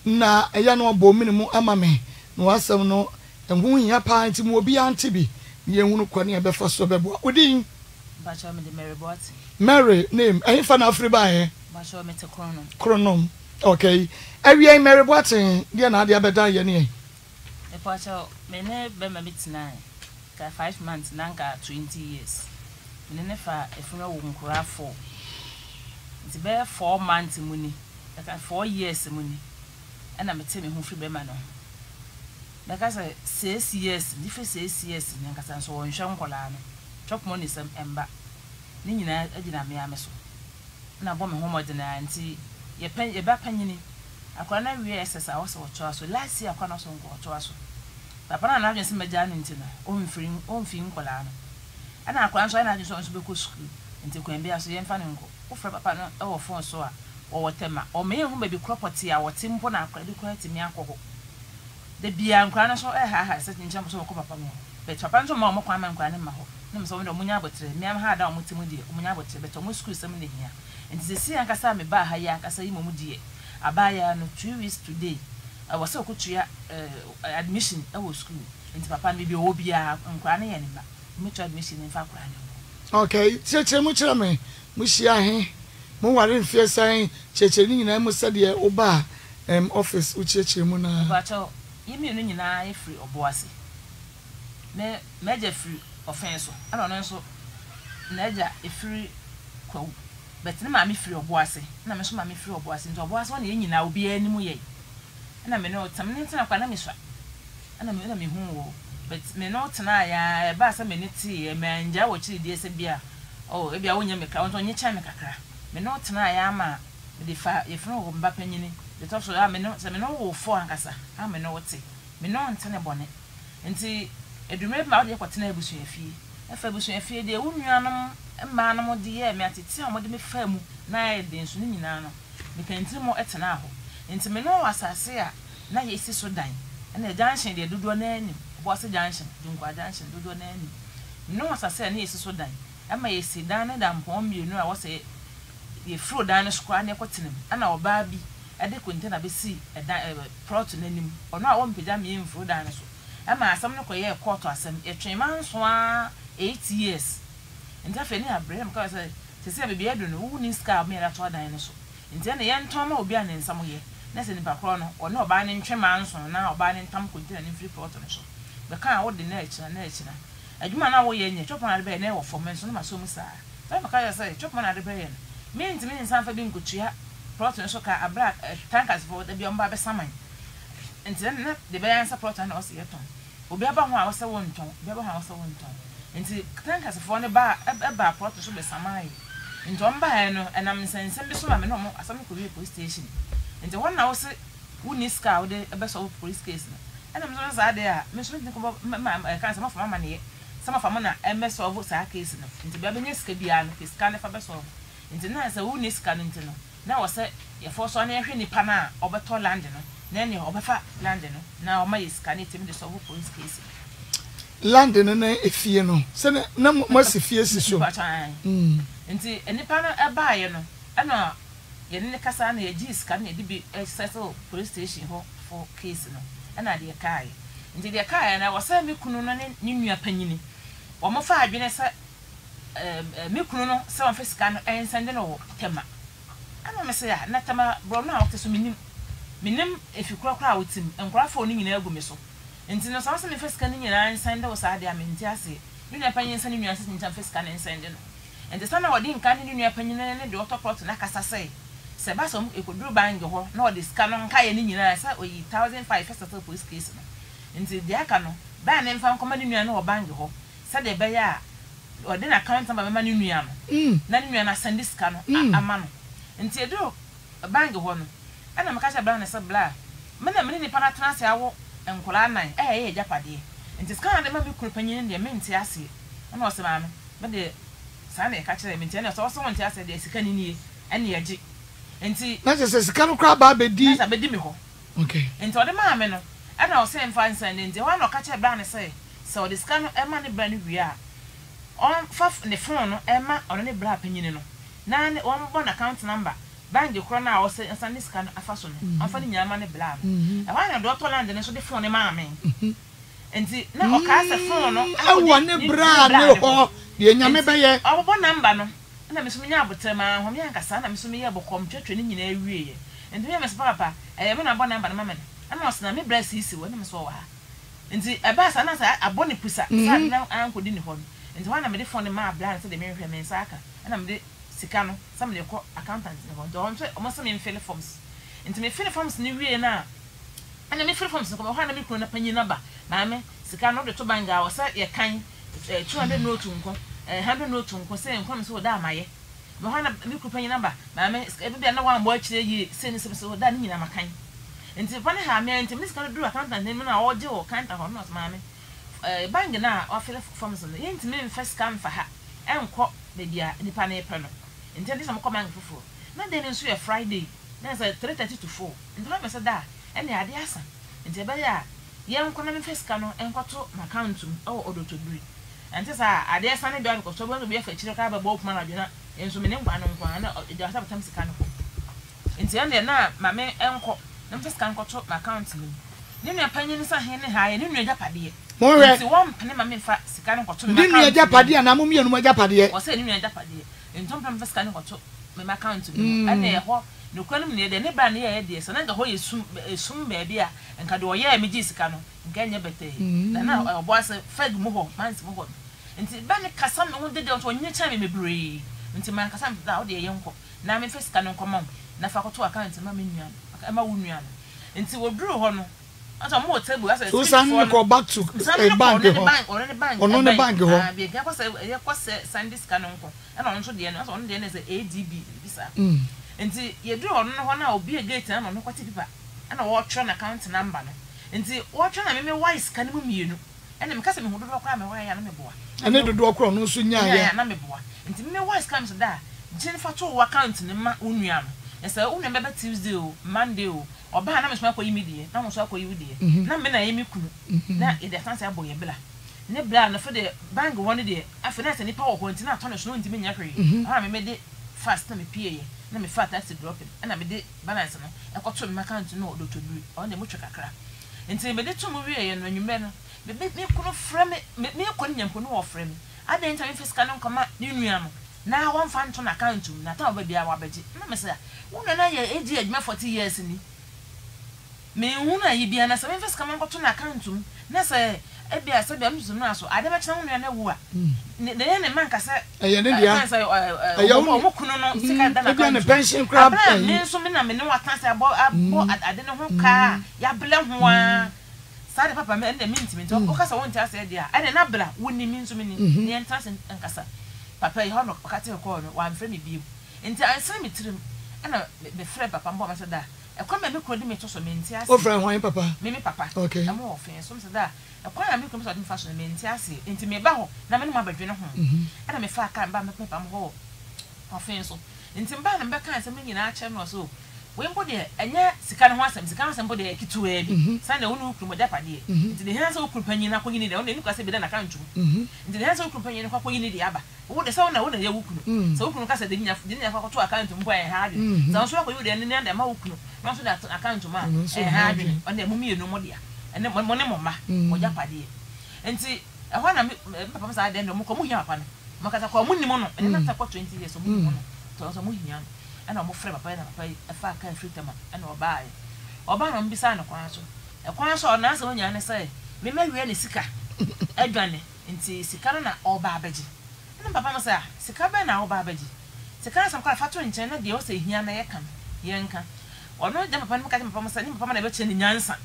na eya no bo minimu ama me no asem no enhu hia pa nti mo obi ante bi ye hunu kwani e be fa so bebo odin ba cha me de Mary Boat Mary name ehin fa na afri ba he ba cha me te kronom okay awie Mary Boat dia na ade abeda ye ne e pa cha me ne be ma bitina ka 5 months na nka 20 years me ne fa efuna wo nkura 4 nti be 4 months muni ka 4 years muni ana mete me hu fri be ma no because 6 years different 6 years nka san so won hwe nkola no chop money sam emba ni nyina agina me ameso na bo me ho modena nti ye ba panyini akwa na wie esesa wo so cho aso last year akwa na so ngo cho aso papa na na se meja no nti na on fi nkola no ana akwa nso na so be ko school nti ko mbia so ye mfa ne nko wo fra papa no e wo phone so a wo tema o me hu baby property a wo timpo na akwa de ko atimi akoko de bia nkwa na so ha se ncham so ko papa mo bet papa nso ma mo kwa ma nkwa ne ma ho ne me so wo munya abotre me am ha da mo timu die munya abotre bet mo school sam ne hia nti se sia nkasa me ba ha ya nkasa yi mo mu die abaya no 2 weeks today I was so kutua admission I was school nti papa me bi obia nkwa ne ye ne ma me admission in fa kwa ne okay cheche mu kire me mu hia he mu ware mfie san cheche ni nyina mu sade oba office ucheche mu na ba cho yimi no nyina e free oboase me meja free offense ana no nso naja e free kwa but ne ma me free oboase na me so ma me free oboase nti oboase wona ye nyina obi animu ye na me no tam ne tena kwa na me so ana me hu wo but me no tena ya e ba sa me ne ti e me anja wo chiri die se bia oh e bia wonya me ka won nye cha me kakra me no tena ya ma me de fa ye fro wo mba panyini de to so ya me no se me no wo fo ankasa ha me no wote me no ntene bone nti edume ma wo de kwatena ebusu afie efa ebusu afie de wonnuanom mma no de ye me atete a mo de me fa mu na ye de nso ni nyina no me kanti mo etena ho nti me no asase a na ye isi so dan na junction de dodo na ani bo se junction dunkwa junction dodo na ani me no asase na ye isi so dan ama ye si dan na dampon mienu a wo se ye fro dan no skwa na ekotenem ana oba bi ade container be si plot na nim ono a wo mpija me fro dan so ama asam no koye court asam etweman so a 8 years nta fe ni abraham ka se be edo no wu ni ska me ra to dan no so nta na ye nton ma obi a ne nsam ye na se ni pakro no ono oba ne ntweman so na oba ne ntam container ni free plot no so be kan wo de na echi na adwuma na wo ye nye chopon ade be na wo formen so na so mu saa ta maka ya say chopon ade be ye me ntimi nsan fa bi nkutua plot no so ka abra tankers for de bi omba be saman nti na de be answer plot na o se yeton obi aba ho a wo se wo nton obi aba ho a wo se wo nton nti tankers for ne ba eba plot so be saman nti omba he no enam nsansan bi so ma me no asam ko bi police station nti won na wo se wuni ska wo de ebe so police case no enam so za de a me so think about kan sama fa mama ne sama fa na ms solve sa case no nti bia benye ska bia no case kan fa be solve nti na sa wuni ska no nti no na wo se ye for so na hwe nipa na obeto land no na ne obefa land no na o ma ye ska ne timi de solve police case land no na efie no se na mo se fie si so nti enipa no eba ye no ana ye ne kasa na ye gi ska na ye bi settle police station ho for case no ana de kai nti de kai na wo se me kunu no ne nua panyini wo mo fa adwene se me kunu no se won fa ska no ensende no tema ana me se ya na tema bro no a wo te so minim efikura kura wotim enkura fa oni nyina agu me so nti no so se me fa ska no nyina ensende wo sa de amenti ase nua panyini se nua se ntam fa ska no ensende no nti sana wo de nka ne nua panyini ne de autoplot na kasa se ba so ekoduru bang ho na wo de ska no nka ye ne nyina sa oyi 1500 first police case no nti de aka no ba na mfa nkoma ne nua no wo bang ho sa de be ya o de na account number mema ne nua no na ne nua na send ska no ama no nti edu bang ho no ana maka sha bla na sa bla mena mene ni pana transe awo enkola nan ye japade nti ska na de ma bi kuru panyin de menti ase ana o se ma no be de sa na e ka kire menti na so so menti ase de sika ni nie ene ye gi nti na se sika no kra ba bedi na sa bedi mi ho okay nti o de ma me no ana o se mfa nsan nti wa no ka kire bla na se o de sika no e ma ne bra ne wi a on fa ne phone no e ma ono ne bra panyin no na ne on bo na account number bank kro na o se nsa ne sika no afa so no afa ne nyama ne bla no e wa na do to land ne so de phone ne ma me enti na o ka se phone no awo ne bra ne ho de nyame be ye obo number no na me so me nya abotrema ho me ankasa na me so me ye bokom twetwe ne nyina awie ye enti me se papa me na bo number no ma me na o se na me bra sisi wo na me so wa ha enti e ba sa na sa abone pusa sa na ankodi ne ho enti wa na me de phone ma bla se de me hwe me nsa aka na me de sika no some de ko accountant ne ho do so o mo se me fill forms enti me fill forms ni wie na ana me fill forms ko ho na me kro na panyi number ma me sika no de to banga wo sa ye kan 200 note nko 100 note nko se nko me so da amaye me ho na me kro panyi number ma me e bia na wa mbo akire yi se ni se so da ni nyina makan enti pa na ha me enti me sika do accountant ne me na o je o kan ta ho no ma me bang na o fill forms no enti me first come for ha enko be bia nipa na epe no enti dey some come fufu na dey nso ye Friday na say 3:30 to 4 enti na me say da ene ade asa enti be ya ye enko na me first ka no enko to na account o odoto bri enti sa ade asa ne bia ko so bo no be fa chire ka ba bo kuma na dwena enso me ne ngwa no nkwa na e ja sabatam sika no enti ene na ma me enko na me first ka enko to na account ni nua panyin sa he ne ha ye ne nua japade mo we enti won pane ma me fa sika no ko to me ni nua japade na mo mienu mo japade o se ni nua japade entompam first ka ne ko to me account no ene ye ho no kwanum ne de ne ba ne ye de so na nga ho ye sum ba bia nka de o ye me gi sika no nka nya bete na obo ase fag mu ho mans mu ho enti ba ne kasa me ho de de so nya cha me mebre enti man kasa me da o de ye nko na me first ka no nko mom na fa ko to account ma me nua ma wo nua no enti wo duru ho no ata mo table asa so san ko back to bank ono ne bank ho bi ga ko se Sunday sika no nko na ono so de no asa ono de na se ADB bisa enti ye duru ono ho na obi gate na ono kwati pipa na wo tro na account number no enti wo tro na me wise ka ne mu mienu ene me kasa me hodo kwa me wa ya na me boa ene dodo okro no so nya ya na me boa enti me wise ka me so da Jennifer to account ne ma onua no esa unu mbeba Tuesday o Monday o oba na me so akoyi medie na mo so akoyi wudie na me na ye me kunu na e de fancy aboye bla ne bla na for the bank one de afina se ni pa wo ho ntina atone so no ntimi nya hwe aha me de fast na me pie na me fat tax drop na me de balance no e ko to me account no do to do on de mo twa kakra nti me de to mo wie ye no anwume no me kunu frɛ me ko nyampo no wo frɛ me ade nta me fiscal no koma ni nua no na won fa nto na account na ta oba bia wa baji na me say wona na ye edi adwuma 40 years ni me huna yi bia na se me fiscal man ko to na account na se e bia se bia mzu no aso ade ba kina wona na wu a ne ne man ka se eye ne dia eye mo kunu no sika da na account ne pension crab me so me na me ne watan se abo ade ne ho ka ya ble ho a sa de papa me ende minti o ka se won ti ase dia ade na bla woni mi nso me ni ne enta se nkasa papa yi hono okate ko no wa mfre me biu enti anse me tirim ana me frɛ papa mbo ma se da e kwa me ko di me to so me enti ase o frɛ hwan papa me papa okay am wo fe so me se da e kwa ya me ko me so di me fa so me enti ase enti me ba ho na me no ma badwe no ho ana me fa ka mba me papa mo ho ofen so enti mba na me ka anse me nyina a che no so we mbo de enya sika no ho asem sika no asem mbo de kituwa bi sanda wonu ukru mo japade enti de hansa ukru panyi na kwanyini de wonu enu kwase bi da na kantu enti de hansa ukru panyi na kwanyini de aba wo de sawo na wo na ya ukru so ukru kasa de nya fa to account mbo en ha de so so akoyi de ne ne ma ukru no so da account ma en ha de on de mumie no mo dia ene mo ne mo ma mo japade enti e ho na papa sa de no mo ko mo hia papa no mo kasa ko mo ni mo no ene na ta ko 20 years mo ni mo no so mo hia ana mo frɛ papa na papa afa ka fritama ana oba na mbisa na kwan so na asa onya ne sɛ me mawie ne sika adwane nti sika na oba abaji na papa mo sɛ sika ba na oba abaji sika na sam ka fa to nkyɛn na de o sɛ hia na yɛnka ɔno de papa no ka papa mo sɛ ni papa na be kyɛ ne nyansa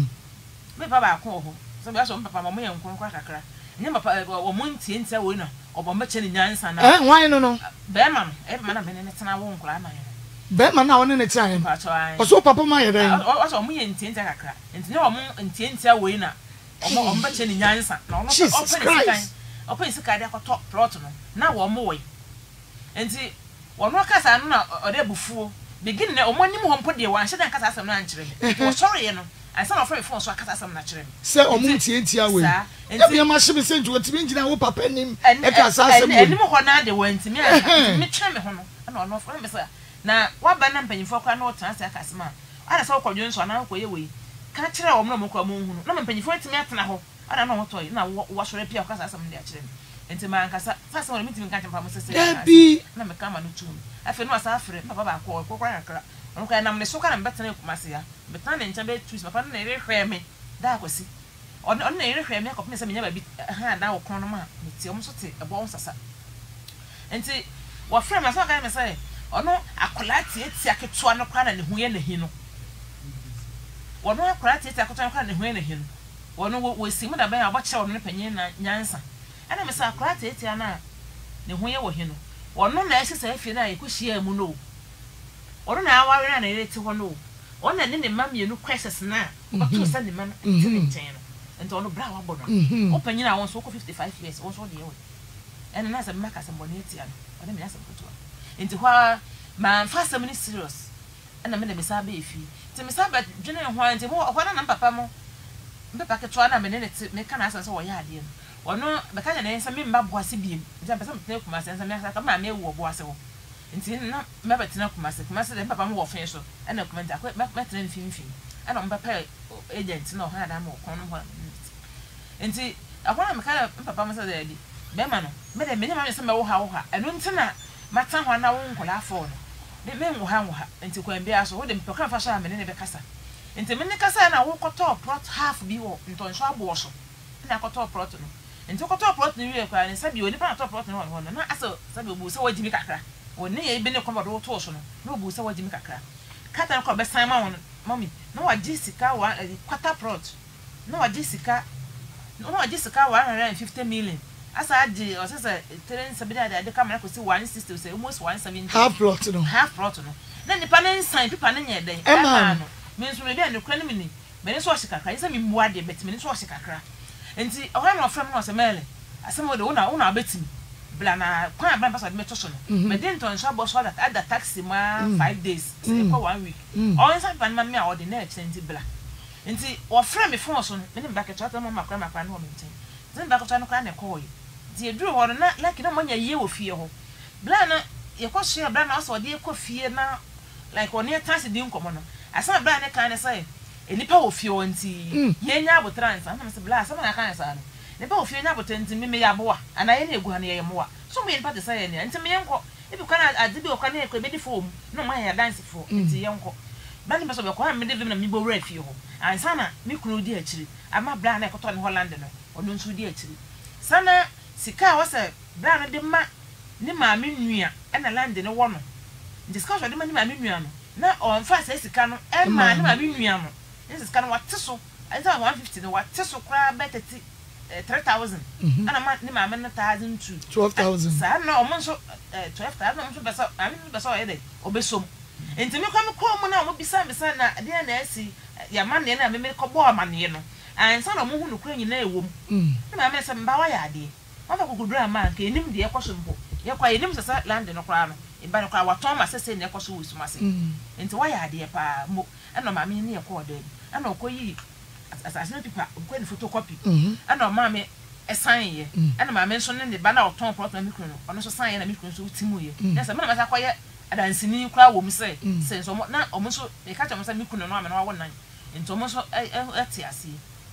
me papa ko ho so be aso papa mo yɛ nkon kwa kakra ni papa o mo ntie wo na obo me kyɛ ne nyansa na hwan no be ma no e ma na me ne tena wo nkora ma be ma na woni ne tena he o so papa ma yɛ den o so mo yɛ ntie kakra nti ne o mo ntie wo na o mo be kyɛ ne nyansa na ono open sika de akɔtɔ plot no na wo mo we nti wono kasa no na o de bufuo begin ne o mo nim ho mpo de wa hyɛ den kasa asɛm na ankyere me o sorry no ansa na ofre phone so akasa asɛm na kyerɛ me sɛ o mo ntie we e bia ma hye me sɛ nti otimi ngina wo papa nim e ka sa asɛm enim ho na de wa ntimi a me twɛ me ho no na ono ofre me sɛ na waba na mpanyimfo kwa na otan ase akasema ana sa okwadwo nso ana koye we ka kire wo mo kwa mo hunu na mpanyimfo atimi atena ho ana na hotoy na wo sore pia kasa asam de akire enti man kasa fasa wo mitimi kan tempa mo sese na me kama no tum afi no asa afre papa ba ko kwa akra ono ka na me so ka na betena kumase ya betena ne ncha be twis papa na erehwe me da akosi ono na erehwe me akopne se me nya ba bi ha da wo kon no ma meti o so te ebo nsasa enti wo frɛ ma so ka me say ono akolati eti aketua no kwa na ne hu ye na hi no wono akolati eti aketua no kwa na ne hu ye na hi no wono wo simu da ban abɔ kyɛ wono ne panyin na nyansa ana me say akolati eti ana ne hu ye wo hi no wono na ɛhye sɛ afie na yɛkohyia mu no wono na aware na ereti ho no wono ne ma mienu questions na ɔto sɛ ne ma no nkyɛn no enti wono bra wa bɔ no wo panyin a won so ko 55 years won so de ye ɛna na sɛ maka sɛ mbɔ ne eti ano ɔde me asɛ kotoa enti hwa man fast many serious ana me na me sa ba efi ti me sa ba dwene ho enti mo hwa na papa mo mbapa ketwa na me ne me kana asan so wo ya ade no wono be ka na nsa me mba boase biem nti pesa me tena kuma sensa me asa ma me wo boase ho enti na me ba tena kuma se de papa mo wo fen so ana kuma nti akwa me tena mfimfim ana mbapa agent na ho ada ma okon no ho enti akwa na me ka papa mo se de di be ma no me de me ne ma se me wo ha eno ntina mata ho na wo nkola afọ no me wo ha enti kwa mbia so wo de mpeka fa so amene ne be kasa enti me ne kasa na wo kɔtɔ plot half bi wo ntonso abo so na kɔtɔ plot no enti kɔtɔ plot no wie kwa ne sabi oni pa kɔtɔ plot no ho no na aso sabi obu se wagimi kakra woni ye bi ne kɔmɔdo wo to so no na obu se wagimi kakra kata ko be san ma won mami na wagi sika wa kwata plot na wagi sika 150 million asa adi o sese teren sabida de kamera ko si 160 say almost 170 half plot no na nipa ne nsan pipa ne nye den ema no me nso me bia ne kura ne mini me ne so ohikakra yesa me muade bet me ne so ohikakra enti o ha no frem no se mele asem de una abetim bla na kwa bla pass de me to so no me den ton so boss that at the taxi ma 5 days say for 1 week o nsan pan ma me a odi na enti bla enti o frem me phone so me ne back chat ma makra no o me enten zin back chat no kwa na call die duru ho na like na monya ye wo fie ho bla na ye ko hye bla na so de ko fie na like oni taxi di nkomo no asa bla ne kan say enipa wo fie onti ye nya abotrans na me bla asa na kan sa no enipa wo fie nya abotrans me ya boa ana ye na egu ha na ye moa so me enipa de say ne enti me yenko ebi kana ade bi o kana e ko be di form no ma ya dance for enti yenko bla ne so be ko ha me de na me bo ra fie ho ansa na me kunu di akiri ama bla na e ko to ne Holland no ono nso di akiri sana sika wase bra no de ma ni maame nua na land ne wo no discussion de ma ni maame nua no na on fa se sika no e ma ni maame nua no ni sika no wate so enta 150 no wate so kra betati 3000 ana ma ni maame no 12,000 sa na o mo so 12,000 mo so besa ami besa o ye de obesom enti me ko mo na o mo bisa na de na asi ya ma ne na me ko bo amane no ansa na mo hu no kra nyina ewom ni maame se mba wa ya ade wata kugudura man ke enim de ekoso mpo ye kwa enim sasa land no kra no e ba no kra waton ma sese ne ekoso wo sumase enti wa ya de pa mo ana ma me ne ye ko de ana okoyi asasina pipa ko ni photocopy ana ma me esan ye ana ma me nso ne ba na oton plot na mikro no ono so san ye na mikro so timu ye na se me na ma sa kwaye adansini kra wo mu se nso na omo so e ka cha mo sa mikro no ma na wa wonan enti omo so eti ase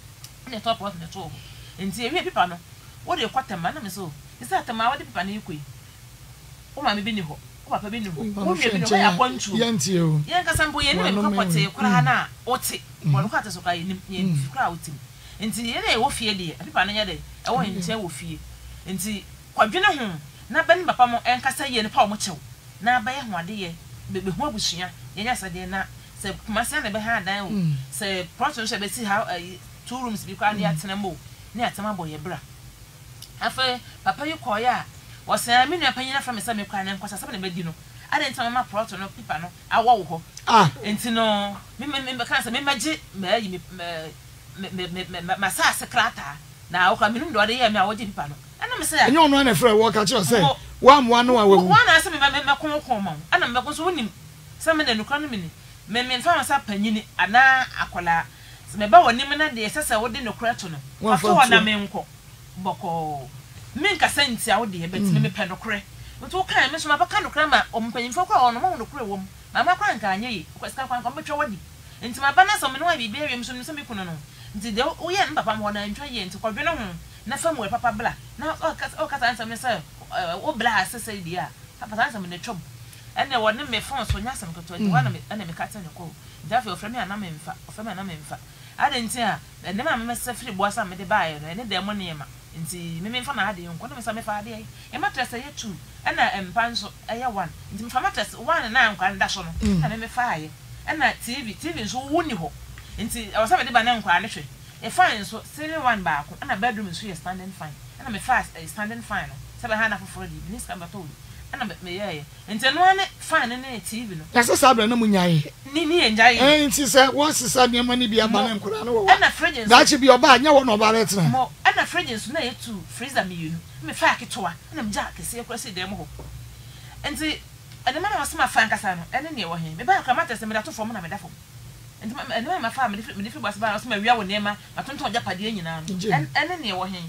ne top plot ne to enti ewie pipa no what de kwatama na me so isa atama what de pipa na ikoi o ma me bi ni ho o papa bi ni ho o wie bi ni ho ya kwantu yantie o yen ka sampo yen me kokote kura na ote mo no kwate so ka yen kura ote enti ye na wo fie de pipa na nya de e wo nche wo fie enti kwadwene ho na ba ni papa mo enkasa ye ne pa o mo chew na ba ye ho ade ye be ho abusua ye nya sa de na se kumase na be ha dan o se proton se be si ha 2 rooms bi kwa na atena mo ne atema bo ye bra afa papa yi koya wosan me nua panyina fra me sa me kwa na nkwasa sa na bedi no ade ntama ma proto no pipa no awo wo ho enti no me kan sa me magi ma yi me ma sa sekrata na wo ka me num do ade ye me awoje pipa no ana me sa enyo no na fra wo ka che say wa mo no awu wa na sa me kon ma ana me ko so wonim sa me na nukra no me fa ma sa panyini ana akola se me ba wonim na de sesa wo de nukra to no afa wo na me nko boko minka senti a wo de bet me pe no kre to kan me so ma baka no krama o mpanyimfo kwa ono ma no kure wom mama kwa nka anye yi kwa sika kwa nka betwa wadi nti ma bana so me no bi bia wiem so me kuno no nti de wo ye papa mo na ntwa ye nti kwa dwe no ho na fa mo papa bla na o kasa ansam ne say o bla asese dia papa ansam ne twom ene wo ne me phone so nya sam to di wana me ene me kata ne ko dafi o frame ana me mfa o frame ana me mfa ade nti a ene ma me sefri boasa me de bae no ene de mo ne ma nti me mfa na ade nko na me sa me fa ade e mattress ye 2 ena empa nso eye 1 nti mfa mattress 1 na nkwa nda so no na me fa aye ena tv nso woni ho nti o sa me de ba na nkwa ne hwe e fine nso ceiling 1 ba ko ena bedroom nso ye standing fine ena me fa standing fine no se ba ha na foforo di ni ska ba to ena me ye nti no ane fine ne tv no ya se sabra na munyaye ni enjaye nti se wo sisa ne ma ni bia ba na nkura no wo ena fridge da chi bi oba anya wo no oba letna mo ena fridge nso na ye 2 freezer me yunu me fa aketoa ena me ja kese ekura se dem ho nti ene ma na wasema fa nkasa no ene ne wo hen me ba akramata se me da to fom na me da fom nti ene ma fa me fi boss ba wasema wia wo nema atonton japade nyina no ene ne wo hen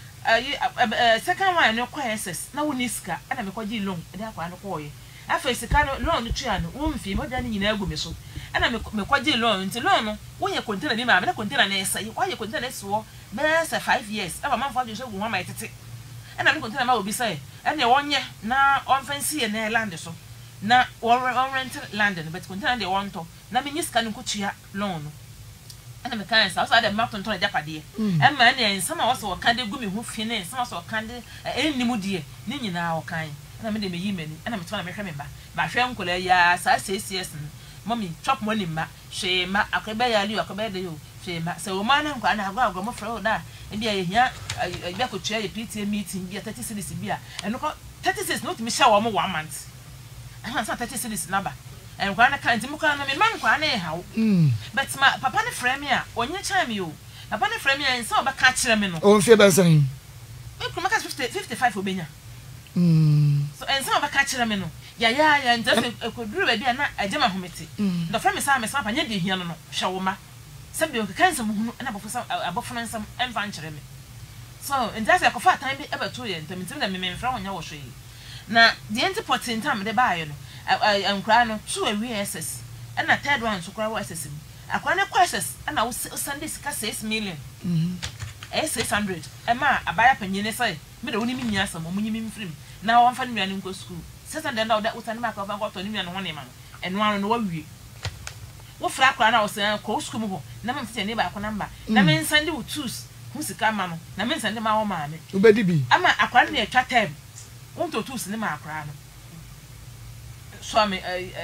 second one no kwa SS na woni sika ana me kwaji loan e da kwa no koye afa sika no loan no tua no wo mfi mo da ni nyina agu me so ana me kwaji loan nti loan no wo ye container ni ma me da container na esa wo ye container so be say 5 years aba man fa jo so gu ma tete ana me container ma obi say ana wonye na on fancy na land so na on rent land no but container de won to na me nyisika no kutua loan no ana me kan sa so da map tonton japade e ma na ensama wo so kan de gumi hu fine ensama so kan de ennimu de ni nyina wo kan ana me de me yi mani ana me tona me hwe me ba hwe nkola ya sa CCS mommy chop money ma hwe ma akweba ya li akweba de yo hwe ma se wo ma na nkwa na agwa mo frɛ wo da e bia ye hia e bia ko tua ye PTA meeting bia 30 cities bia eno ko 36 no timi sha wo mo 1 month ana sa 30 cities number en kwa na kan ti mukra no me man kwa na e hawo but ma papa ne frame a onye cha me o papa ne frame a ensa obaka kire me no o mfie ba san e kuma ka 55 obenya so ensa obaka kire me no ya nza se ekoduru ba bia na agema homete ndo frame sa me sa pa nya de hia no no hwe wo ma sabi o kan sam hunu na abofo nsam emfa nkire me so nza se kofa tan bi ebeto ye ntamtim na me mfra wonya wo hwe na the antipotent am de ba ye no ankra no 2 SS na third one so kra wo SS akra ne kwa SS na wo Sunday sika 6 million 600 ma abaya panyine sai me da woni mi nya asam mo nyimi mfrim na wo mfa nua ne nko school 600 na wo da utane ma ka fa to nua ne ho ne ma no eno ano no wa wie wo fra akra na wo se ko school mu ho na me mfite ne ba akona mba na me nsande wo tools hu sika ma no na me nsande ma wo ma me ubedi bi ama akra ne atwa time wo to tools ne ma akra no Swami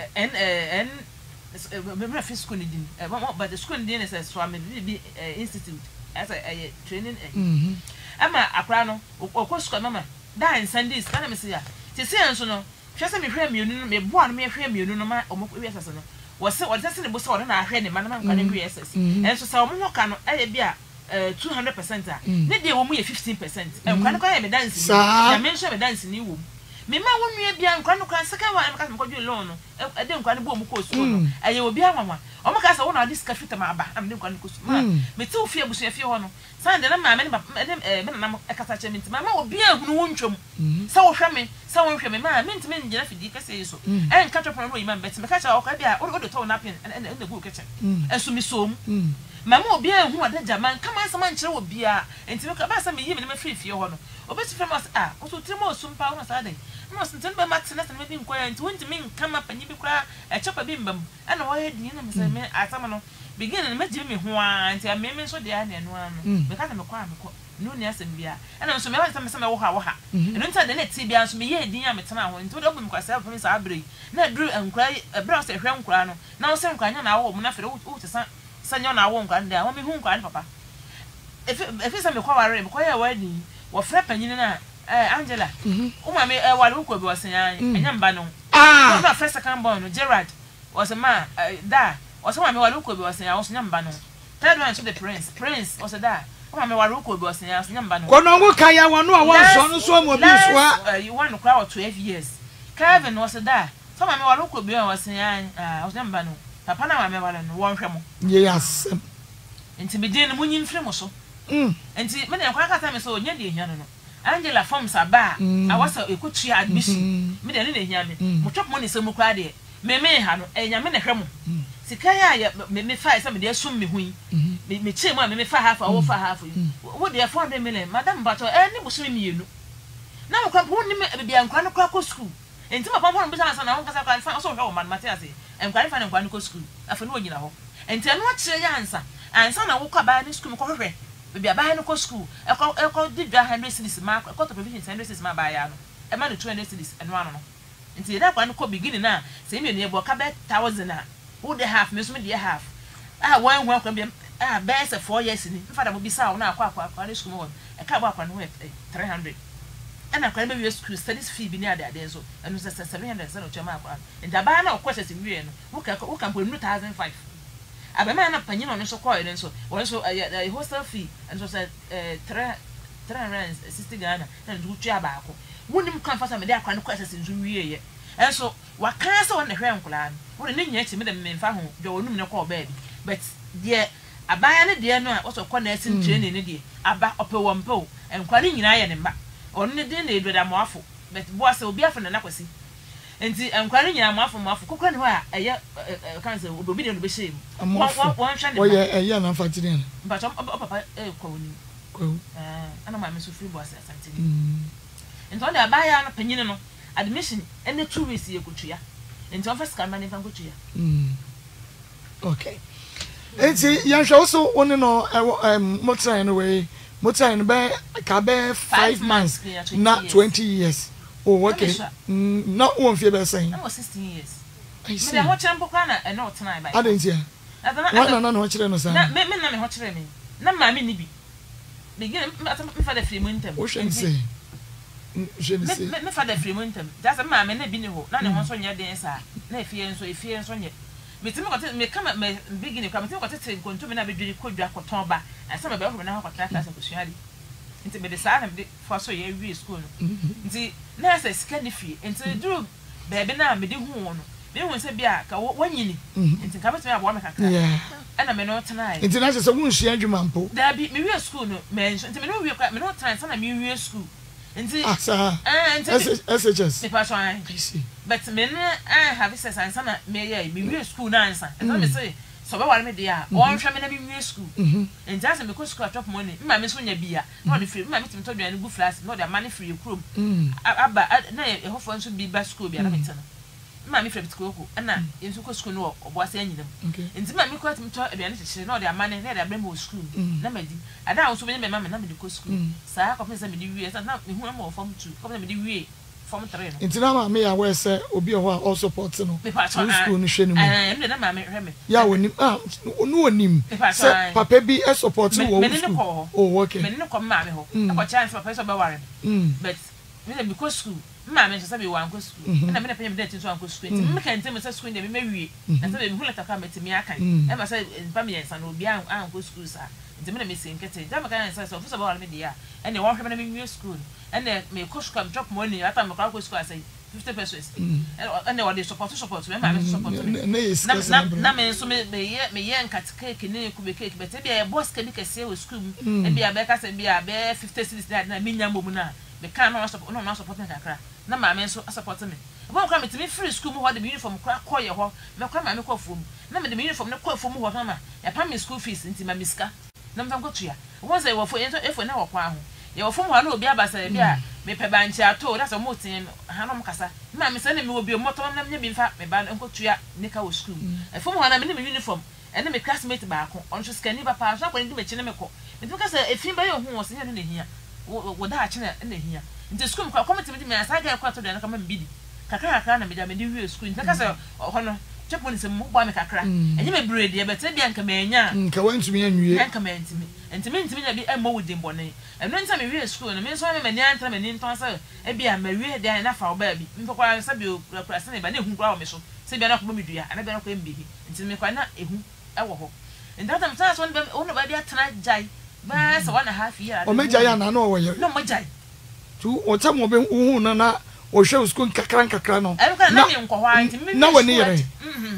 me fi school din but the school din is a Swami institute as a training ama akra no okọ school mama dan Sundays kana me se ya se se enso no hwese me hwe mienu no me boa no me hwe mienu no ma omoko wi asase no wo se ne bo se wo na ahwe ne ma na nka ne wi asase enso sa omo ka no eye bia 200% a ne de wo mu ye 15% nkwa ne kwa ye me dance ya me nso me dance ni wo me ma wonu e bia nkwa no kwa saka wa me ka me kodwe loan no e de nkwa ne bo mu ko so no aye obi anwanwa o mo ka sa wonu adi sika fita ma aba am de nkwa ne ko so ma me ti ofie busu afie ho no san de na ma me na e kasa che me nti ma obi ahunu wo ntwom sa wo hwe me ma me nti me ngina fidi kasa yeso e nka twopon ro yima bet me ka cha o ka bia o do to na pin e go kitchen enso mi so mu mama obi ehun adaja man kama asama nkire obi a enti me ka ba sa me yimi me frifie ho no obeti famous o so trimo osumpa ho sa den no sinten be matena se me bi nkoya enti wonti me nkama panyi bi kura e chopa bi mbam ana wo he din na me se me asama no begin na me me ho a enti a me so de a na eno ano me ka na me kwa me ko no ni asem bia ana so me ba se me wo ha eno nta de na ti bia so me ye din a metena ho enti wo do me kwasa fa me sa abre na dru nkura ebra se hwe nkura no na wo se nkura nya na wo mu na fere wo te sanyo na wo nkura nda wo me hu nkura papa efi se me kwa ware me kwa ye wadi wo fra panyin na Angela o ma me wale ko be wasan anya mba no no first second born no Gerard was a man da o so ma me wale ko be wasan ya so nya mba no third one to the prince o so da o ma me wale ko be wasan ya so nya mba no kono ngo kan ya wonu a won so no so mo bi so a you want to cry 12 years Kevin was da so ma me wale ko be wasan ya o so nya mba no papa na ma me wale no won hwe mo yes enti me din no munyin firi mo so enti me na kwa kata me so nya de hia no Angela forms aba a was a ekutu admission me de ne hia me mo twop mo ne se mu kra de me ha no enyame ne hwemo sika ya me fa se me de asum me hui me che mu a me fa half a wo fa half wo de 400 million madam bato ni busumi mienu na mo kwa po ni me bia nkwa no kwa ko school enti ma papa no bisa na ho kasa kwa fa so hwe wo man Matthias nkwa fa ne nkwa no ko school afa no nyina ho enti eno akire ya ansa na wo kwa ba ni school ko hwehwe bia ba no ko school e ko di 100 cities ma ko to provision 100 cities ma ba ya no e ma no 200 cities eno ano no enti da kwa no ko beginning na se mi ne bo ka be 1000 na wo de half me so me de half one ho kwa bia best 4 years ni mfa da mo bisa wo na akwa school mo e ka bo akwa no 300 ana kwa be school studies fee bi ni ade so eno 700 so no chema akwa enti aba na okwa sese wie no wo ka mpo 1005 abema na panyin no so call so won so hostel fee and so said 360 Ghana and do tua ba ko wonim kan fa sa me de akwa no kwa sese nzu wie ye and so wa kan se won na hwe nkola no wo ne nya chi me de me mfa ho de wonum ne call baby but de abaya ne de no a wo so call na asin training ne de aba opewompo enkwa ne nyina ye ne mba on ne de na edwada moafo but bo ase obi afo na kwasi enti enkwari nyina moafo kokora ne ho a eye kan se obi de no be shame won hwa ne oye eye na fatiri na but papa kwoni ana ma me so free bo ase asantini enti on de abaya no panyine no admission ene 2 weeks ye kotua enti on first kan ma ne fan kotua okay enti yan hwa so woni no motra no we motra no be ka be 5 months na 20 years. Oh, okay. Not one fear by saying. I was 16 years. I see. I watch Ampocana and not tonight. I didn't hear. No, watch it. No, sir. Not me, watch me. Not my mini. Begin for the free winter. What should I say? Je ne sais. Me for the free winter. That's a man, and a binny. None of us on your dancer. No fear, so if fear on you. Me come at me beginning, come to go to me, I be doing could drop or tomba, and some of them now for class and Christianity. Into the side for so ye school. The nurse is candy free, and so do baby now me do one. Me won't say Bia, 1 year, and to come to me a woman. Yeah, and I may not tonight. International is a wound, she and your mampo. There be me real school, mention to me no, me no time, son, I'm real school. And see, SHS, the person I see. But men, I have a sense, and son, may be real school answer. And let me say, so what me there, one family be real school. And that's because school top money. My miss when you be not the free, my meeting told you and good flash, not the money for your crew. Abba, I hope one should be best school be a meeting. Mammy from school, and now in school no or was any them. And mammy quite me to a benefit, not their money, they are Bramble school. Namedy, and I also made my mamma number to go school. So I come some years and not me more from 2, come to the from 3. Into now, me, I will say, will be a while also ports no. School no shame. And then mammy, yeah, when you no name. Papa be a support you. Oh, okay. Men no come, mammy, what chance for person about but because school. Mamma said we want to school. And I'm going to pay debt into Uncle School. I can't tell me such school, they may read. And so they will let her come to me. I can. Emma said, in family and son will be Uncle School, sir. The minute missing, get it. Damakan says, first of all, media. And they want him in your school. And then may coach come drop money at time of school, I say 50 pesos. And they want to support remember, support me. Namen so me young cat cake in a cube cake, but maybe a boss can make a sale with school and be a baker and be a bear 50 cities that I mean, Yamuna. The car no support me. Na ma men so support me. Won kwa me timi free school mu ho de uniform kwa ye ho. Me kwa ma me kwa fom. Na me de uniform na kwa fom ho na ya pa me school fees nti ma miska. Na mfa nkotua. Won say wo fo ento efo na wo kwa ho. Ye wo fom ho na obi abasa bi a me pe banchi ato that's mo tin hanom kasa. Ma me say na me obi moto na me bi mfa me ba nkotua nika wo school. Efom ho na me ne uniform. Ene me classmate ba ko. On so scan ba pa so kwa ndi me chine me ko. Me timi kasa efin ba ye hu wo se ne ne hia. Wo da chine ne hia. Nti school kwa committee me asaga kwa to de na kama mbidi kakra na me da me di wi school nti kasa ho no chepo ni se mo bo me kakra enye me bread e bete bia nka me nya nka wantumi anwie nka me ntimi nya bi e mo wudi mbone eno nta me wi school no me so me ni antra me ni nton sa e bia me wi de na fa oba bi mpo kwa sa bi okura se ne ba na ehun kwa wo me so se bia na ko me dua ana bia na ko mbibi nti me kwa na ehun e wo ho nda tam sa so no ba bia tana jai ba sa 1.5 year o me jai na no wo ye no mo jai tu o ta mo be hu na o hwe school kakra no na me nkwa nti me na woni yere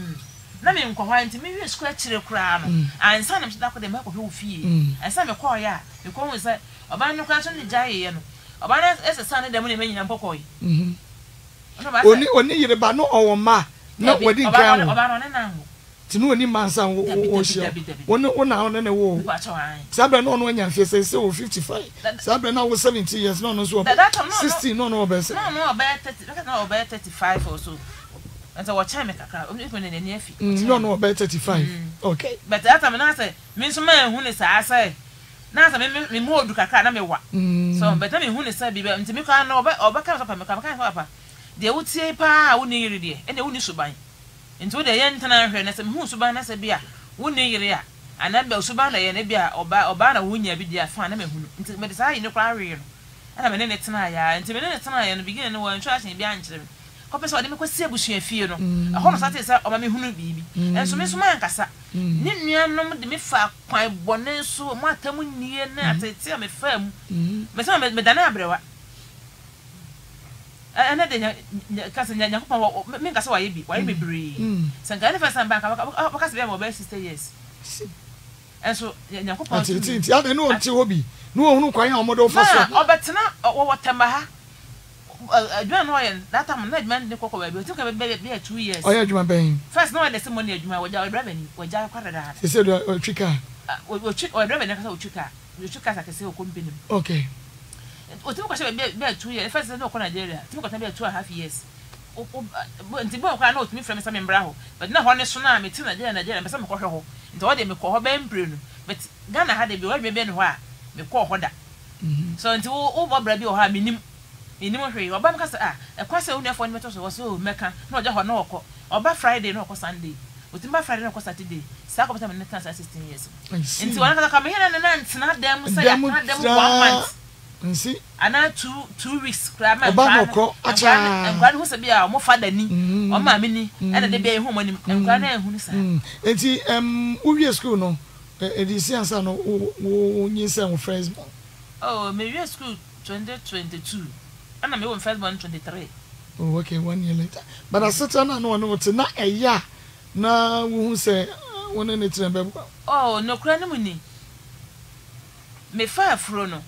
na me nkwa nti me wi school akire kra no ansa na me da ko de me ko hwe ofie ansa me ko ya me ko hu se oba no kwa so ne jaye ye no Obana ese san dem na me nyina mpokoi. Oni yire ba no owoma na wadi kan. Obana ne na ho. Tinu oni mansa wo hia. Wona one ne wo. Sabe no no anya fie say wo 55. Sabe na wo 70 years no so 60 no obese. No obese 30, no obese 35 or so. And so what time kakra if when ne near fi. No obese 35. Okay. But that time na say me so man hu ne sa say. Na say me mo odu kakra na me wa. So but me hu ne sa bi nti me kan na obeka so pa me kan papa. De wutie pa wo ne yire de. E na wo ni suban. Nti wo de ye ntana hwe na se hu suban na se bia wo ne yire a anaba suban na ye ne bia oba na wo nya bi dia fa na me hu nti me de sa yi ne kwa hwe no ana me ne tena ya nti me ne tena ya no begin no wan twa bia nkyere me ko pese wo de me kwasi abusua fie no ho no sa te sa o ma me hu no bibi enso me so man kasa ne nuanom de me fa kwan bone so mo atamu nie na atete me fa mu me se me dana abrewa ana de kasa nya ko me kasa wa ye bebre sanka ne first bank ba kasa be mo be 60 years enso nya ko pa ti ade no ti hobi no hunu kwan ya omodo fa so obetena wo temba ha adwan no ye that time na adwan ne kokko ba bi o ti ka be 2 years oya adwan ben first no de semoni adwan wa driver ni wa ja kwada da se se do twika o driver ne kasa o twika sa kase o company okay o ti ko se be 2 years first no ko Nigeria ti ko ta be 2.5 years o nti bo kwa na o ti mi frame sa me mbra ho but na ho ne so na me ti Nigeria me sa me ko hwe ho nti o de me ko ho be mpre no but Ghana ha de bi wa be no ho a me ko ho da so nti o bo bra bi o ha minim hwe oba me kasa e kwase o nefo ne meto so so meka na o ja ho na okọ oba Friday na okọ Sunday o ti ba Friday na okọ Saturday sa ko beta me net 16 years nti wana kasa ka me hena na ntina dem say ya na dem 1 month nsi ana 2 weeks kra ma nkwa nkwa hu se bia o mo fada ni o ma me ni e de bia hu mo ni nkwa na hu ni sa enti wo school no edisi ansa no wo nyisa wo friends oh me we school 2022 ana me wo first born 23 oh okay 1 year later but asata na no na eya na wo hu se wona ne tire be oh no kra ni mu ni me fa afro no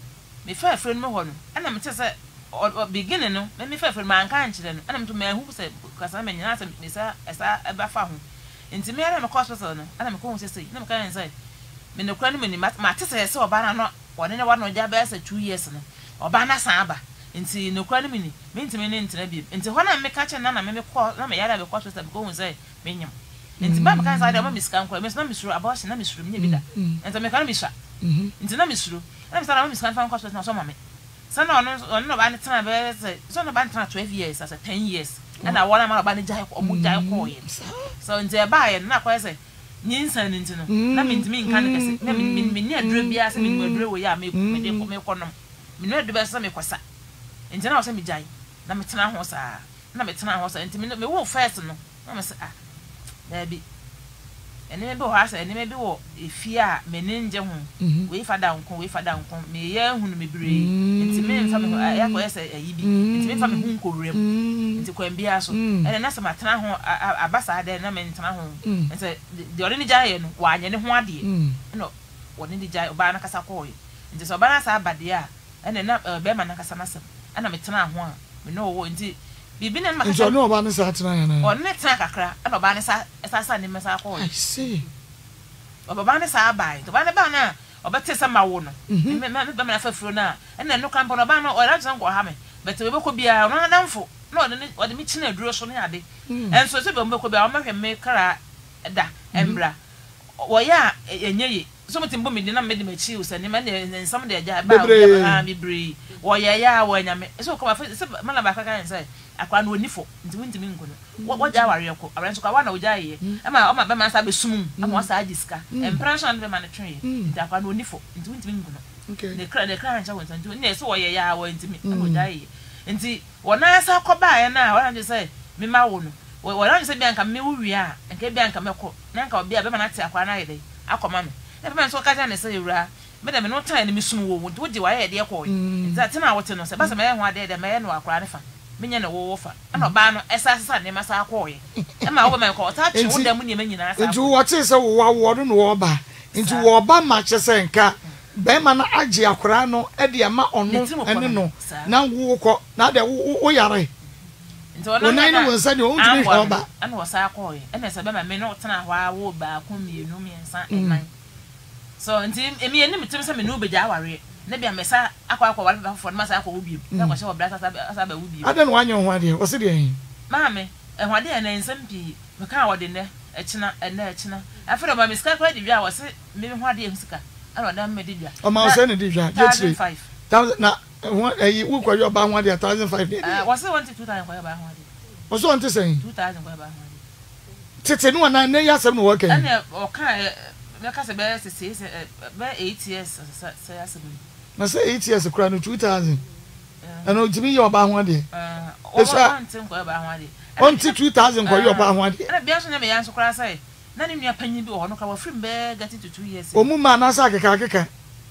me ho no ana me tse beginning no me fa afro man kan kire no ana me to me hu se kasa me nyina se me sa esa eba fa ho nti me ara me ko hospital no ana me ko hu se sei na me kan say me no kra ni mu ni ma tse se oba na no wone ne wa no ja ba se 2 years no oba na san aba nti no kra ni mu ni me nti me ne ntina bi nti ho na me ka che na me ko na me yara me ko hospital ko hu se me nyam nti ba me kan say da ma miskan ko me na misuru abortion na misuru me bi da nti me kan misha nti na misuru na me sana ma miskan fa ko hospital na so ma me sana ono ba ne tena be se so no ba tena 12 years as 10 years na wona ma ba ne jai ko mu jai ko ye so nti e ba ye na kwa se nyinsa ni nti no na me ntimi nka ne kese na me ni adure bia se me ni adure wo ya me de ko me ko nom me no adure se me kwasa nti na wo se me jai na me tena ho sa nti me wo first no na me se da bi ene me be ho asa ene me be wo efia me ne nje ho we fada nko me ye hu no me bire nti me mfa me ya ko ese ayi bi nti me mfa me hu nko wrem nti ko mbia so ene na se matena ho abasa da na me ntena ho nti de ore ni jaye no wa anye ne ho ade no woni di jaye oba na kasa ko ye nti so oba na sa abade a ene na be ma na kasa na sem ana me tena ho a me no wo nti bibi na ma kasa no oba na sa tena ya na o ne tena kakra ana oba ne sa ne me sa ko ye I see oba ne sa abai to ba ne ba na obete sa mawo no me ba na fafuro na ene no kan pono ba na o ra tsan ko ha me but we be ko bia no na mfo no o de mi china aduro so ne ade enso se be mo ko bia o ma hwe me kra da embra wo ya enye so mutimbo me de na me de ma chi usani ma ne nsam de ja ba o mi bri wo ya wo nya me so ko ba se ma na ba ka kan sai akwa no onifo ntimi ntimi ngono wo ja ware ko aranso kwa na wo ja ye ama o ma be ma sa be sum ama o sa ajiska impression be ma ne twen nti akwa no onifo ntimi ntimi ngono ne kra ncha won ntimi ne so wo ye ya wo ntimi ama o ja ye nti wo na sa ko ba ye na wo na say me ma wo no wo na say bi anka me wo wi a enka bi anka me ko na anka obi a be ma na te akwa na ye dai akoma me e be ma so ka ja ne say ewura me da me no tan ne me sum wo wo di wa ye de ko nti atina wo te no se ba se me ho ade de me ye no akwa ne fa menya na wo fa ana ba no esasa ne masa akoye e ma wo me ko ta chi wo da mu ne manyina asa nti wo te se wo wo no wo ba nti wo ba ma che se nka be ma na age akora no e de ma ono ene no na wo ko na de wo yare nti na ni won sa de o ntumi hwe ba ana wo sa akọ ene se be ma me no tena hwa wo ba ko mienu miensa enan so nti emi enim tim se me no beja aware na bia mesa akwa wale ba fo ma sa akọ wo biem na ko se wo brasa sa ba wo biem ade no wanyo ho ade o se de yin maame e ho ade na nsam pi me ka wo de ne echina afero ma miska kwa di bia wo se me ho ade ehusika ana oda me di bia o ma o se ne di bia je 1000 na wo kwa yo ba ho ade 1500 wo se 12000 kwa yo ba ho ade o so onte sen 2000 kwa ba ho ade tete no na ne ya sem no wo kan ana o kan me ka se be se be 8 years se ya se na se 8 years kura no 2000 ana o jimi yo ba ho ade o so onte kwa ba ho ade onti 2000 kwa yo ba ho ade ana bia so nya me ya so kura sai na ni nua panyin bi wo no ka wo free be get to 2 years o mu ma na sa keka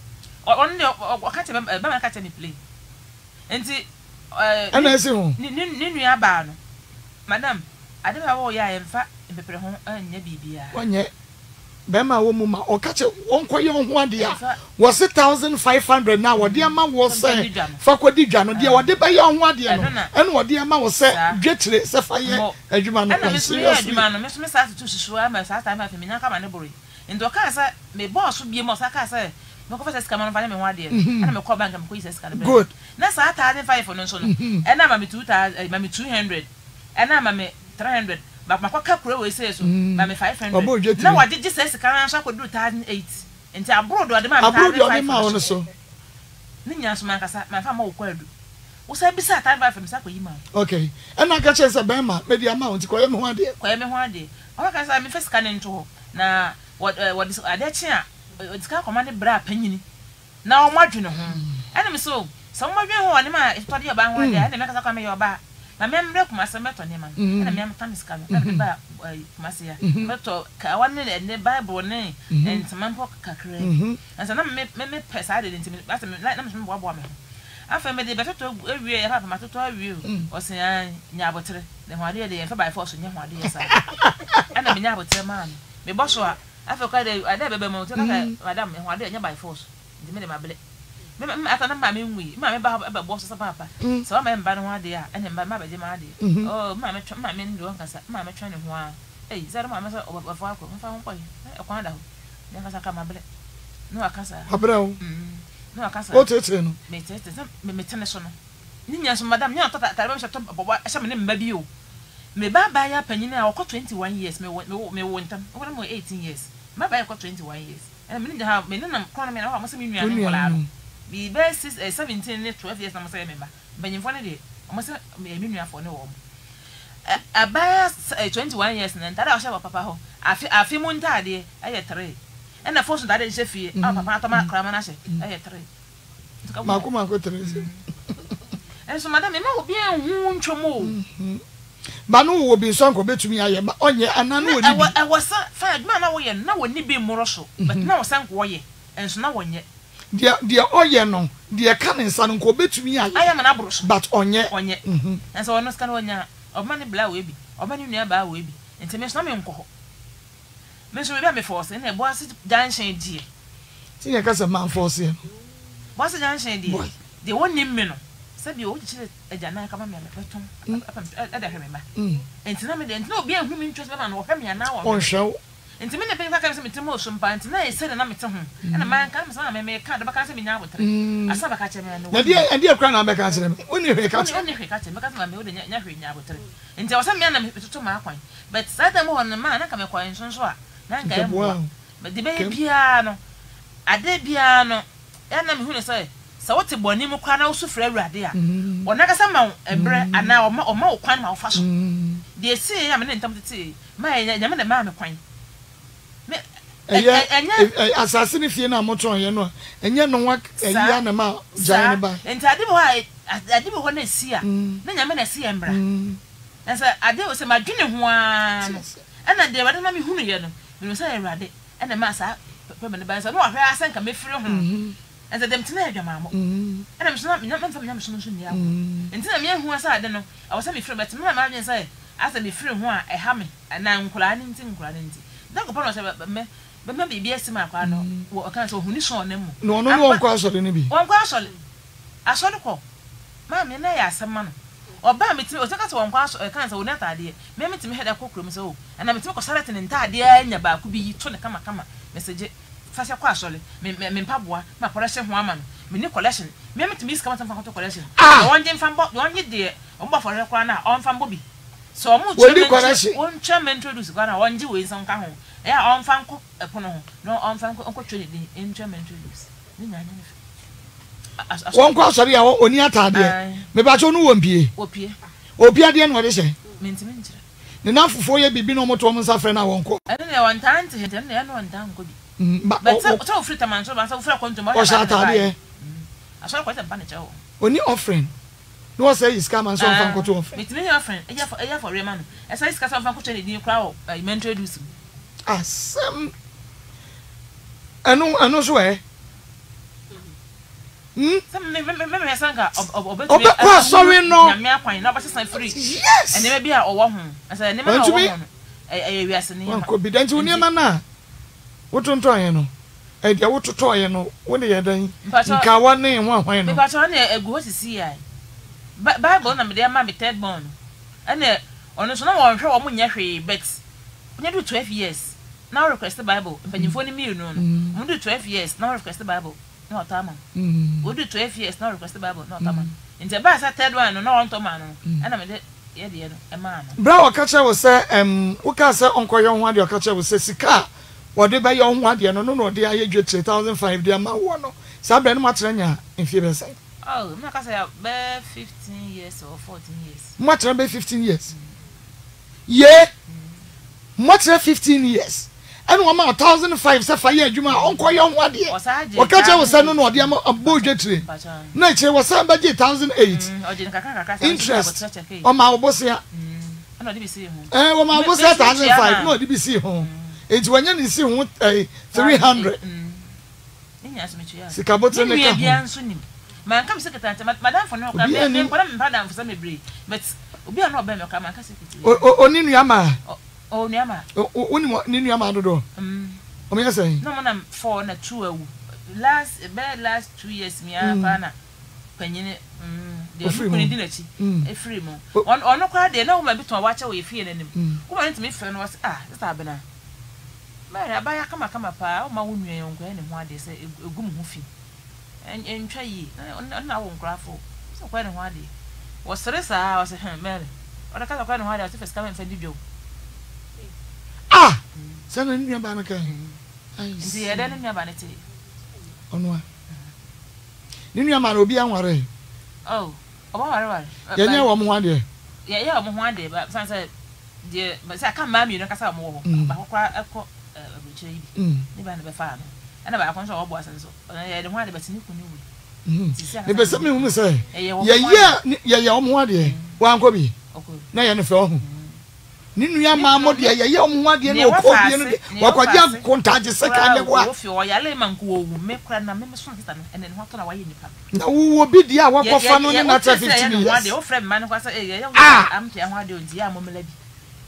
on de o ka te ba ma ka te me play enti ana ese ho ni nua ba no madam ade ba wo ya emfa empepere ho anya bibia onye be ma wo mu ma o ka che onkoye ho ade ya wo 1500 na wo de ama wo se fa kwadi dwa no de wo de ba ye ho ade no ene wo de ama wo se dwetire se fa ye adwuma no na seriously adwuma no me sa to susu ama sa ta ma fe me nya ka ma ne bori ndo ka sa me boss bi mo sa ka sa me ko fa se skama no fa me ho ade ana me ko bank me ko yi se skama good na sa ta 5 no so no ena ma me 2000 ma me 200 ena ma me 300 ba makwa kura we say so ba me 500 na wa digi say sika so akodu 1008 enti abroad ode ma 500 so ni nya so man kasa man fa ma wo kwadu wo say bisa 500 me sa ko yima okay ena ka che say ba ma me di amount ko ye me ho ade o ka say me first scan nto na what ade chi a odika command bra panyini na o madwene ho ena me so madwene ho ne ma itodi yo ba ho ade ena me kasa kwa me yo ba na membre kuma se meto ne man na me am tamiska no na ba kuma se ya meto ka wanne ne bible ne ntmanpo kakra ansa na me pesa de ntimi asa na me boa me afa me de beto ewie ya papa matoto awie o se nya abotre ne ho ade de fa by force nya ho ade ya sa ana me nya abotre man me boso a afa ka de ade bebe mo to ka madam me ho ade nya by force ntimi de mabele me ata na ma me nwi ma me ba boss sa papa so ma mba no ade a ene mba ma ba je ma ade oh ma me ndo nkasa ma me twa ne ho a ei zara ma me so obafa akọ mfa ho kwa e kwa da ho ne nkasa ka ma bele no akasa abra ho no akasa o tete no me tete me tene so no ni nya so madam nya tota tare ba me to bobo a sha me ne mba bi o me ba ya panyine a okọ 21 years me wo ntam wo mo 18 years ma ba ya okọ 21 years ene me ne ha me ne na kwa na me na ho mo se me nua ne kola no bi be 17 ne 12 years na mo say member banyimfo ne de mo say me nua fo ne wo mo aba 21 years na ntada o sha papa ho afi mu ntade aye 3 ena fo so ntade je fie papa atoma krama na she aye 3 ma ko 3 so madam me ma obi enhu ntwomo ba no wo bi so nko betumi aye ba onye ananu oni bi e wasa fa aduma na wo ye na woni bi mmoro so but na wo san ko wo ye enso na wonye dia oye no dia ka ne nsa no nko betumi aye aya ma na bro so but onye enso wono scan wonya obma ne bla we bi obma ne nua ba we bi enti me so na me nko ho me so be me force na e bo ase junction die ti ne ka se man force no bo ase junction die de woni me no sabi o chire ejana ka ma me beton ada hwe me ba enti na me de enti na obi ehwu mi ntwe se ba na wo hwe me na wo on hwe enti me ne pe ka se me timo so mpa enti na e se na me te ho na man ka me se na me ka de ba ka se me nya abotre asa ba ka che me no na dia akra na be ka che me oni hwe ka che oni hwe ka che me ka se ma me o de nya hwe nya abotre enti o se me na me toto ma akwan but sada mo hon ma na ka me kwan so so a na nka e mo but de be bia no ade bia no ya na me hu ne se sa wote boni mu kwa na wo sufre awurade a wona ka sa ma ebre ana o ma wo kwan ma wo fa so de esi ya me ne ntam tete ma nya me ne ma me kwan me asase ne fie na motron ye no enye no wa eya na ma jan ba enti ade bo ho na esi a na nya me na esi embra na sa ade o se ma dwene ho a ana de wade ma me hunu ye no me so awurade ana ma sa pe me ne ba sa no ahwe asan ka me firi ho eza dem tina adwama mo ana me so na me nyam so no ni awo enti na me hu asa ade no awose me firi bet me ma dwen say asa me firi ho a e ha me na nkura ne nti da ko pano se me But maybe BS my quano, what kind of Hunisson them. No, one question in be. One question. I saw the call. Mammy, and I asked some man. Or buy me to one question, a cancer with that idea. Mammy to me had a cookroom so, and I'm a talk of salatin and idea in about could be trying to come, message. Fashion quasole, me pabwa, my collection woman, me new collection, mammy to miss come from collection. Ah, one Jim fan bought 1 year dear, on for a corner on fan bobby. So much one chairman introduce Ghana 1 Jew in some cajon. Yeah, on fan cook upon no on fan uncle Trinity in chairman introduce. One question, only a tad, maybe I don't know one pie. Opia, the end, what is it? Mint. Enough for you be no more Thomas friend. I won't go. I don't know one time to hit and one down good. But so free to man, so I come to my I saw quite a panic. When you offering, no say is come and so from go to offer. It's me offering, a year for Raymond. As I discuss on Faculty in the crowd, I meant to introduce. Ah, some. I know, swear. Some remember a singer of sorry, no, free. Yes, and there may be a woman. As I never know, could be done to near mana. What don't try, you know? And you want to try, you know, when they are done. But one name, one way, but only a good to see. But Bible, I'm there, mammy, Ted Bone. And there, on no one show on your but when you do 12 years, now request the Bible, and you phone me, you know, we do 12 years, now request the Bible, not Tama. We do 12 years, now request the Bible, not Tama. In the bass, I third one, no one to man, and I'm a man. Brow catcher will say, what can say Uncle Young one, your catcher will say, Sika. What they buy your own 1 year, no, they are 3,005, they are my one. Saben Matrania in Fever say. Oh, not I say 15 years or 14 years. Matra 15 years. Yeah, Matra 15 years. And 1,005 Sapphire, you my uncle young 1 year. What catcher was sending on the budgetary. Nature was some budget 1,008. Interest on my bossia. I'm not DBC. Eh, my boss 1,005, no DBC home. It's when you see 300. Sikabote ne ka. Man come secretary, madam for no come, madam for some breed. But obi an obe me come man ka secretary. O ninu yama. O niama. O ninu yama dodo. O me say. No man 4 na 2 awu. Last 2 years me aka na panyine de kuni di nachi e free mo. Ono kwa de na wo ma biton wa che wo e fie nanim. Wo ma ntimi fe no was sister abena. Mary abaya kama pa o ma wo nua yon kwa ne ho ade se egum ho fi entwa yi na wo nkrafo so kwa ne ho ade wo sere sa wo se Mary o da ka kwa ne ho ade o se first come fa didwo se na nua ba na ka ndi e de ne nua ba ne te ono ni nua ma na obi anware o ba ware ye nya wo mo ade ye wo mo ade ba san se de ba se aka ma mi no kasa mo wo ba kwa akọ ni ba na be fa no ana ba akon so wo bo asenso ye de ho ade ba tini ku ni wi ni be se me hu se ye omo ade wa anko bi na ye ne fe ohu ni nua ma mo de ye omo ade na okọ bi no wa kwaja kontaje se ka ne wa wo fi o ya le man ku owu me kra na me so kita no ene ho to na wa ye nipa na wo bi dia wa kofa no ni na 15 years wo frem man kwa se ye am pia ho ade onti ya mo mela bi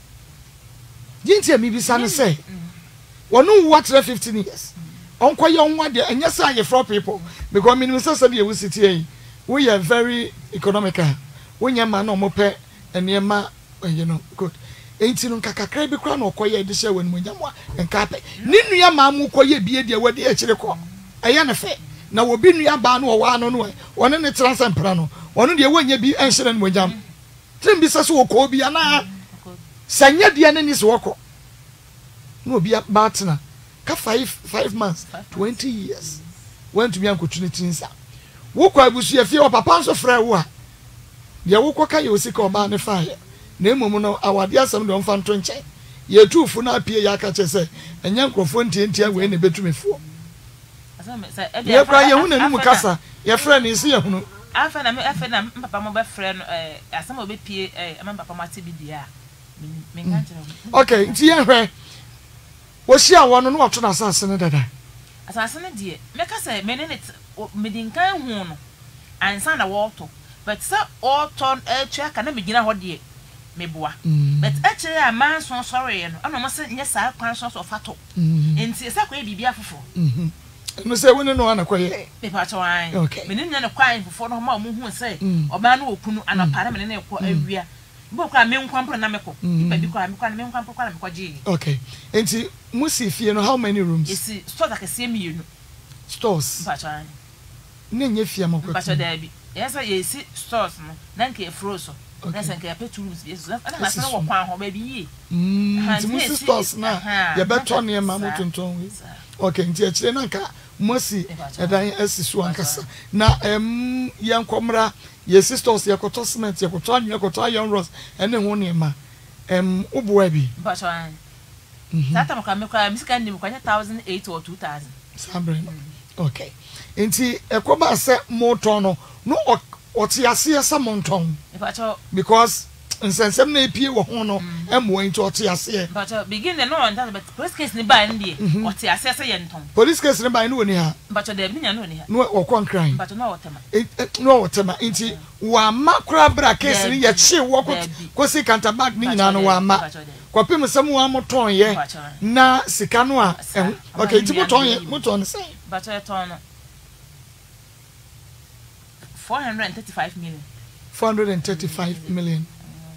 jintia mi bi sa no se wonu what 15 years onko ye onwa de enya sa ye for people because minimum say dey we city yi we are very economical we nya ma no mo pe enema you know good enti no kakakra bi kra na okoye de hye wonu nya mo enka pe ni nua ma mu koye bie de wadi e kire ko eye ne fe na wo bi nua ba no wo ano no woni ne transfer mpra no wonu de wonya bi enhyere no monyam trim bi sase wo ko bi ana sanya de ne ni so woko no be batna ka 5 months 20 years went to be an opportunity nsa wo kwa abusu afie o papa nso frɛ wo a de wo kwa ka ye osika o ba ne fa ye na emom no awade asem de on fa nto nkyɛn ye tufu na apie ya ka che se enya nkrofo ntientia we ne betumefuo ye kwa ye hu na num kasa ye frɛ ne isi ye hunu afa na papa mo ba frɛ no asem obe pie papa mo ate bi dia me kan kyerɛ okay nti ye hwɛ wo shi awon no wato na asase ne dada asase ne die meka say menene medinkan hu no ansa na wato but say auto etua ka na megina ho die meboa but actually a man so sorry no ana mo say nye sa kwan so fato enti nti esa kwa bibia fofo no say woni no anakoye me pa cho an me ne no kwan fofo no ma mo hu say oba na okunu anapare me ne ko awia bo kwa me nkwampro na meko ipa bi kwa me kwa me nkwampro kwa na meko ji okay enti musi fie no how many rooms isi store ka se mienu stores pa cho an ne nye fie mako pa cho da bi yesa yesi stores no na nke froso na sanke ya petu rooms yesu na ma sana wo kwan ho ba bi yi nti musi stores na ye beto ne ma mo tonton we okay nti akire na nka musi edan asisu ankasa na yankomra ye sisters ye koto cement ye koto anwe koto iron rods ene ho ne ma uboa bi ba so an tata maka me kwa misika ndim kwa 1008 or 2000 sambre okay enti ekoba se moton no oti ase asa monton because nsensem na epie wo ho no emo enti oti ase but begin the no on that but police case ni ba ndie oti ase ase ye nton police case ni ba ni woni ha but there bi nya no ni ha no okon crime but no wotema no wotema enti wa makra bra case ni ye chi wo ko si counterback ni nyina no wa ma kwapem sem wa moton ye na sika no a okay ti moton say but I ton 435 million 435 million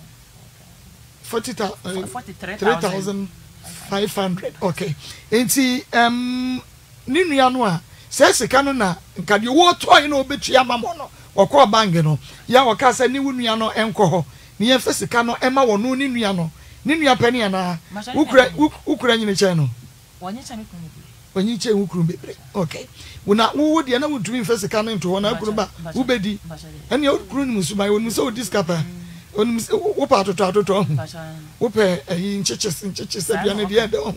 43,500 okay enti ni nua no a se sika no na nka de wo to yi na obetua mamo no okọ bank no ya waka se ni nua no enko ho ni ye fe sika no ema wo no ni nua no ni nua pani na ukura nyine che no wonye che mikuru onyi che ukuru bebre okay una wo de na wo tumi fe sika no nto ho na ukuru ba ubedi ene ukuru ni musuma wo ni so discapa on wo pa toto wo pe ayi ncheche bia na dia de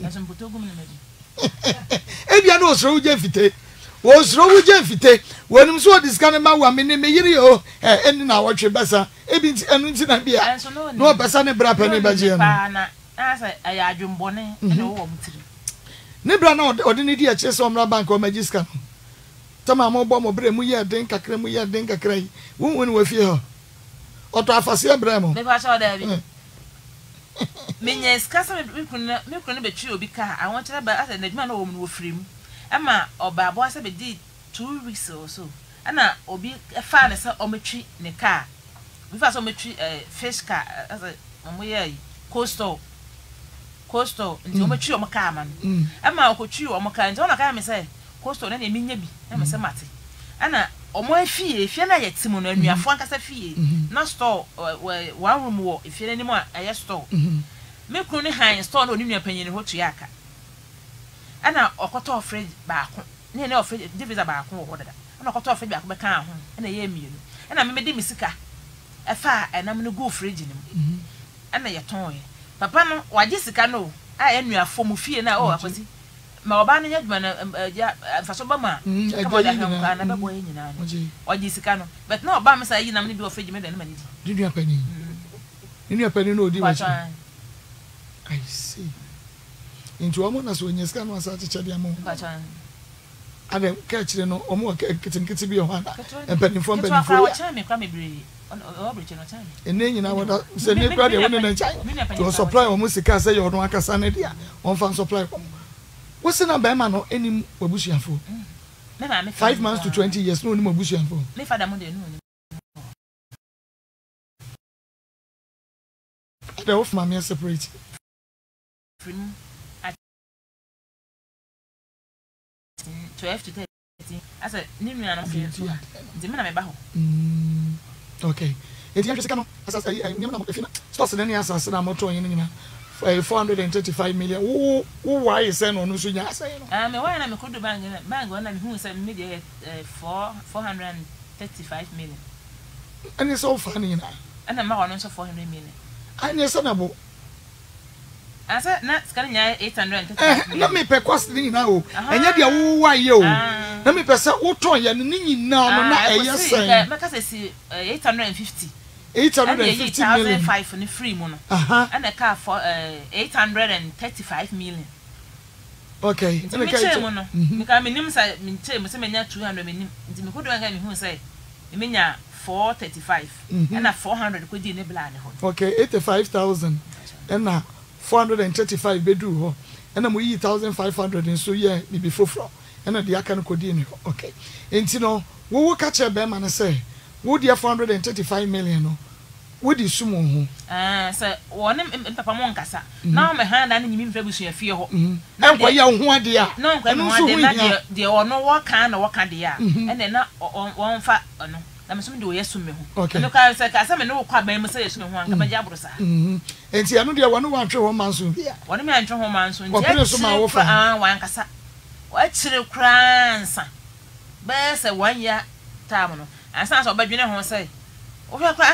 e bia no osro uje fite wo osro uje fite wonim so discan ma wa me ne me yiri o eni na wo twe besa e bi enu nti na bia no besa ne bra pa ne ba je no na asa aya adwumbone ene wo mutiri ne bra na ode ne di a chese omra bank o magiska no tama mo bo mo bre mu ye den kakra yi wo woni wa fie ho oto afase abramo me ba sha da bi menye skasa me kunu be twi obi ka I want to ba asa na djuma na wo mu wo firim ama oba bo asa be di 2 weeks or so ana obi fa na sa o metwi ne ka bi fa so metwi fish ka asa mo ye coastal nti o metwi o mo ka ama no ama o ko twi o mo ka nti ona ka me say coastal na me nya bi na me say mate ana omo afie na yetimu no anuafo ankasa fie na store one room wo efie ni mo aye store me kunu ni han store no ni panyin ho tuaka ana okoto fridge baako ne fridge divider baako wo dada ana okoto fridge baako be kan ho ana ye mienu ana me de misika efa ana me no go fridge ni mo ana ye ton ye papa no waje sika no a anuafo mu fie na o akwasi ma oba na nyaduma na ja faso ba ma ka bo da han ka na be boy nyina no oji sika no but na oba me say yi na me bi ofeji me da na ma ni di nua pani no odi wa I see into omo na so nyɛ sika no asa teche dia mo ade ka kire no omo kitikiti bi ho ana empanifo ene nyina wada se ne kra de woni na nchai to supply omo sika say yo no akasa ne dia on fan supply what's na be ma no enim wabusuafo 5 months to 20 years no ni wabusuafo me father mo de no the of mama separate from 12 to 13 as a new man of the man me ba ho okay e dia sika no asa say nyama na fina stocks na ni asa na moto yin nyina 435 million why is no no so nya say no me why na me kodo bank na me hu say me dey 435 million and it's all funny na and ma wono so 400 million anya sana bo asa na skana nya 835 million na me pe cost ni na o enya dia wo wa ye o na me pe say wo ton ye ni nyina no na eye say make say 850 million 5 ni free mo no and the car for 835 million okay me che mo no me ka me nim say me che mo say me nya 200 me nim nti me kodo nga me hu say me nya 435 and 400 ko di ne bla ne ho okay 85,000 and 435 bedu ho and I'm 1,500 and so yeah, me before from. And the Akan Codini. Okay. And you know, we will catch a bear man and say, would you 435 million? Would you sumo? Sir, one in Papa Moncasa. Now my hand and you very soon fear. Now, why you want dear? No, they are no what kind of what kind they are. And then not one fat or no. I'm assuming do yes to me. Okay. Look, I said, I said, no, quite by say no one, come a jabrosa. And see, I know there one who wants to romance soon. One man to romance soon. What is my offer? One cassa. What's the crans? Best a 1 year time. And sounds of Badina who say, over class,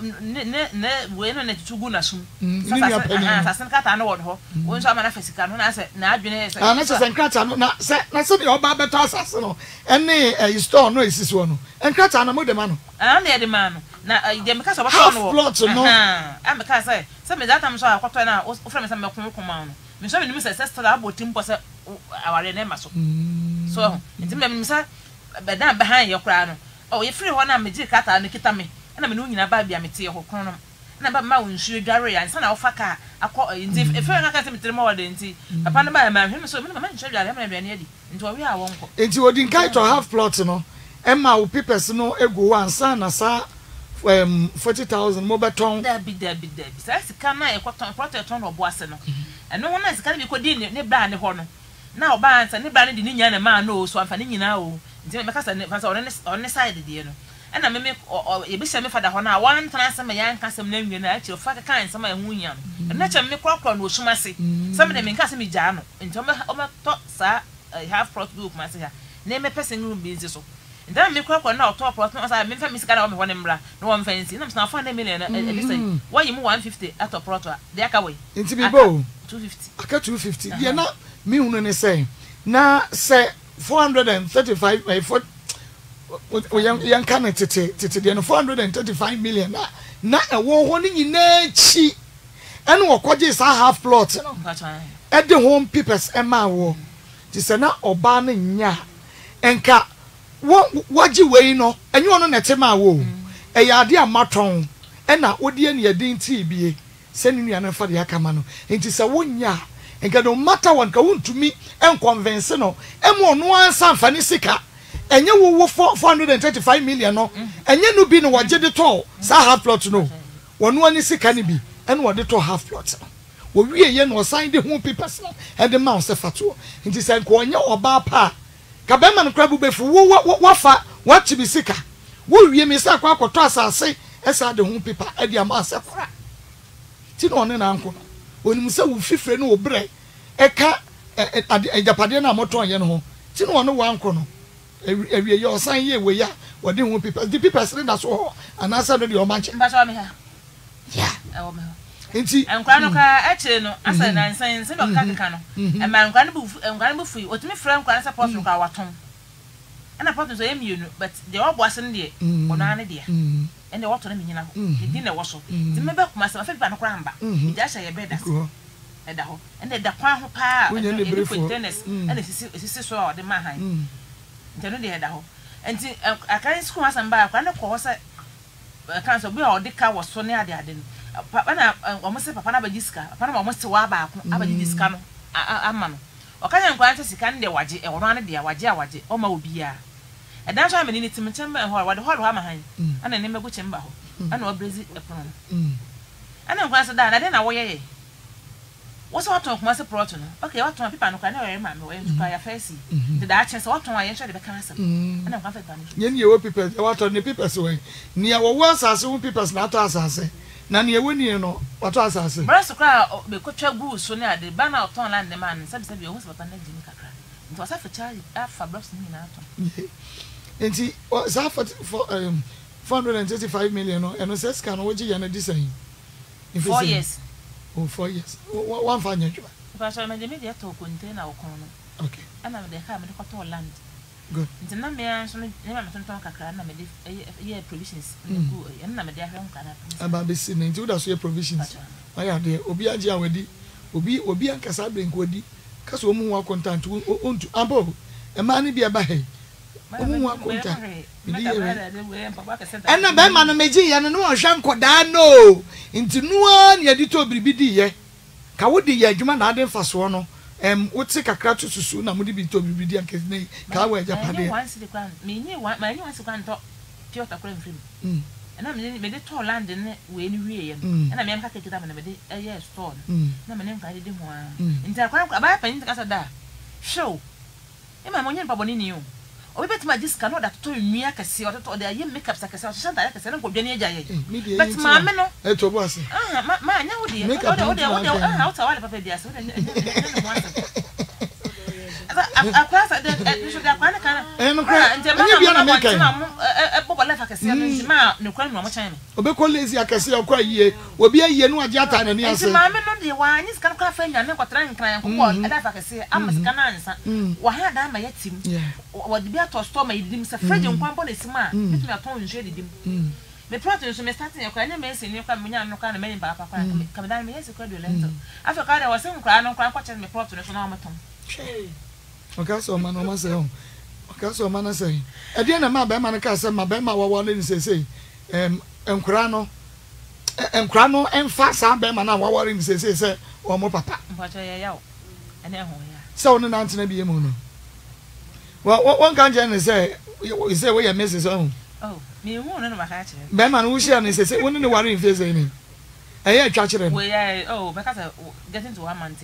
when it's too good as soon. I sent cat and old ho. When some physical, I said, now I've been and Cratan, not said your barber assassin. And a store no is this one. And Cratan, I'm the man. I'm the man. Now, because of a plot, no. I'm because I said, that I'm sorry, what I was from some command. Miss Sister about Tim was our name. So, it's a but down behind your crown. Oh, if you want to make cat and Kitami, and I'm doing a baby, I'm a tea or chronom. And about mountain, she diary and son of Faka. I call it if I can't tell more than tea. Upon the man, him so many mentioned I am near into a real one. Into what in kind to have plots, no. Emma will people no ego one son, as 40,000 mobile tongue. There be. That's the kind of protect on or boissano. And no one else can be called in the brand horn. Now, bands and the brand in the young man knows so I'm finding now. Because on the side, dear. And I make or a bishop for the honor one time some young custom name you know, father kind some young. And not a make crocron was mercy. Some of them in Casimir Jano. In Toma thought, sir, I have brought book myself. Name a person room business. And then make crocron now talk what I mean for Miss Carol one embra, no one fancy. I'm not finding a million. Listen, why you move 150 at a proto? The Akaway. Into me bow 250. I got 250. You're not me when say. Now say 435 young candidate to 435 million. Now a war warning in chi and what quadges I have plots at the home people's Emma war. This is not Obama ya and cat what you weigh no and you on a tema wo a yardia matron and now would ye near Dean TBA sending you for the Akamano. It is a 1 year. And no matter what go to me and conventional and one San Fanisika and you will 435 million no and you no be no what the tall sa half plot no one is a canibi and what the tall half plot we was signed the home papers and the mouse of fatu and he said go or bar pa Kabeman crab be for what to be sicker will we miss a quack or toss I say as I the home paper at the mass of tin on an uncle. When you say we fifre no bre eka Japadia na moto yen ho ti no no wan ko no ewie ye osan ye we ya we dey won people the people say that so and answer no the o manche mba so me ha yeah e wo me ho enti enkwa no ka eche no asa na nsan se do kaka no e ma enkwa no bu fu otimi fra enkwa na support no ka waton na pot so emi no but the obo ase no de ono ane de and the water na ho e di na wo so ti me be kuma se ma fe ba no kra mba e ja sha ye be das da ho and the kwan ho pa e for tennis and esi so the man han ntano de da ho enti akan school asamba akwa na ko se kan so be o de ka wo so ne ade ade papa na o mo se papa na bagiska papa na o mo se wa ba ko abagiska no ama no o kan yankwa ante sika ne de waje e wo no ane de waje o ma obi a e dan so ameni ni tim chemba ho wa de ho ha ma han ana ne megu chemba ho ana o brezi e pono ana nkwa so da na de na wo ye what's what talk must brought no okay what one people no can no ma me to ya face the that chance what one yen the cancer and I'm confident yen ye wo people what on the people so near wo asase wo people na to asase na ne wo ni no what asase brass cry be ko twa gu so na de ba na oton land man sabi o so papa na jimi kakra nti wasa fa charge afa brass ni na aton enti za for 435 million no and says can wo gi ya na design 4 years. Oh, 4 years. One fine job. Because I'm a media to contain our corner. Okay. And I'm the car medical land. Good. The number never talk a crown and year provisions. And I'm a dear young cara. About this in into the provisions. I am there. Obiaji already. Obi and Casabre and Cody. Casomu walk on time to own to Ambo. A man be a bahay. And the man meji and no shanko dano into no one yadito bribidi ye. Kawudi ya juma na den faso no What's a kakra to susu na mudi bito bibidi ankesne ka wa japade once the quan me ni one my once can talk pure takra mfrim na me de to land ne we ni wie yem na me am ka kekita me de eh store na me nka de ho a nti akwa aba pa nti kasa da show e ma monye paboni ni o obi betima jiska no da to nwia kase o to de aye makeup sakase o shanta ya kase na ko dwane agya ye but ma me no e to bo ase ma anya wo de o de o ta wale papa dia so de akwa sa de so da kwa na kana nje ma na make e bobo life akase no nje ma ne kwa no mo chan me obi ko lazy akase o kwa yie obi aye no agya ta na ni ase nje ma me no de wa anyi ska kwa fa nya ne kwatra nkran ko ko e da fa akase am ska na ansa wa ha da ma yatim wa de bi ato store ma yidim sa fridge nkwan bo na sima bitumi aton nje didim me protein so me starting yakwa nya me sini kwa munya no kwa na me ba papa ka me dan me yesi kwa do lento afa ka da wase nkra no kwa kwa me protein so na o matom okay so man o ma say okay so man say e de na ma ba ma na ka say ma ba ma wa le ni sesei nkra no emfa sa ba ma na wa le ni sesei say o mo papa mpacho ya yawo ene ho ya so no na ntena bi emu no one kan je ne say we ya message on me hu no maka kire ba ma no wo share ne sesei woni ne ware in face ni e ya twa kire we ya because getting to 1 month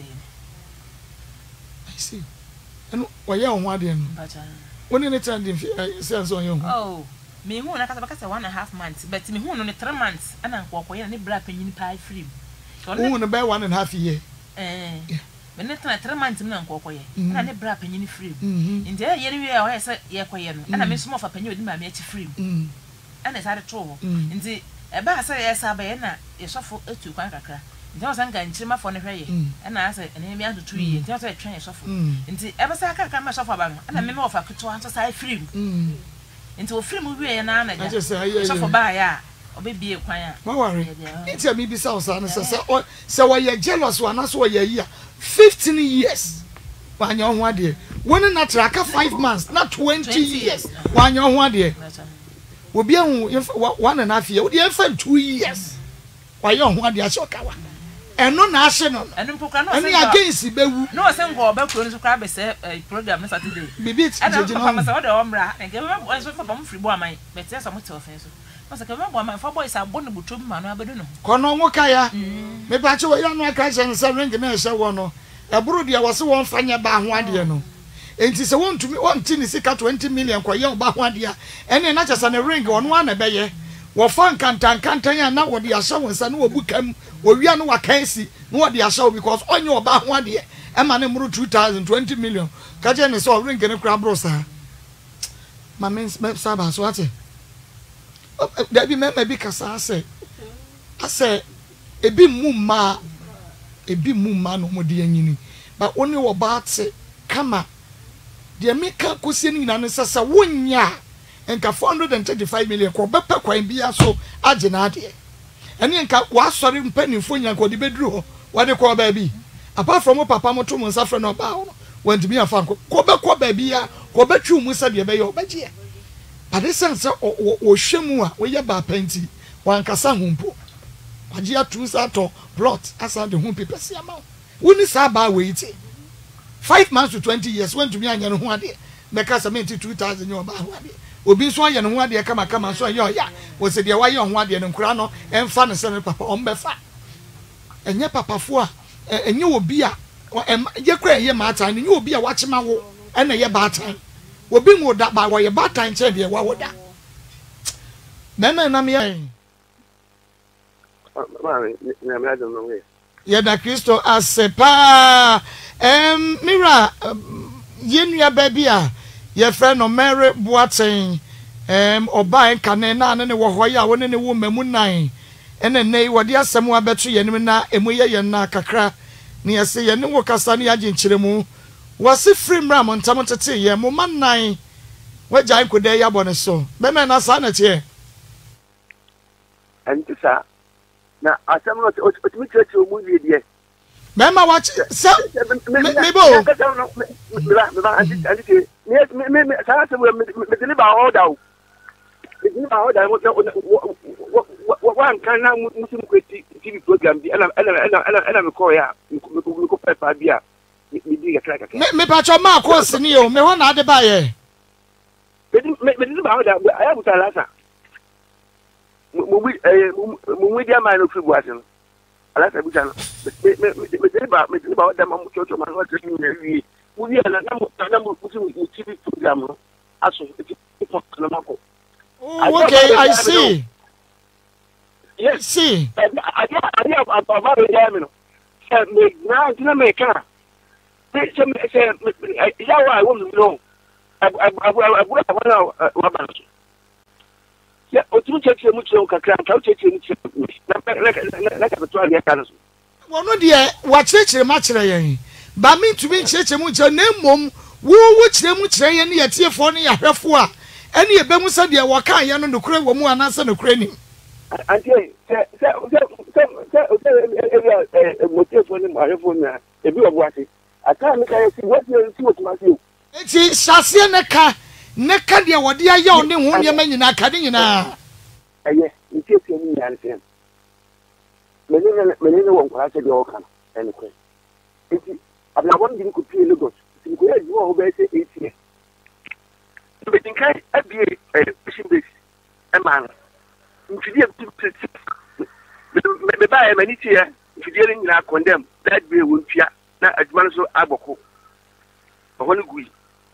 I see. And why you on what then? When you turn the sense on you. Me who na kasa 1.5 months, but me who no 3 months, and I'm walking any black penny pie free. So who no buy 1.5 year. But not 3 months, and I'm walking, and I black penny free. In the year I said, yeah, and I miss more for penny with my mate free. And it's had a trouble. In the about say, yes, I buy a shuffle to Quackra. There was an chima for the way, and I said, and I to 2 years, just a train shuffle. Into ever say I can't come myself about, and I remember if I could to answer side free. Into a free movie and I just say, shuffle by or baby a choir. No worry. It's a maybe south, and so why you're jealous one, that's why you're here 15 years. One young one dear. When not track 5 months, not 20 years. One young one dear. Will be 1.5 years, would you have 2 years? Why young one dear Shokawa? And no national and against Bewu. No, send go back to crab a program Saturday. Bibi, I don't know the Ombra and give up one for bomb free boy, my but there's some offense. Was a command my 4 boys are born to man, I don't know. Kono Mokaya, me patch away on my cash and some ring and so one. A broody was one fanya bar 1 year no. And it's a one to me 1 tin is 20 million kwa young bar 1 year, and then not just on a ring on one a bay. Wa fan kantanya na wo dia sha wonsa na obukam wo wia no wakansi na wo dia sha because onye oba ho ade e ma ne muru 2020 million ka je ne so ring ne kra bro sa ma men saba so ate da bi me bi kasa ase ebi mumma no mo de anyini ba oni wo ba ate kama de meka kosie ni na ne sasa wonya enka 435 million ko bepa kwan bia so agena ade ene enka wa sori mpanimfo nya ko de bedru ho wa de ko ba bi apart from papa moto mo safre no ba ho want me afa ko be ko ba bia ko betwu mu sa de be ye obagie ade sense o hwemu a wo ye ba panti wan kasa humpo wagie atu sa to plot asa de hu pepesi ama woni sa ba we iti 5 months to 20 years want me anya no ho ade meka 72,000 yo ba ho ade obi so aye no ho ade kama so aye ya wo se de wa ye ho ade no nkura no emfa ne se ne papa o mbefa enye papafo a enye obi a ye kra ye ma atan enye obi a wa chema wo ena ye ba atan obi ngo da ba wo ye ba atan che de wa wo da meme na me ye da Kristo asepa mira yenua baby a ye friend no Mary Boaten oba enka na ne wo ho ya wo ne wo mamu nan ene nei wo de asem wa beto ye nim na emuye ye na kakra ne ye se ye ne wo kasa ne age nchiremu wase free mra mo ntam tete ye mo man nan wajan ko de ya bo ne so be me na sa na tie antisa na asem no otimi tete o mu wie de Mema watch so me bo me sa se me deliver order one can now Muslim TV program be and me call ya me ko papa bia di kakra kakra me pacho ma course ni o me ho na ade ba ye me di ba ho da aya buta lasa mu dia ma no fibu ase no alasa buta no me di ba da ma mu chocho ma no tiri ni wi mu wi na mu TV program no aso ti ko na mako. Okay, I see. Yes. See. I about the diamond. Now, make her. I want to know. I want to yeah, but you check much on Kakran, how check him like a 12 years. Well, no, dear, what church a match lay. But me to be church a much name, mum, woo, which them would say any a tear for any a refuah. Any a bemusa dear Waka yan on the crane woman and answer the crane. I say, motive for him, I phone a bit of what I can't make I see what you see what must you. It's Sasia Neka, Neka, dear, what dear young one, your men in a cutting in a. Yes, you take me answer. Melina won't crash at your camp, anyway. I'm not wanting to pay Lagos. You go over 8 years. But in kind of be a fishing base, a man. If you did buy a many here, if you didn't condemn, that way would fear, not as man so aboko. I want to go.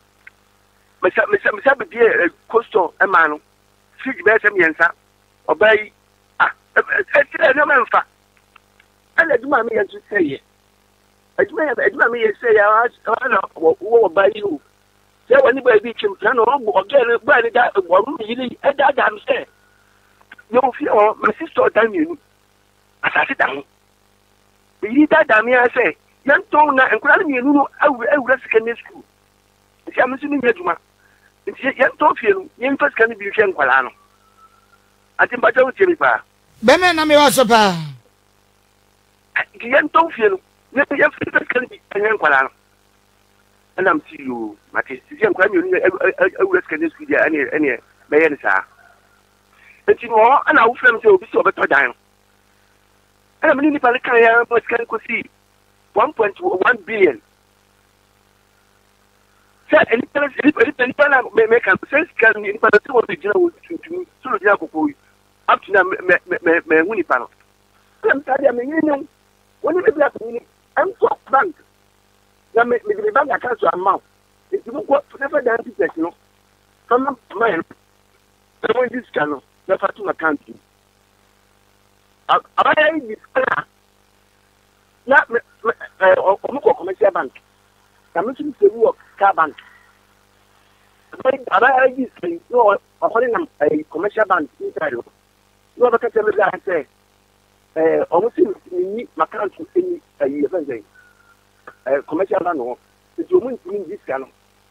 Mr. Dear, coastal, a man, 6 better answer, or by no man fat. I let my man to say it. I do not mean say, I will buy you. There when anybody beat him, or get a brand that really at that damn stay. No fear, my sister damn you. As I sit down. We that damn me, I say, young Tona and Granny, you know, I will secondary school. I'm assuming Yajuma. It's young Tofian, young first can be young Palano. I think I don't tell you. Bemen, I'm also pa. Young Tofian, young first can be young Palano. And I'm see you, Matty. Young Granny, I will secondary school, any Bayan, sir. And you know, and I will film to be so better down. And I'm in the Palacaya, but can see 1.1 billion. Sir, any may make a sense can in Palacaya to general to up to my winning panel. I'm sorry, I mean, when you black meaning, I'm so bank. Now, maybe the bank account to amount. If you go never done to you know, come mine. I want this channel. Never to account. I this not commercial bank. I'm to work car bank. I this no according a commercial bank inside. No other tell me that I say almost in my account to any event. Commercial bank or the woman in this channel.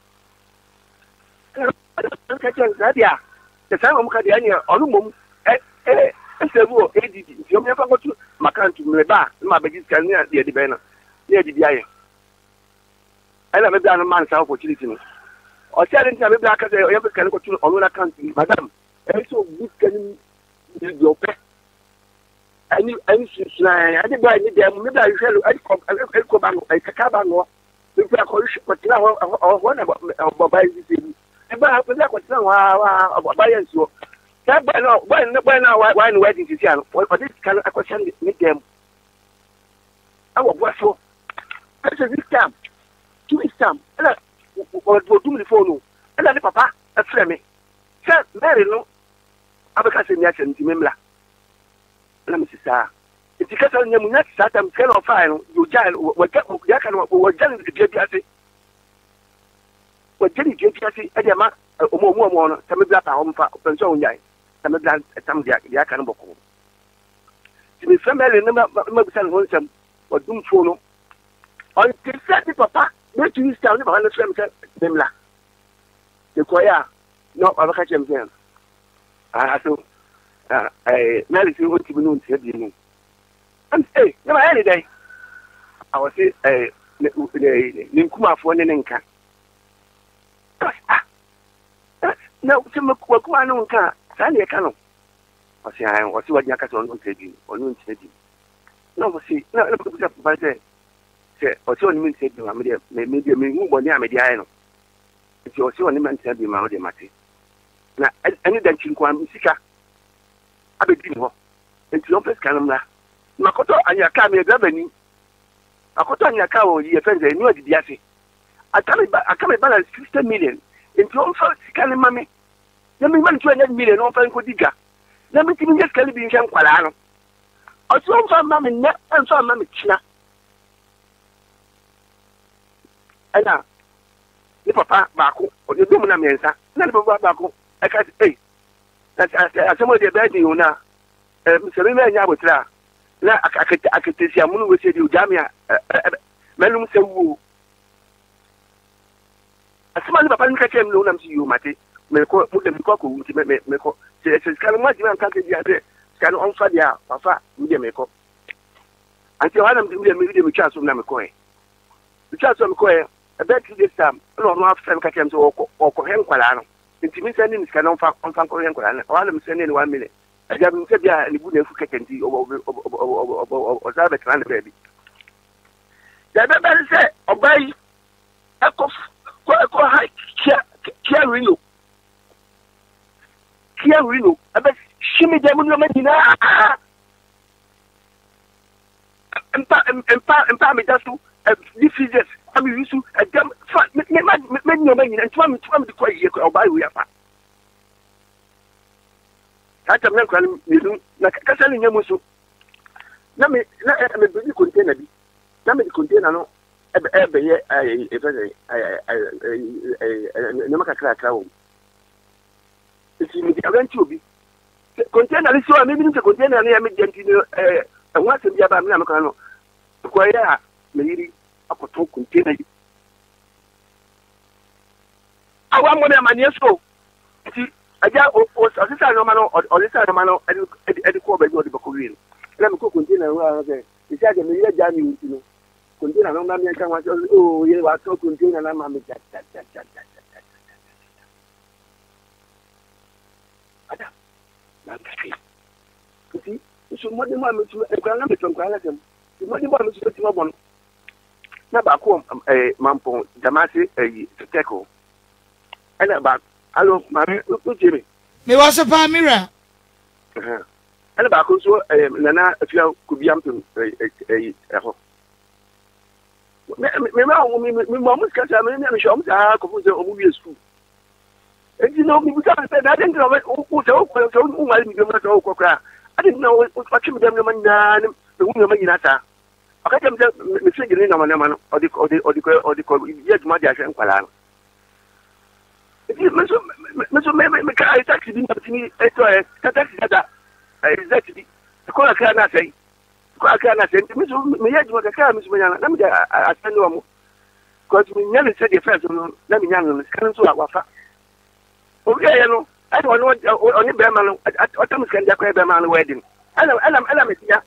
The time of Cadiania, or several ADD. If you never go to Macan to Meba, my baby's can near the Adibana, near the Dia. I never done a man's opportunity. Or telling me black as I ever can go to another country, Madame. And so good can your pet. I didn't buy any damn, maybe I shall I Cacabango, the Pracosh, but now or one about buying this. And I have to look at some buying so. Why now? Why wedding to Jan? What this kind of question with them? I will work for. That's a big time. 2 weeks time. And I will do the phone. And then papa, a friend me. Sir, Mary, no. I will catch a nation to Mimla. Let me see, sir. It's because I'm not sat and kind of fine. You giant, what can the JPC? What Jenny JPC, Edema, more, some black home for Pension Yai. Some glance at some Yakan Boko. To be family, number son Wilson, or Doom Fono. On the set, papa, not to use town about 100 Nimla. The choir, no other catch him then. I so I married you want to be known to you. And say, never any day. I was say, Ninkuma for Nenka. No, some Quaquano car. Sandy Cano. I say, I was what Yakaton said you, or noon said you. No, see, no, by the say o se oni mi ntia bi ma me hu boni a me dia no nti o se oni ma ntia bi ma o de mate na ani da nchi nkwa sika abedi ho nti on pes kanam na makoto anyaka me grabani akoto anyaka wo ye fenze ni odi biase akame balance 60 million nti on fa sika ne mame na me man 200 million on fa nko diga na me timi ngeska li bi nhwe nkwala no o so on fa mame na en fa mame kina ana ni papa baako o de dum na mensa na ni papa baako aka say asemo de bedi una msebe me nya botra na akatesi amunu we se di jamia melum se wu asema ni papa ni kache mlo na msi yu mate me ko mu de ko wuti me ko se kan ma di man kan ke dia de kan on fa dia papa mu de me ko anti wana mdi de me chaso na me ko e chaso me ko e about this time no no after kache mso oko hen kwala no nti mi send ni sika na on fa ko hen kwala na wala mi send ni 1 million aja mi se bia ni bu na fu keke nti o za be tran baby ya be be se obai ko ha kia rino abe shimi de mu no medina empa me just diffuses am yusu agam fa me nyo me nyina ntwa me de kwa ye obai we afa hata mna kwa nilu na kasa ni nyamuso na me bi container bi na me container no ebe ye na makakra krawo isi mi aganti obi container li so me bi ni container na ya me janti no nwa se bia ba me na me kan no ko ya me yiri akoto container yi awa mo na manie so iti aja o sisa no mano o sisa no mano edi ko be odi bako wi na me ko container wa se isi aja me yira jami uti no container no na me kan wa o ye wa to container na ma me cha ada na kafi uti so mo de ma me tu e kwa na me tu kwa la tem mo de ma me tu ti ma bon na ba ko mampo jamasi teko ana ba alo mami ujiri me wase pa mira ana ba ko so nana afia kubiam to eho me ma mo muska sa me shom sa ko fu se o mu bi school enti no mi busa se da den no o so o ma mi gema so ko kra adi no o pachi mi dem no man na me wu no ma nyina ta akata me se gire na ma no odi ko ye duma dia hwe nkwala no me ka ai taxi bi matini eto taxi da exactly ko aka na sai me ye duma ka me so nyana na me asendo amu ko mi nyana se de first no na me nyana no kan so awafa o ye no ai wono oni be ma no otam skan ja ko be ma no wedding ala me tia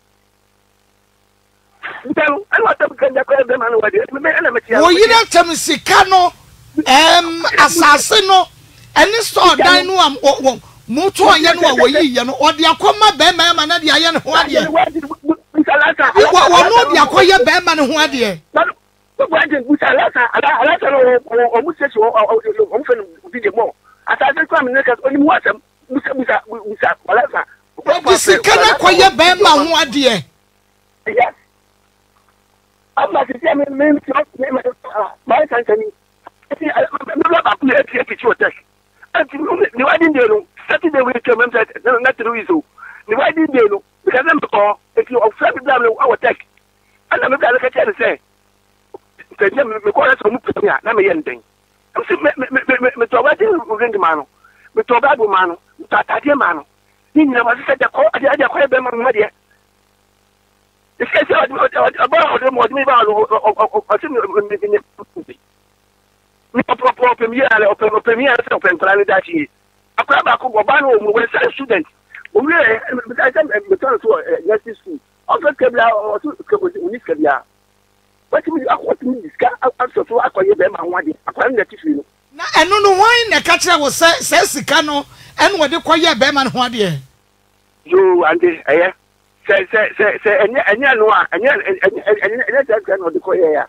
ndalo ala otam skan ja ko be ma no wedding me ala me tia wo yira tam sika no asase no eni store dan no am moto anya no wo yiye no odi akoma be ma na de aye ne ho ade wo no di akoye be ma ne ho ade wedding busalasa ala no mu se o mu fe no di mo asase kwa me ne ka oni mu asem busa balasa di sika na koye be ma ho ade yes amma se me ma kankani me ba ku e ti o tek anti ni wadi ndelo Saturday we came na three weeks ni wadi ndelo because them ko if you of Friday blame our tek ana me ka tell say tell me ko so mu pia na me yenden am se me to wadi ring mano me to ba bu mano ta die mano ni na ma se de ko ade ko be ma ma de ese se aba o de mo mi ba o se mi ni proprio premier se open plan da chi akwa ba ko boba no mu we say student o we me tell so university school o fe kebla o so ko ni kebla what me akwa ti diska so so akoye be ma nwade akwa na tifi no na eno no wan na ka kire wo se sika no eno wo de koye be ma no ho ade yo ande say anya no a anya that kind of the koya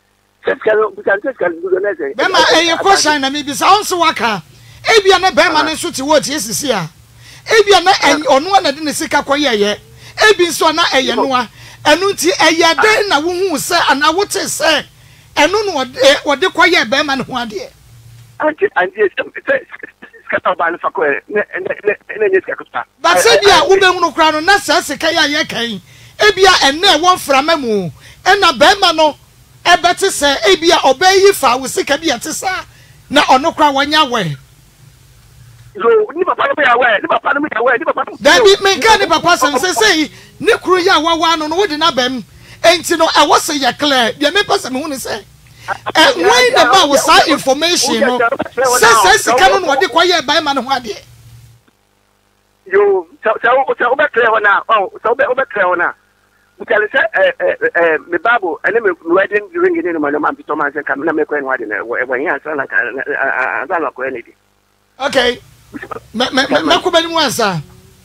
Bema eye question na me bi sa onso waka ebia na bema ne so ti wo ti esisi a ebia na ono na de ne sika koyeye ebi nso na eye no a enu nti eye de na wo hu se ana wo te se enu no wode koye bema ne ho ade anti skata ba ne fakwe ne ne skata kuta ba se bia wo be hunu kra no na se sika ya ye kan ebia enne won frama mu ena bema no ebeti se ebia obeyi fa wo sika bia te sa na ono kra wanya we yo ni papa no ya we ni papa no ya we ni papa David me kan ni papa say ni kru ya wawa no wo di na bam enti no e wo se ye clear bia me pese me hu ni say when the ba was that information no say sika no wo di kwaye ban ma no ho ade yo so be clear ona so be clear ona because me Bible and me wedding ring in my man Peter man say come na me ko enwa de na when he answer like azala ko anything. Okay. Me ko bani mu ansa.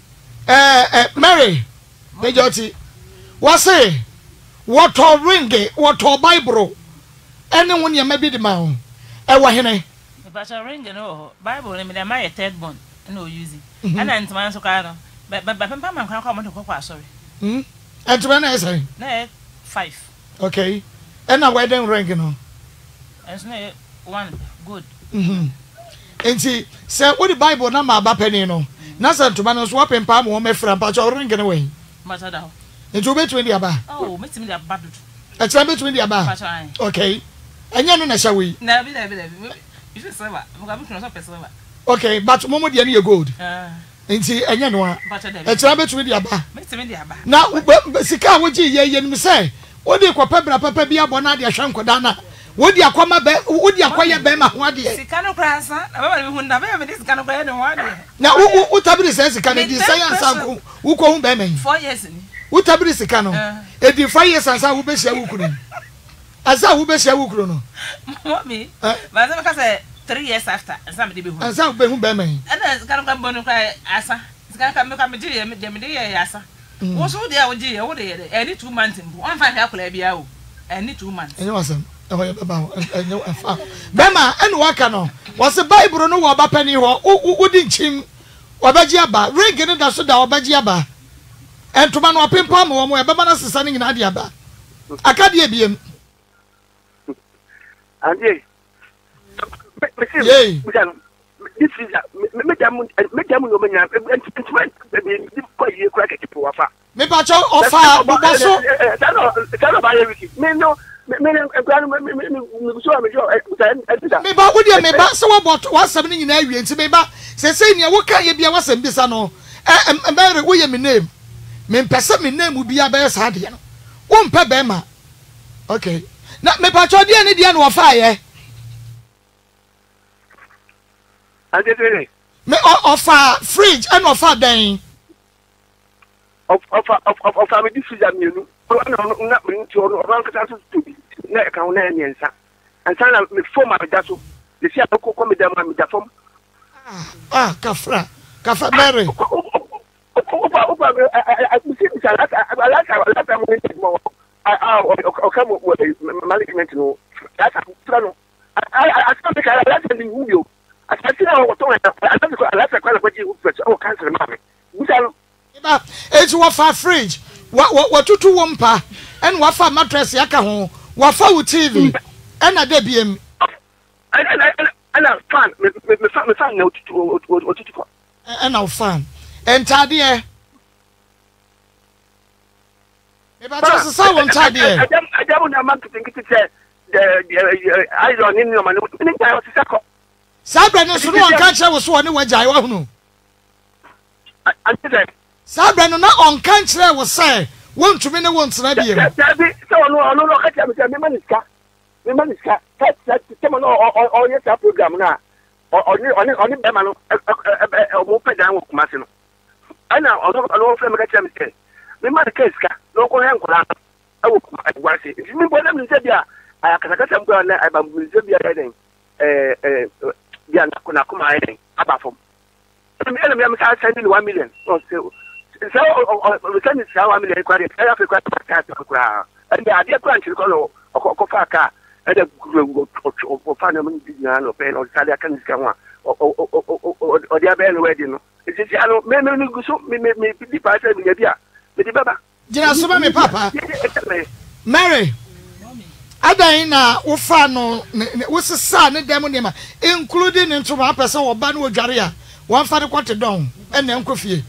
Mary. Me joti. What say? What ring what Bible. Ene won ye mabi de ma ho. E wo hene. But ring no Bible me dey my third born no use. And ntman so ka no. But papa man kan ko mo to kwa sorry. And to when I say? No, 5. Okay. And a wedding ring, you know. It's no 1 good. And see, say what the Bible number about penny, no. Nasa to man swap and palm or me from patch or ring away. Matter. It will be 20 about. Oh, Miss me that bad. A time between the about. Okay. And you know, shall we? Never. Okay, but Momo, you're good. Nti enye no a etra betumi dia ba betumi dia ba na sika woji ye nim say wodi kopa bra papa bia bo na de hwe nkoda na wodi akoma be wodi akoye be ma ho ade sika no kransa na baba me hunda be me sika no koye ne ho ade na utabiri say sika ne di science anko wo ko hu be me 4 years ni utabiri sika no e di 5 years ansa wo be hia wo kunu asa wo be hia wo kunu no mommy ba za ka say 3 years after some dey be hu asa be hu be me and kan kan bonu kai asa kan kan me kan me dey asa wo so dey wo dey wo dey any 2 months mbu on fa hia kula bia o any 2 months enye wasam e ho baba enye afa bema ene waka no was Bible no wo ba pani ho wo di nchim wo ba gi aba ring ne da so da wo ba gi aba entoma no opempa mo wo e baba na sesa ne nyina de aba akade ebiem ande Yay. This is me jamu no menya entiment ko ye kura ke tipo wafa me pa cho ofa bobo so tano ba ye wiki me no me enkwano me so am jo me ba wo dia me ba so what wasam ni nyina awie nti me ba se ne wo ka ye bia wasam bisa no emere wo ye me name me mpese me name bia ba sa de no wo mpe be ma okay na me pa cho dia ne dia no wafa ye me offer fridge and offer then offer me this fridge am you na me nti o ran kata so to bi na e kan na enyensa ansa na me form am da so le sia ko me da ma me da form kafra Mary management no that's no I can't make a lot of you I see now what I don't quite what you cancel mommy. It's what for fridge. What to wompa and what for mattress yaka ho. What for TV and a debim. And I'm fan. Me fan no to and our fan. And Tadia. If I just saw one Tadia. I don't know to think it said I don't need no man. Sabra no so no kanche wo so ne wajai wa hunu Sabra no na on kanche wo say wontumi ne wontena biem so no kacha me maniska tell no yes program na oni be ma no mo pedan wo kumase no ana ono frame kacha me say me maniska no ko hen kola awu kwase mi bo na mi se bia ayakasa mbo na abambu se bia den ya na kuma aba fom me sa send 1 million no say we can say how many required every question and the idea country call or car and a family or pen or Sadia can come on or the other wedding. It is maybe go so me be part of the idea. The Baba. Just so me papa. Mary. Adaina ufano wose sa ne dem ne ma including into one person oba no odware a one fa de kwate don ene nkofie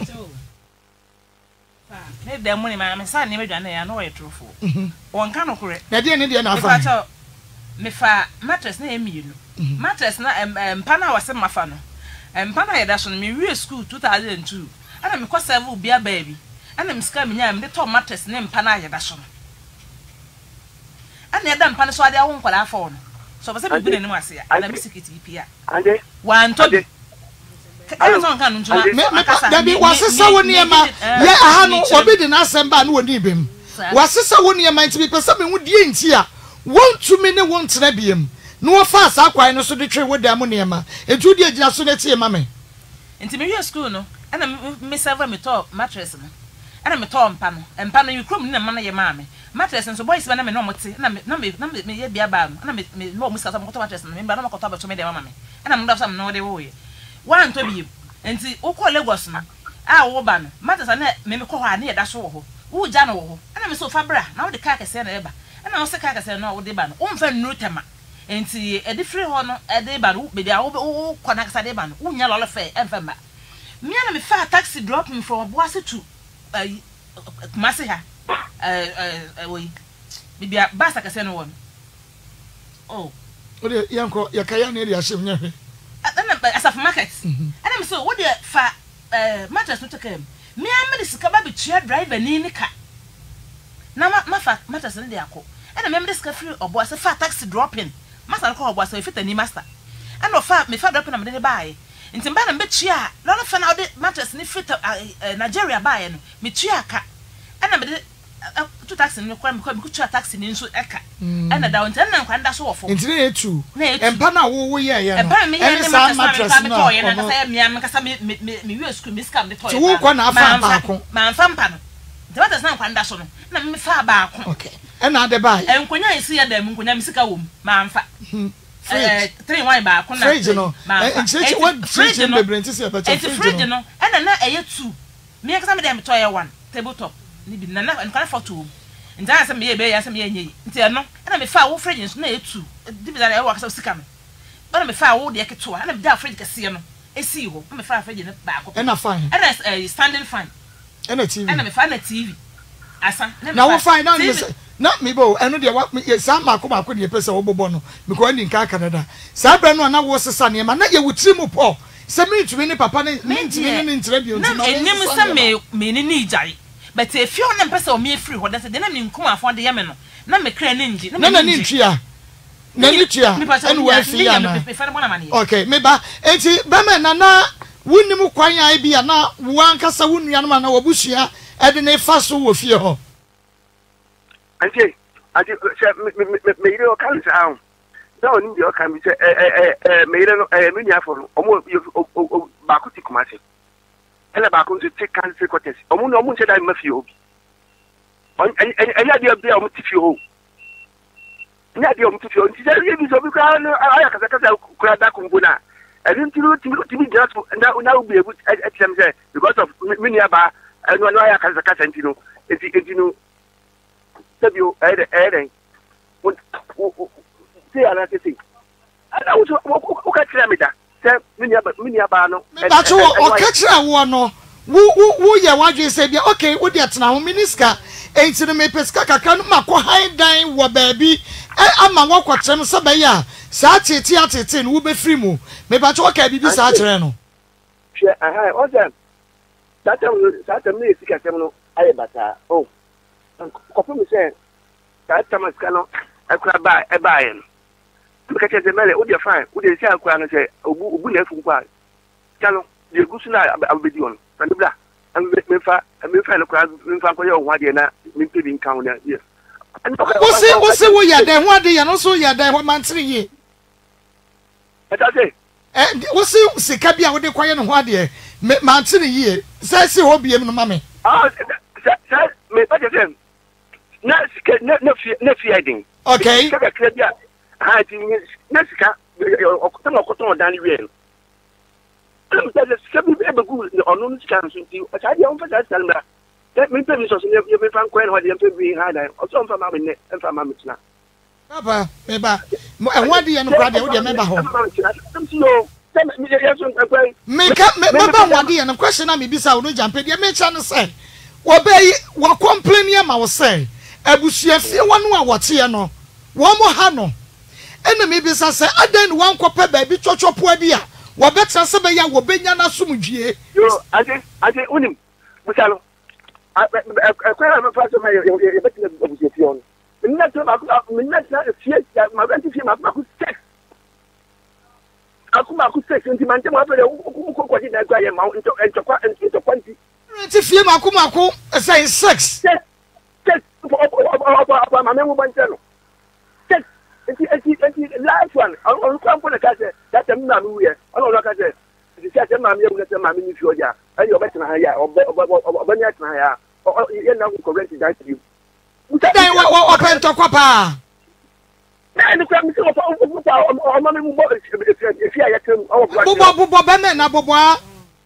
ne dem ne ma me sa ne medwane ya no ye trofo won ka no kore na de ne de na afa me fa mattress na emienu mattress na mpa na wase mafa no mpa na ye da so no me wie school 2002 ana me ko serve bia baby ana me ska me nya me de to mattress ne mpa na ye da so no ana yada mpa no so ade awo nkwala afọ no so bese bi ne mu ase ya na misikiti pia ande wan to bi ana so nka no ntuna da bi wasesa woni ema ye aha no obi de na asemba no woni bem wasesa woni ema nti bi pese me hu die nti a wontumi ne wontena biem no wo fa asa kwai no so de twe wo da mu ne ema etu die gina so ne tie ma me nti me wi school no ana me serve me to mattress no ana me to mpa no yikrom ni na ma na ye ma me mattress nso boys na me no mote na me ye bia ba na me no muska so moto mattress na me ba na makoto abeto me de mama me ana me ndo so me no de wo ye wan to bi enti wo ko Lagos no a wo ba no mattress na me ko ho a na ye da so wo ho wo ja no wo ho ana me so fa bra na wo de ka kese na ye ba ana wo se ka kese no wo de ba no wo mfa nnu tema enti e de free ho no e de ba no be dia wo ko na kasa de ba no wo nya lolo fe emfa ma me na me fa taxi drop me from Boase to Kumasi we bibia basa kase no won oh ode yanko yakaya na area shim nyawe ana asaf market ana me so wo de fa mattress no take me am de sika ba bitua driver ni ka na ma fa mattress no de akọ ana me am de sika free Oboase fa taxi dropping master ko Oboase fit ani master ana fa me fa dropping na me de bae nti mba na mbe tua lolo fa na de mattress ni fit Nigeria bae no me tua ka ana me de to taxi ni kwa me tua taxi ni nso eka ana da wonta na nkwa nda so wofo nti na etu empa na wo ye ye no ene sa mattress no to ye na kasa me am kasa me wi school me scam de to ye ti wo kwa na afa ba ko ma mfa mpa no de mattress na nkwa nda so no na me fa ba ko okay ena de bae enkonya isi ya da enkonya me sika wom ma mfa 3 wine ba ko na fridge no enchi what fridge no be ntisi about fridge no ena na eye 2 me kasa me dem to ye 1 tabletop ni bi na nkana photo nta asa me ye be ya asa me ye nyi nti eno ena me fa wo fridge nso na ye 2 di bi da e wa kasa sika me ena me fa wo de keto ena me da fridge kase no esi ho me fa fridge no ba ko ena fine ena standing fan ena TV ena me fa na TV asa na wo fine na me na me bo eno de wa sa mako de pese wo bobo no because ni nka Canada sa bra no na wo sesa ne ma na ye wutiri mu po se me ntumi ni papa ne ntimi ni ntire bi onti na enim se me ni jai but if you na pese o me free ho de na me nkum afọ de ye me no na me kra ni nji na ni ntwia na ni tua enu wa fi ya na okay me ba enti ba me na wunnim kwan ya bi ya na wo ankasa wunua no ma na wobusua e de ne fa so wo fie ho ante me ire o kan sa na oni bi o kan bi se me ire no me nya fo no omo ba ko ti Kumasi ele ba ko ti kan se ko tesi omo no omo se da ma fie obi anya dia bi omo ti fie ho nya dia omo ti fie ho ti se ri bi so bi ka no aya kasa kura da ko ngona edin ti mi just na ubi ebu etem se because of me nya ba no aya kasa ntino enti no sabio ere se ana se ana wo ka kira me da se me nya ba no ba to o ka kira wo no wo ye wadwe se bia okay wo de atena ho miniska enti no me peska kaka no makọ high dan wo baabi ama wo kwatrem se ba ya sa tete no wo be free mu me ba to o ka bibi sa kire no hwe aha o se satam ne sika tem no aye bata oh kopo mi se ta tamaska no akura ba e ba yen because the mele o dey fine o dey say akura no say obu na fu kwa chalo dey gusu na abedi on and bla and me fa no kwa me fa ko ye ho ade na me pedi nkan na yes wo se wo ya den ho ade ya no so ya den ho mantri ye eta say wo se sika bia wo de kwaye no ho ade Mantini ye. Say see hobby no mame. Ah, say me pa je na feeding. Okay. Ka ka dia. Ah, ti na sika okoton dan wi en. Because some people go on no sika so ti. O sa dia on fa sa na. That me pay me so you me fan coin ho dia pay be high line. O so on fa ma me en fa ma me tina. Papa, meba. And what do you know crowd dey member ho? Meba what dey and question am bisa wo no jampe dey me cha no say. Wo be wo complain ya ma wo say. Abusuafie wonu a wote no. Wo mo ha no. Ena me bisa say adan wan kopa ba bi chochopo abi a. Wo betra se be ya wo benya na sumdwie. Yo, ade unim. Musalo. Akwara me fa so ma ye betina abusuafie on. Minna fie ma benti fie ma ku sex. Akuma ku sex nti mante ma fere ko di na gba ye ma into kwanti. Nti fie ma ku say sex. Sex ma me mo bante no. Sex nti last one on ko na ka say that me na me we on ka say nti say ma me ye na say ma me ni fie oja ayi obetina ha ya obanya tina ya ye na ko correct that you. Then open to kwapa. Na kwa mi so o ma me mu bo if ya kem o bo be me na bobo a.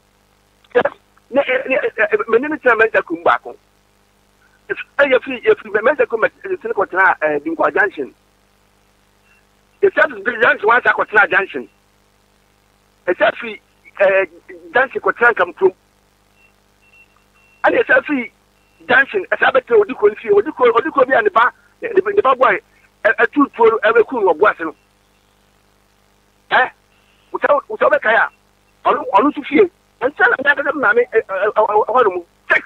Me ni tell me ta kumba ko. If me ta kumba tin ko tra Dinkwa junction. If that is junction once I ko tra junction. If junction ko tra kam krum. And if dancing as I better Odiko be and the bad boy a two for every cool of Guasino. Eh? Without Kaya, on to fear, and tell another mammy sex.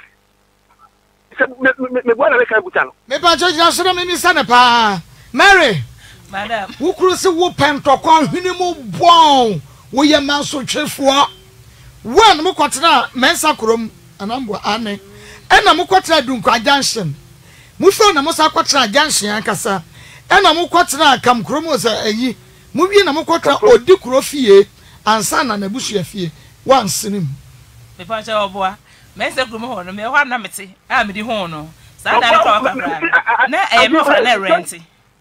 Me one of the Kabutano. Me Patrick National Sanapa. Mary, Madam, who cruise a whooping to call minimal bone. We are mouse so cheerful. One more quatra, Mensacrum, and Ambo Anne. Ena mukwatra Dinkwa junction. Muso na musa kwatra junction akasa. Ena mukwatra kamkromo za eyi. Muwie na mukwatra Odikuro fie ansa na nabusu fie. Wansinim. Me pa cha oboa. Me se kromo ho no me ho na mete. A me di ho no. Sa da kwa kakra. Na me fa na rent.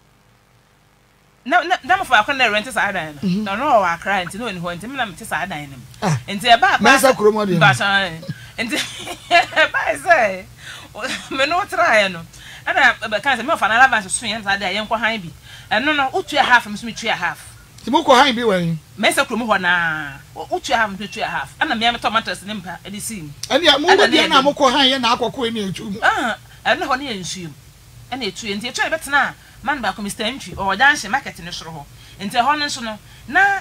Na mo fa kwa na rent sa dan no. No wa kra nti no ni ho nti me na mete sa dan nim. Nti e ba me se kromo de. Ba sa nti ba say me no try no. Ana kan say me fa na lava so yen sa da yen kwa han bi. Eno no utu half me so me tu half. Ti mo ko han bi wan. Me se kromo ho na utu half me tu half. Ana me tomatoes ne mpa e di sim. Ene ya mo de na mo ko han ye na akoko ene etu. Eno ho ne ensuum. Ena etu nti etu e betena man ba ko Mr. Entry o danse market ne soro ho. Nti ho no so no na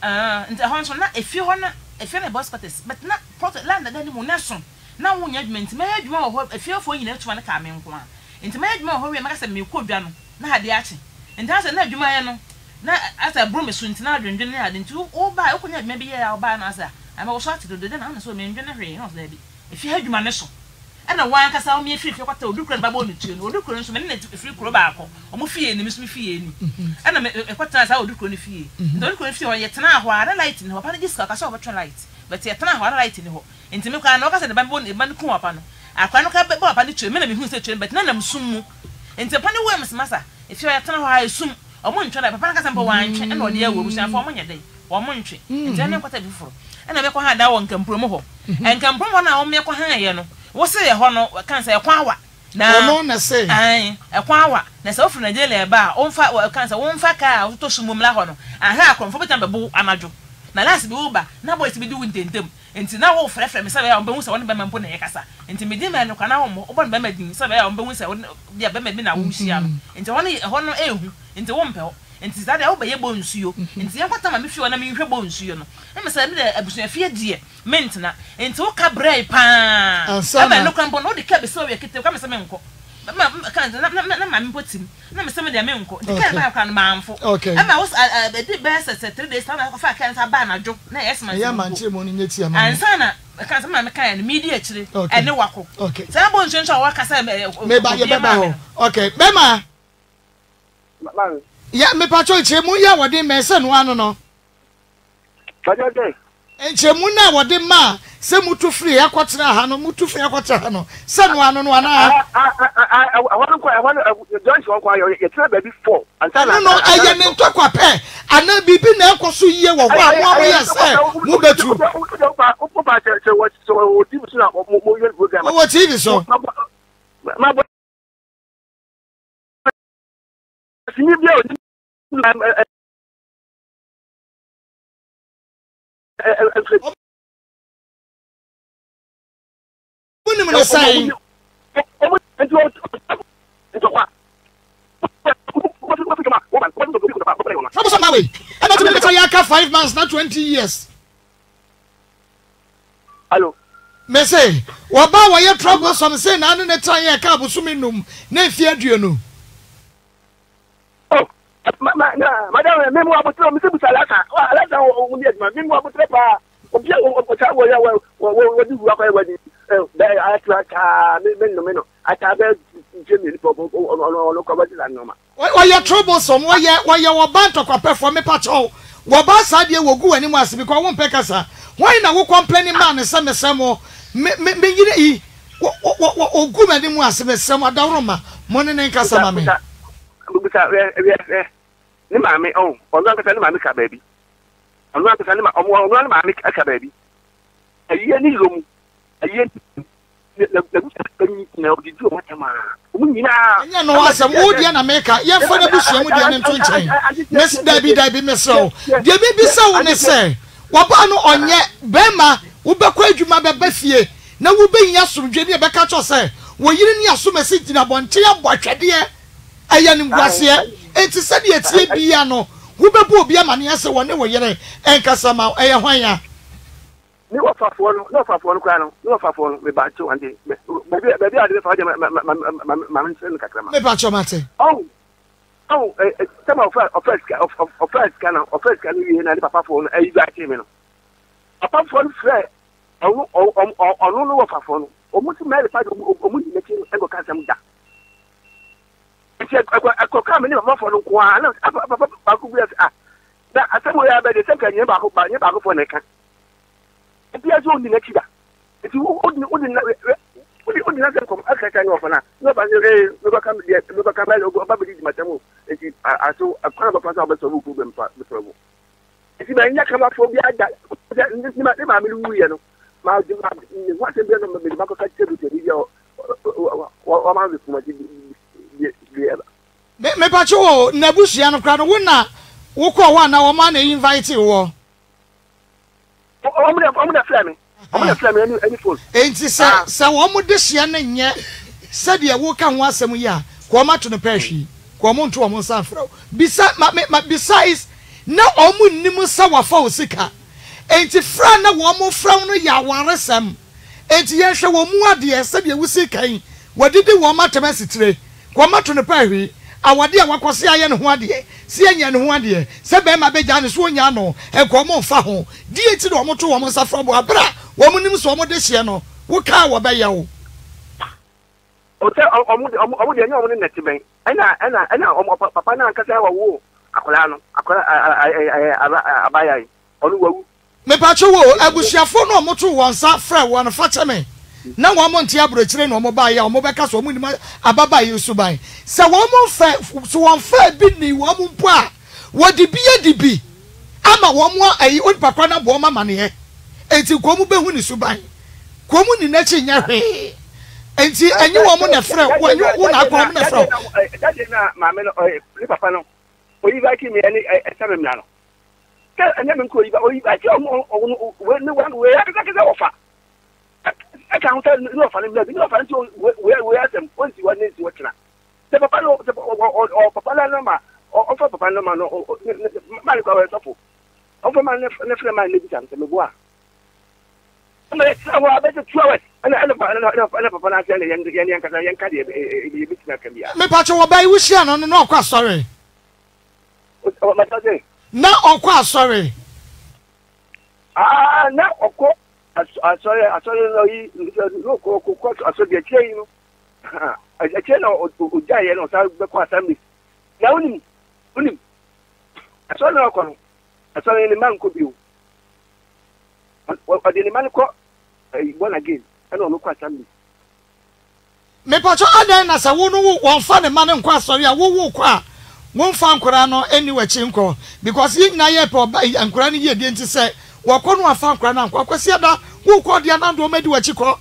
nti ho so na efi ho na efi na boss quarters but na plot land da ni mu na so na wo nya adwuma me adwuma ho efi ofo nyina atuma na ka me nko a nti me adwuma ho we maka se me ko dwa no na hade achi nti ase na adwuma ye no na asa bro me so nti na adwendwen na hade nti o ba ko nya adwuma bi ye ya o ba na asa ama wo so ati do de na so me ndwen na hwe no so da bi efi adwuma ne so ana wan kasa o me free fi kwata odukura ba bo me tuo no odukura nso me na free kuro ba akọ o mo fie ni me so me fie ni ana me kwata sa odukura ni fie ndo odukura fie ho ye tena ho ara light ni ho pa na diska kasa o betro light but ye tena ho ara light ni ho enti me kwa na o kasa de ba bo ni ba ni ku apa no akwa no ka ba apa ni tuo me na me hu se tuo but na na msum mu enti pa ni wo am masa e fie ye tena ho ha esum o mo ntwe da papa na kasa mpa wantwe na o de awu busan fo o mo nye dai o mo ntwe enti na kwata bi foro ana me kwa ha da wo nkampro mo ho enkampro mo na o me kwa ha ye no wo se ye ho no kan se ekwa awa na ono na se ekwa awa na se ofru Nigeria ba o mfa kan se wo mfa ka o to sumum la ho no aha akromfo betan bebo anadwo na last bi wo ba na boys bi di wintentem enti na wo frefre me se ya o behu se won be mampo na ye kasa enti me di ma no kana wo mo o bon be ma din se ya o behu se won dia be ma bi na wo hia no enti ho no ehu enti wo mpe ho enti zade wo be ye bo nsuyo enti ya kwata ma me hwe na me hwe bo nsuyo no e me se me de abusu afie die mint na enti wo ka brai pa aba no kwambo no de ka be se we kete ka me se me nko ma kan na ma me potim na me se me de me nko de ka ba ka no manfo aba wo de be se 3 days na ko fa kan sa ba na dwo na yes man ya man che mo ni nyeti ama ansa na kan sa ma me kan no media chire ene wako sa bo nso nso wa kasa me ba ye ba ho okay bema ya me pacho chemu ya wode mese no ano no Pacho de chemu na wode ma se mutu free akwotena ha no mutu free akwotena ha no se no ano no ana I want John so kwa you try baby 4 and no aye ne ntokwa pe ana bibi na ekoso yie wo ho amu yes mu betu opa so TV so na mo yel program what TV so ma bo sini bia Wouldn't you say? Trouble 5 months, not 20 years. Hello. Me say, what about why you trouble some say, I don't try a cab suminum, ne fear you know. Oh, madam, memoir about Mr. Salata. That's how we get my memoir about Trepa. What do you work with? I why you troublesome? Why you were banned to compare for me, Pacho? What bus idea will go anymore because I won't pick us. Why now we complaining man and some more? Me, what good anymore? Some Daroma, money and Casamame. Mammy, oh, I'm not going to make baby. I'm not going to make a baby. A year in room. A year. No, did you want to no, as a wood in America, yeah, for the bush, and we Miss Debbie, Miss So. There may be so when they say, Wabano on yet, Bema, Ubaqua, you might be Bethie. Now we'll be Yasu, Jenny Becato say, well, you didn't assume a seat in a bontia, watch a dear. I am Gracia, and to send you a piano. Who be a man, yes, one way, and Casama, a Haya. No for crown, no for about 2 and maybe I didn't find my son. Oh, some of first can you hear Papa phone, a black him. Apart from Fred, or no phone, almost married of making ever custom. I could come in a muffle of one. I could be that somewhere by the second year back for neck. If you are only next year, if you wouldn't come, I can't offer now. Nobody never come yet, never come over my demo. I saw a crowd of us of the problem. If you may not come up for that, this might be my million. My what's the better of the Marco video or my me pacho Nebusiano crowd winner. Walk one our money invite you. I'm gonna flame any fool. Ain't he said, so one would this year and yet said you walk on once a year. Quama to the Pershi, Quamon to a Monsafro. Besides, no omun nimusawa for sika. Ain't it Frana one more frown ya warasam. Ain't yasha one more dear said you will see Kane. What did the woman to message? Quama to the Perry. Our dear Wakwasi and one dear, seeing and one dear, Sabema Bejan is one yano, and Quamon Faho, dear to the Moto Womansa from Wabra, woman in Somo de Siano, what car were by you? Hotel, I would know in that bank. And Papa Casawa woo, Acolano, Abaya, Olu. Me Pacho, I was your phone or Moto once up for one of Fatame. Now one month Tiabro train or mobile or Mobacas or Ababa used to buy. So one more fair, so one fair bidney, one more poor. What the be? I'm a one more a old Pacana Boma money. And to Comu Behuni Subai. Comu in Nachi Yare. And see, and you want a friend when you want to come a friend. That is not my man or Papa. Or you like me any 7 now. And then could you like your when the one way I can offer. I can't tell no funny blood. No funny where them once you want to watch now. The Papa or Papa Lama or Papa Lama or Marico or Topo. Over my nephew, my lady, and the bois. I better throw it. And I never tell the young Caddy. Me Pacho by Wishan on the no quite sorry. No, quite sorry. Ah, now, of course. I saw no court. I saw the chain. A chain or Giant or South Assembly. Now, I saw no con. I saw any man could be. What did the man call? born again and on kwa assembly me pacho adan na sa wo no won fa ne ma ne nkwa asori a wo kwa won fa nkora no anywhere chinko because yin na ye pe nkora ne ye de nti se wo ko no afa nkora na nkwa kwasi ada wo ko de na ndo medi wachi ko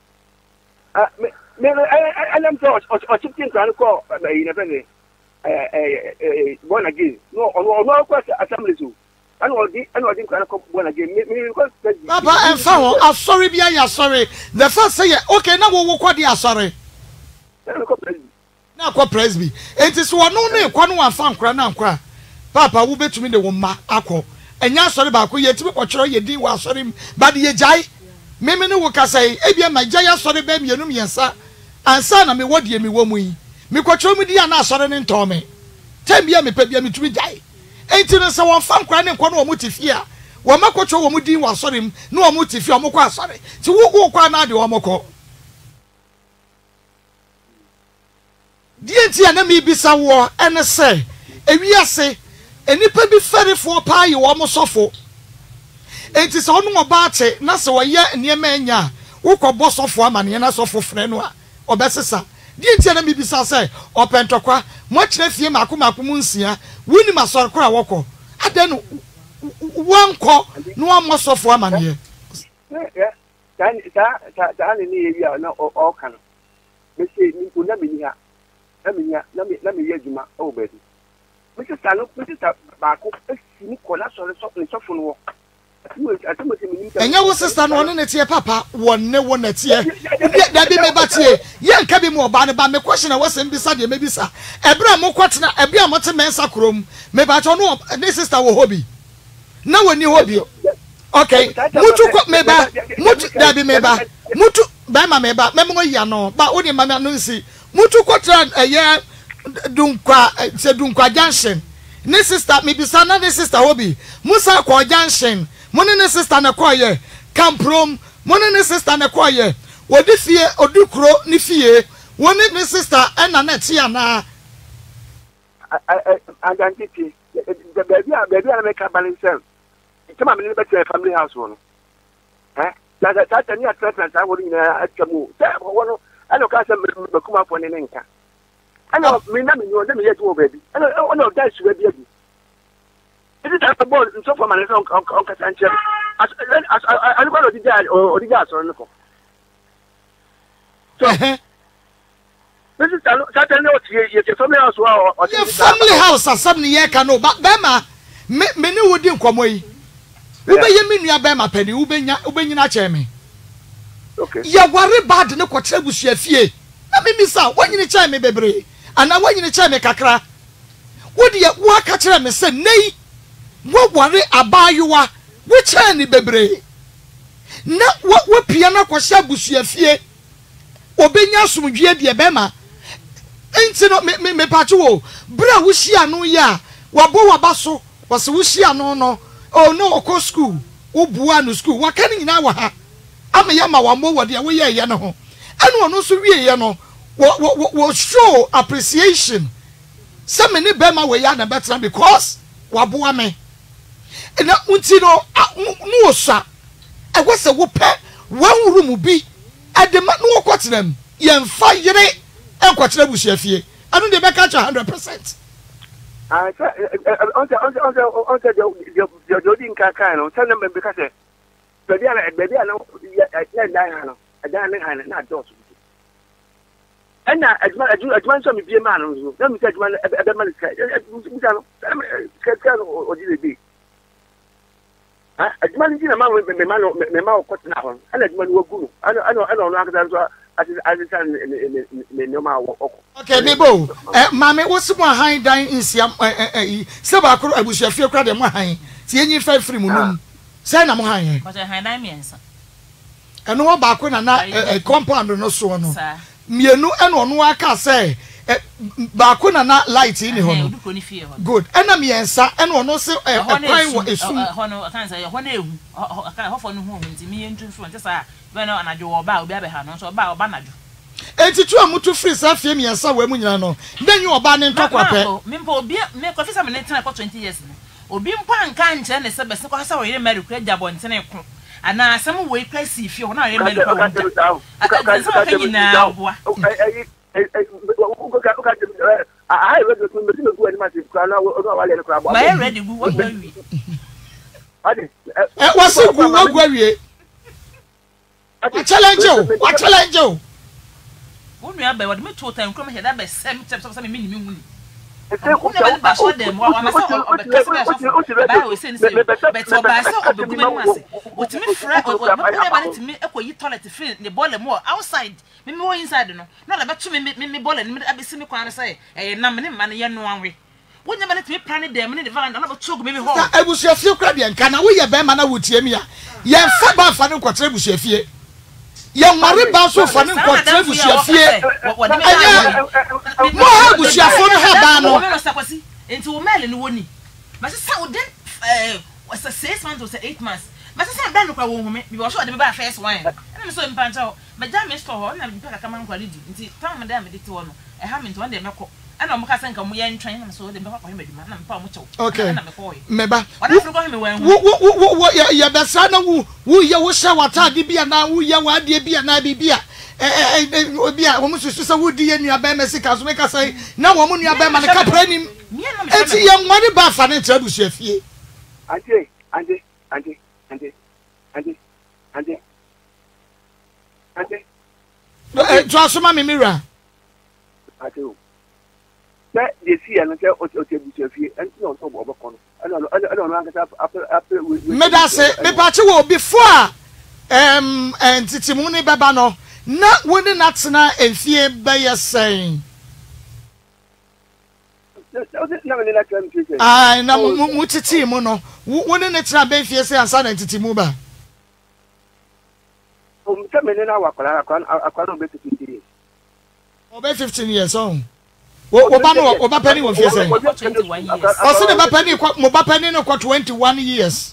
me I am so or chicken kan ko na be born again no kwa assembly so and all the kan ko born again me because papa en fa won asori bia ya sorry the first say okay na wo ko de asori na ko presby enti so wono ne kwa no afa nkora na nkwa papa wo betumi de wo ma akọ enya asori ba ko yetimi kwotwero yedi wo asori ba de yejai meme ne wo kasai ebia ma jai asori ba mienum yensa ansa na me wodie mi wo mu yi me kwotwero mu di ana asori ne ntome tambia me pa bia mitumi jai enti ne se won fa nkora ne nkwa no wo mutifie a wo makwotwero wo mu di wo asori m na wo mutifie wo mokọ asori ti wo kwa na de wo mokọ die ntia na me bisa wo ene se ewiase enipa bi ferefo pa yi wo mosofo enti se onu oba ate na se wo ye niema anya wo kọbọ sofo amane na sofo frɛ no a obesesa die ntia na me bisa se opentokwa mo kire fie makomako mu nsia wuni masori kora wokọ adan wanko no amosofo amane ta ni ye ya na o kan me se ni ko na me ni ha na me yejuma o bedu Mr. Salo baako esi ni kola so no enya wo sister no ne tie papa wonne wo na tie da bi me batie ye nka bi mo oba ne ba me question na wasem bisa de me bisa ebra mo kwatena ebia mo te mensa krom me ba cho no ne sister wo hobi na woni hobi okay mutu ko me ba mutu da bi me ba mutu ba ma me ba me mo ya no ba woni ma me no nsi mutu kwatena ye dunkwa junction ne sister me bisa na ne sister hobi musa ko junction money ne sister na koye kamprom money ne sister na koye wodi fie odukro ni fie woni ne sister ena na tia na identity the baby na make balance itema me be family house wono ta ni attract na wodi na atkamu ta wono ano ka se me kuma fo ne nka ano me na me no de me yet wo baby ano da su baby abi it is a ball so for man on Casanche as I go to the or the gas or no so this is certainly what you family house or your family house as some year can no but bema me ne wodi nkomo yi ube ye menua bema pani ube nyina cheme okay ya ware bad ne kwotire busua fie na me misa wanyini cheme bebre ana wanyini cheme kakra wodi ya wo aka kire me se nei wo ware abayuwa wo chani bebre na wo pia na kwhya busua fie obenya sumdwe de bema enti no me pacho wo bra wo hia no ya wabo wabaso wose wo hia no no oh no oko school wo bua no school waka ni nyina wa ha ama ya ma wambo wo de wo ye ye no ho ene ono so wie ye no wo show appreciation some ni bema we ya na better because wabo me na unti no no osa e wose wo pe one room bi adema no kwotram ye mfa yire e kwotira busia fie anu de be catch 100%. On the Jodin Kakan, or tell them because baby, I know, I not those. And now, as one some be a man, let me tell you, a man or did it be? As man is a man with the man of cotton now, and as one will go. I don't know. Okay, Bibo. Mammy, what's one high dying in Siam? Sabakro, I wish you feel crowded my high. See any 5 free moon. Send them high. But I had diamonds. And no back when a compound no so no. Me no and on I can say. Bakuna not light in home. Good. And I'm yes, and one also a pine is soon. I can't say one day. I can't offer no home to me and 2 friends. When I do about Babahan, so about Banadu. And to try to freeze that film, yes, when you know. Then you are banning talk about Mimpo, make officer for 20 years. Or being pan can't tell the suburbs, because I saw you marry Credit and Seneco. ana some way place if you na re me ko na boa I read the two animals crown my ready go what we what's it go what we challenge you wonu aba what me to time come here that be sem me minimum but outside me more inside no like betu me ball and me abisi me kwan say na me man ye no anwe wonya man me plan dem ne van na betu me ho ebusuafie kra de nka na wo ye be ma na wotie mi a ye fa ba fa ne nkotre ebusuafie ye nware ba so fa ne nkotre ebusuafie mo ha ebusuafo no ha ba no enti wo mele no woni but say wo den was 6 months or 8 months but say dan no kwa wo home bi wo so de be ba first one na me so mpancha but jam me store ho na bi pa kama nkwa lidi enti tam me da me dite wo no e ha me nti won de mekọ ana mo ka senka mo ye ntwan na so de be kwa meduma na me pa mo chew okay na me ko ye meba wona furu ko me wan wo ya besa na wo ye wo sha wata de bia na wo ye wa de bia na bibia bia wo mususu se wo di ye nua ba mesika so me ka sai na wo mu nua ba ma na ka pranim eti ye nware ba fa ne tra busuafie ande to asoma me mira ate o that they see and say o busuafie and no so bo ko no ana an ka after me da se me pa che wo before entitimu ni baba no na woni na tena enfie ba yesen ai na mu titi mu no woni ne tena ba enfie se ansa na entitimu ba o mtamene na wakwara akwara obe 15 years obe 15 years on wo ba no wo ba pani wo fie se 21 years o se de ba pani mo ba pani no kwa 21 years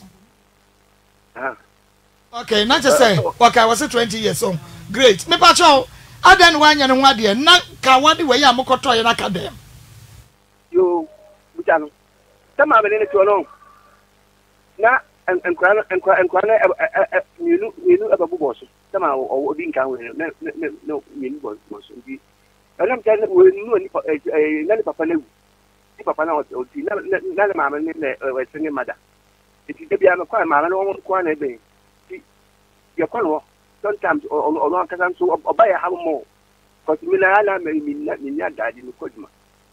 okay na just say okay I was 20 years on great me pa cho adan wanya ne ho ade na ka wade we ya mokoto ye na ka dem yo butano tama bele ne to no na enkwana mienu ababu boso tama odi nkan we no mienu boso bi alam tan we no ni na papa lewu ni papa na o ti na mama ni we sene mada ti de bia no kwa mama no kwa na ebe ti ya kwa no sometimes on kan so obaya ha mo cause mi na ala mi nya dadi no koduma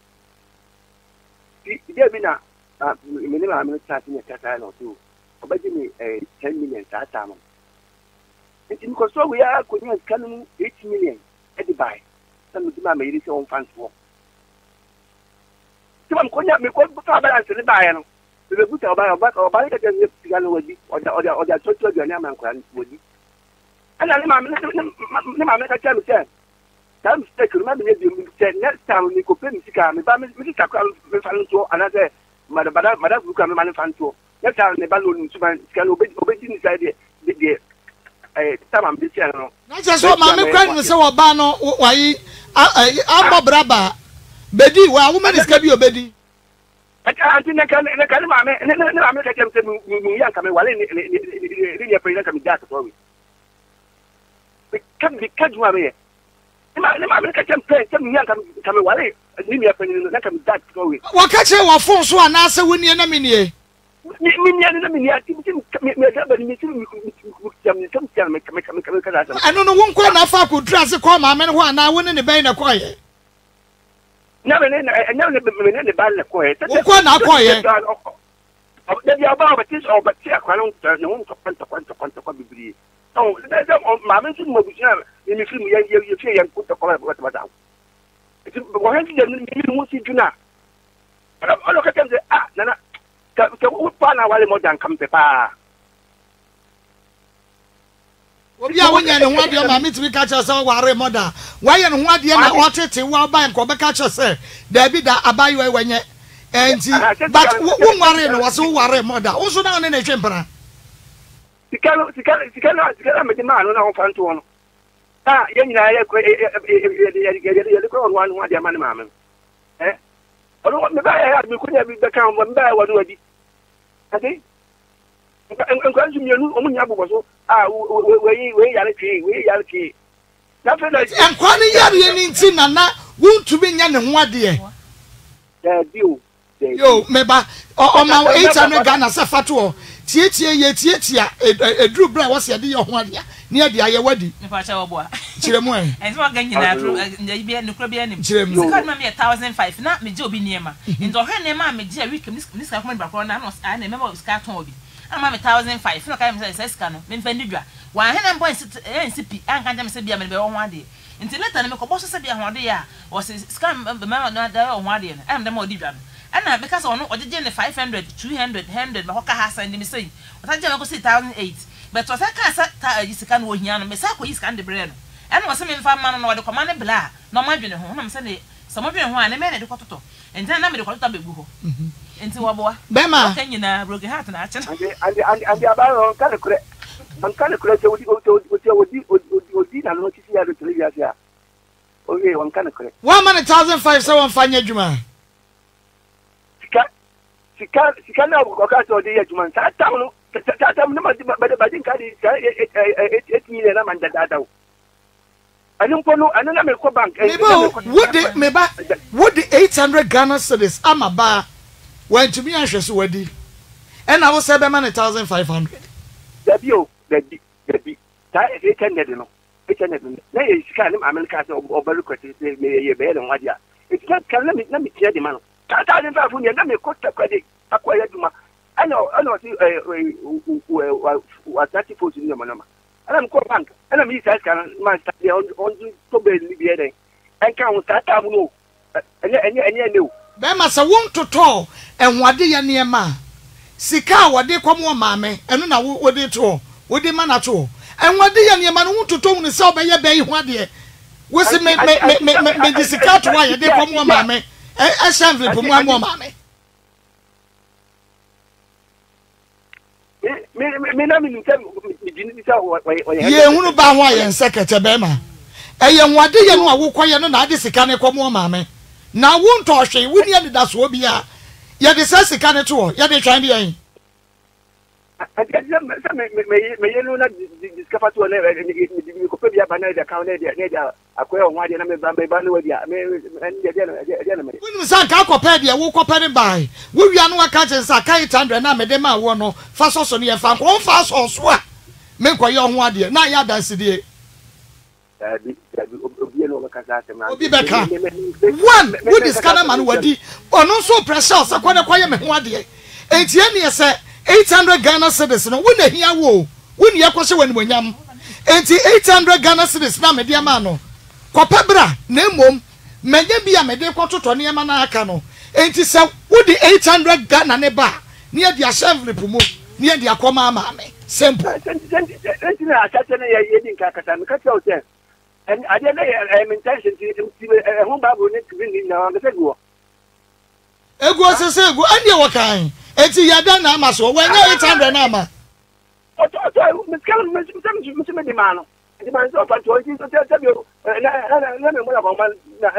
ti de bi na mi ne mama no ta ti ta no so obaji mi 10 million ta ta mo nti mi ko so we ya ko nya kanu 8 million e di buy san mi ma yiri se on fans wo ti man ko nya mi ko fa balance ni buy no be buta oba ka je ti galo wadi oda to jo nya man ko wadi ana ni ma ka cha mi se ta mi se ko ma mi bi mi se next time ni ko pe mi sika mi ba mi sika ko mi fa nto ana se mada buka mi man fa nto next time ne ba lo ni suban sika lo obeji ni side de tamam bi se no na je so ma me kwan mi se wo ba no wa yi abobraba bedi wa wo ma diska bi obedi anti ne kan ma me ka jem se mu yan ka me wale ni pe na ka mi da to wi kan bi kajwa me ne ma me ka jem pe se mu yan ka me wale ni pe na ka mi da to wi wa ka che wa fon so ana se woni na minie ano no won kwa na fa ko dra se ko ma me ho ana woni ne ben na ko ye na me ne ba le ko ye ko na ko ye da dia ba ba tis o ba tia kwa no no ko bibiri o da ma me su mo busia ni film ye fie ye ko to ko ba da ti bo han ti ni mo si juna ala ka temze nana ka upa na wale modan kampe pa obi a wonya ne ho ade ma mitimi ka cha se ware moda waye ne ho ade na otete wa ba nko be ka cha se da bi da abayo wenye enti but wo ware no was wo ware moda wo so na ne na twempra sikalo me di ma no na ho fanto no ye nyina ye ko on wan ade ma ne ma me ono me ba ya mi kunya bi beka mo mba wa no adi ade nkwanzu mienu omunya boboso we yare ki na fe na enkwan yare ni nti nana wuntumi nya ne ho ade yo meba o ma 800 Ghana safato tie edru bra wo se de ye ho ade ni ade aye wadi me pa cha wo boa kiremu en so ga nyina tro nja bi ne kro bi anim sika ma me 1005 na me je obi niema ndo hwe ne ma me je week ni sika ko me bra na no na me ma sika ton obi ama me 1005 no ka me say sika no me mfa ndidwa wa hwe na boy NCP an kan jam se bia me be wo ho ade nti later na me ko bo so se bia ho ade ya wo se sika me ma na da ho ade no am dem odidwa no ana because ono ojeje ne 500 200 100 ma hoka ha send me say otaje me ko 1008 but was aka sa sika no ohia no me sa ko sika de bre no ana wo se me mfa ma no wo de koma ne bla no ma dwene ho na me se ne so mo dwene ho ana me ne de kototo enti na me de kototo begu ho enti wo boa bema ka nyina broken heart na ache andi abaro kan kure se odi na no tisi ya do television ya oye wan kan kure 1,500 se won fanya djuma sika na ko ka to de ya djuma ta tamu na ma ba din ka di etni na man da dawo anin kono anin na me ko bank would 800 Ghana cedis amaba when to be anxious wadi and I was say be man 1,500 Debbie ta 800 no 800 na ye sika ni America se obalu kwete me ye be le wadia it can na me tie de man ta ta den fa fu ne na me ko ta kwade akwaya duma ana si wa 30 post ni ma ana ko bank ana mi sa kan man sta de on to be ni bi eden en kan on ta ta mu no enye ne o be ma sa won toto enwade ye ne ma sika wode komo maame eno na wode to wode ma na to enwade ye ne ma no won toto mu se obeye be yi ho ade we se me di sika to wa ye de komo maame e shamble po mu maame me na mi ntem mi jini bisa o ye hunu ba ho ayen sekete be ma eye nwade ye no awokoye no na ade sika ne komo maame na won to hwe wuni ade da so obi a ye de sika ne to ye de twan bi yen me ye no na discover to ne ko pe bia ba na de account ne de akoye o nwade na me ba no wadi me de na me wuni san ka ko pe de wo ko pe ne bai wo wia no aka chen sa kai 100 na me de ma wo no fa so ne ye fa ko fa so so a me ko ye ho ade na ya danse de obi beka one would is kana man wadi ono so pressure sa kwa kwa ye me ho ade entie ne ye se 800 Ghana cedis no wo na hia wo wo ne yakose wani monyam enti 800 Ghana cedis na me de ma no kopa bra na emom menye bia me de kototo ne ma na aka no enti se wo di 800 Ghana ne ba ne ye dia envelope mu ne ye dia koma ama me simple enti na achache na ye di nka kata me kata o se and I didn't intention to home Bible need to bring in now. Ego se ego anya wakan enti yada na ama so when you 800 na ama me di mano di man so pa to ti so tell you na me mo la ko man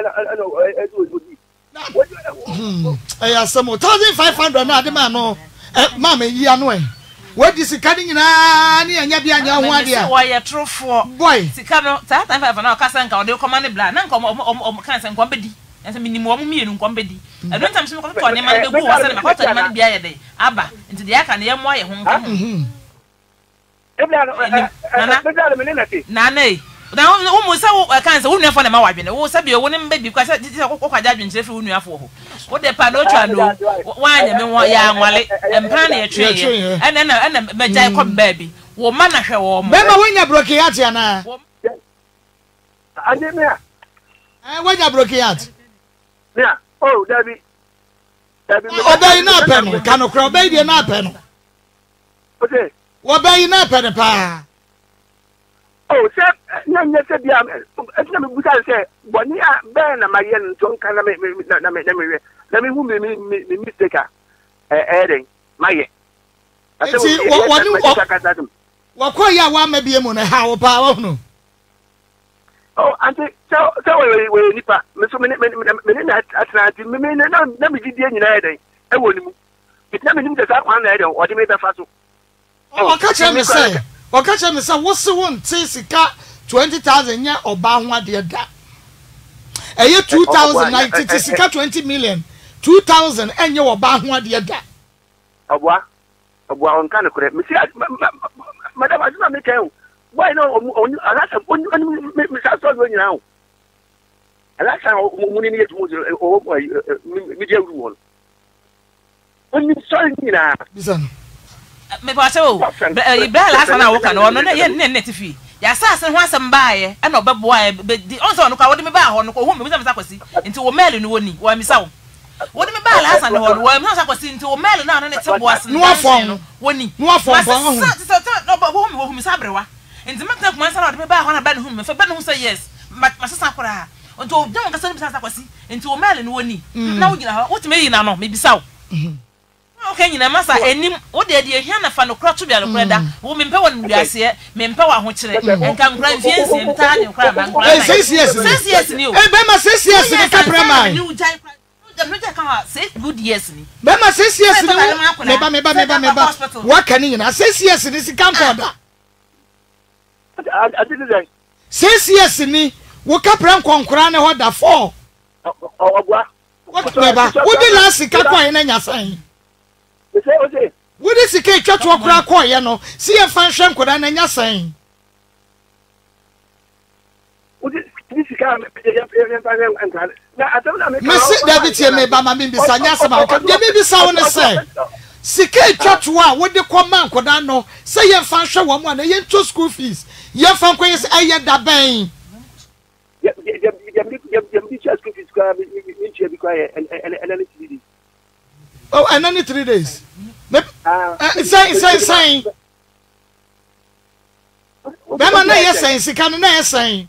eh asemo 1,500 na de ma no ma me yi anu what is sika ni nyina ni anya bia anya ho ade a wo ye trofo boy sika no 1,500 na o kasa nka o de koma ne bla na nka o kan se nko bedi ese minimum o mienu nko bedi e don tam se ko to ne ma be gu wo se na ko to ne ma bia ye de aba nti de aka ne ye mo ye ho nka e bla no me na ti na na wo mo se wo kan se wo nuafo na ma wadwene wo se bia wo ne mba bi kwa se ko kwaja adwene chire fi wo nuafo ho wo de pa no twa no wanya me wo ya nwale empra na ye twe ana meja ko ba bi wo ma na hwe wo mo be ma wonya broke yat ya na ande me wonya broke yat ya oh dabi obey na pe no kanokra obey de na pe no okay obey na pe ne pa oh se na se bia na me buta se boni a be na maye nto nka na me hu me mistake den maye ati woni wakoya wa mabie mu na ha wo pa wo no oh anti so we nipa me so me na atranti me na me didie nyina den e woni mu bitna me nim de sa kwan na den o de me be fa so o ka che me say what's one say sika 20,000 nya oba ho ade da eye 2090 sika 20 million 2,000 enye oba ho ade da obwa on kan kure me see madam azuma me kan why no on alasa me sa so do nyina o alasa mo ni yetu mo me dia ru won oni so nyina bisan me ba so ibra alasa na wo kan no na ye net fi ya sa ho asem baaye e na obeboa be on so no kwa wo de me ba ho no ko hu me bisa kwasi nti wo mail no woni wo mi sa wo wo de me ba alasa no wo mi sa kwasi nti wo mail na ne te boas no afon woni no afon ba ho no ba wo mi sa brewa nti makta kuma sa na de me ba ho na ba no hu me fa ba no hu say yes ma sasa kora nti wo dem ka sa bisa kwasi nti wo mail no woni na wo gina wo time yi na no me bisa wo okay nyina masa enim wo de ehia na fa no kra to bia no kra da wo mempe wo nduase mempe wa ho kire enka nkra mfiensi nta ne kra ba nkra yes ni o be ma yes ni ka prema ni u jai kra no jai ka say good yes ni be ma yes ni me ba wa kan nyina yes ni si kan ko da adidai yes ni wo ka pra nkonkra ne ho da 4 ogwa wo de la sika kwa ina nya san Ose. Wo de sika twatwo akura kwa ye no si ye fan hwe nkoda na nya san Wo de sika ye fan nkoda na atamna me me si David ye me ba ma me bisa nya sama ka de me bisa wo ne say sika twatwo a wo de kwa man nkoda no say ye fan hwe wo mu na ye to school fees ye fan kwa ye say aye da ben Oh, and only 3 days. Say. Bema na yes saying, sikano na yes saying.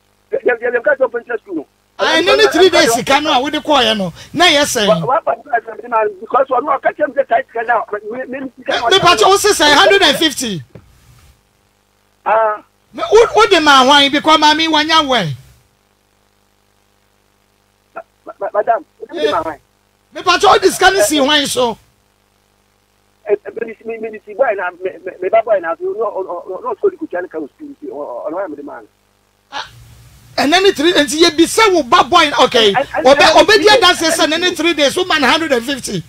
And only 3 days sikano a we dey call no. Na yes saying. Because we no catch them the tight now. Me patch also say 150. What the man why because mami wanya we. Madam, me patch all this can see why so. Me boy na me boy na no so ku chana ka speak on why me the man. And then 3 and you be say wo bad boy okay. Obedia dance say and then 3 days woman 150.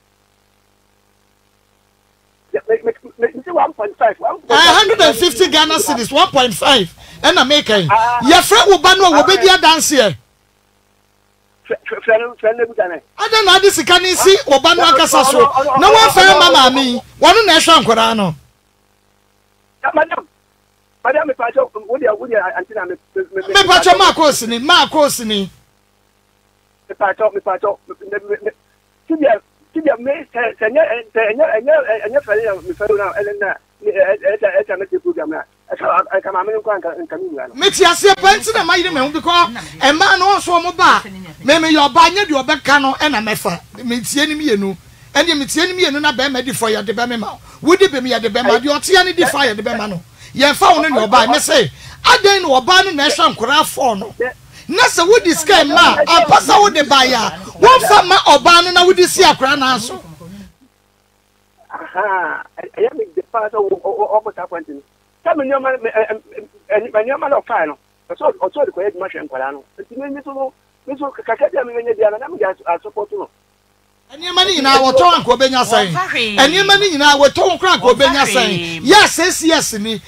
Me 1.5. 150 Ghana cedis 1.5 and I make your friend wo ba no obedia dance here. I don't know this can see Obano Akasaso. No one fair mama me. One nation Korano. Madam, me Pacho Marcosini. Metiasia penti na mayi me because e ma no so mo ba me your ba nya de obeka no e na mefa metie ni mienu ene metie ni mienu na be ma di for ya de be me ma wodi be me ya de be ma de otia ni di for ya de be ma no ye fa wo no oba me say adan no oba no na ehwa nkora afọ no na se wodi sky ma apasa wo de ba ya wo fa ma oba no na wodi si akora na so aha I am the father of what happened. Tell me, man, and your man of fire. So, the quiet machine, Colano. It's me so Kakam when you're I'm just I support you. And your money in our tongue, Cobenia saying, and your money in our tongue, Cobenia saying, yes, yes, me.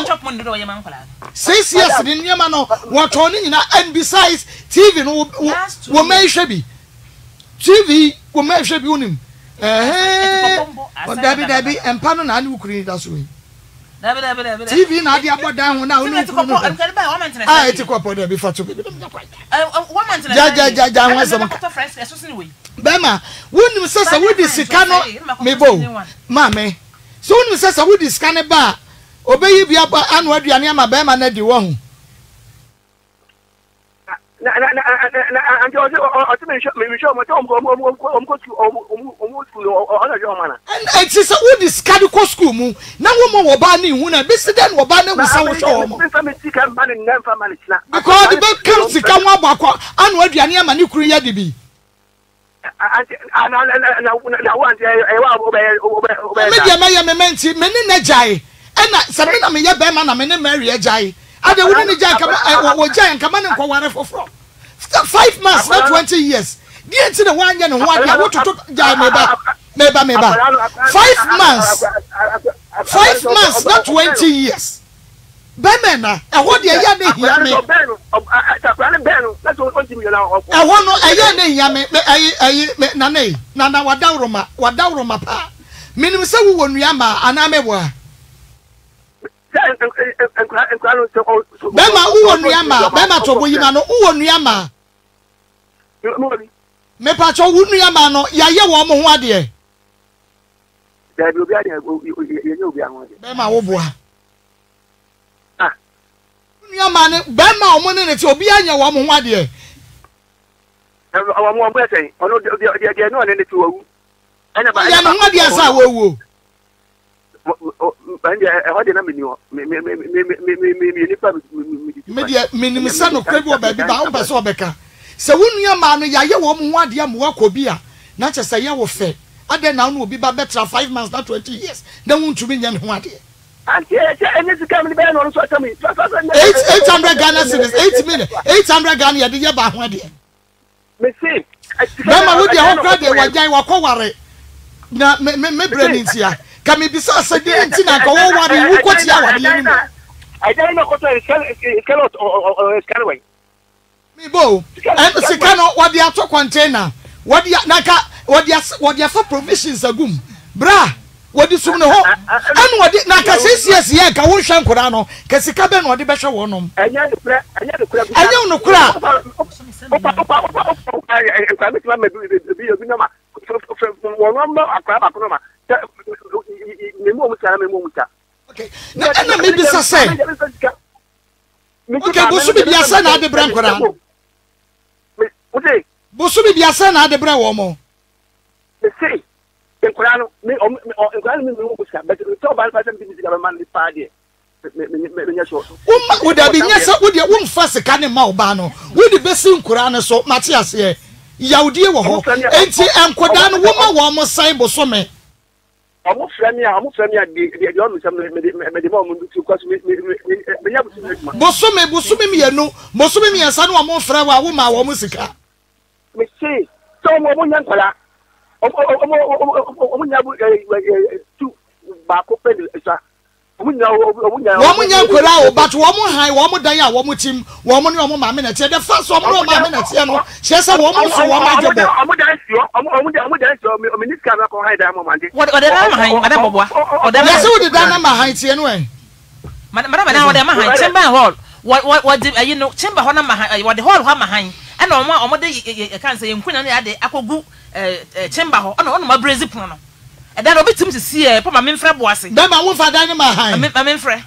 Says yes, in your man, what on in and besides, TV will make shabby. TV will make shabby on him. Debbie, and Panon and who create us way. TV na dia boda hu na onu kuru ah etiko podo be fatu be ja hu asem bema wonu sesa wudi sika no mebo mame so wonu sesa wudi sika ne ba obeyi bia anu aduane ama bema na di wo hu and it's a wood is Cadco school mu. Now woman will ban in one and Bissident will ban with some show. Because the best comes to come up and what Yania Manukuya be. me menti me ne najai ena sabe na me ye be ma na me ne marry ajai ade wo ne jai kama wo jai kama ne nko ware foforo 5 months not 20 years die nti ne wanye ne ho ade wo toto jai meba 5 months not 20 years Bemena, a what ya ne yame. A one no a yane yame, nane, nana wadauroma pa. Minim se wo nuama anamewa. Bema uwo nuama, bema tobo yima no uwo nuama. Me pa cho wo nuama no ya ye wo mo ho ade. Bema wo boa. Yamane bema omone ne ti obi anya wo mo ho ade mo mo say ono de no ne ti wo ena ba ya no ho ade asa wo bande e ho de na meni ho me ni pa me de meni sa no kwabi wo ba bi ba wo pese obeka se wo nuama no ya ye wo mo ho ade am wa kobi a na che se ye wo fe ade na no obi ba betra 5 months na 20 years na wuntumi nya ne ho ade 800 Ghana cedis 8 minutes 800 Ghana ya de ye ba ho de me see Mama wo de ho kra de wajan wakoware na me branding tia ka me bisa asade nti na ka wo ware wo kotia wade ni mo I don't know what is cannot or scanway me bo and sikano wade ato container wade na ka wade for provisions agum bra wodi sum ne ho anu wodi na ka sesies ye ka wo hwan kura no ka sika be no wodi be hwe wo nom anya no kura anya no kura okay na me bi sase okay bosu bi biasa na ade bran kura okay bosu bi biasa na ade bran wo mo say enkurano me enkurano me wo busa but to ba fa bi sika man ni pa de me nya so wo da bi nya sa wo de wo mfa sika ne ma oba no wo de besi enkurano so mate ase yawdie wo ho enti enkoda no wo ma wo mo sai boso me amu frami de onu sam me de ma mu ndu kwaso me nya boso me mienu boso me miensa no wo fra wa wo ma wo mo sika me say so mo nya nkola omunya bu tu ba ko pe sa omunya kwera o but wo mo han wo mo dan ya wo mo tim wo mo ne wo mo ma me na tie the first wo mo ma me na tie no she say wo mo so wo ma jebo omu dan sio minister na ko han dan mo mande o de na ma han madam boboa o de na so de dan na ma han tie no en madam na o de ma han chamber hall what you know chamber hall na ma han what the hall ha ma han and o mo de kan say enkunya na ade akogu chamber ho ono ma brezi pon no e da no bitim sisi e pa ma memfre boase da ma wo fa dan ma han ma memfre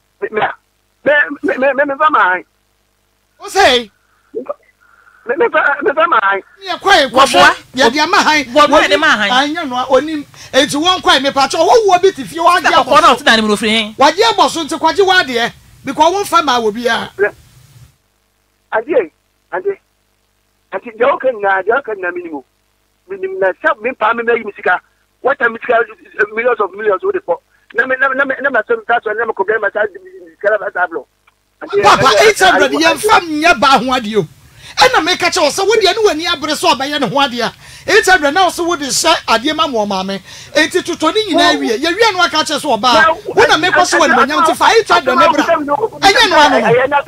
me fa ma han o say me fa ma han ye kwai kwafo ye dia ma han wo de ma han anya no onim enti won kwai me pa cho wo wo bi tifie wa dia ko no ti dan mi ofri wa dia boso nti kwaje wa de because won fa ma wo bia ade ati joken na minimum na sab me pa me musika what a musika millions of millions wo de po na so ta so na me ko be ma sa kala ba tablo papa 800 yen fam nya ba ho ade o ena me ka che wo se wo de ne wani abre so obaye ne ho ade a 800 na so wo de sha ade ma mo ma me enti tuto ni nyina wie ye wie no aka che so oba wo na me ko so wani manyam ti fa 800 ne bra enye no ano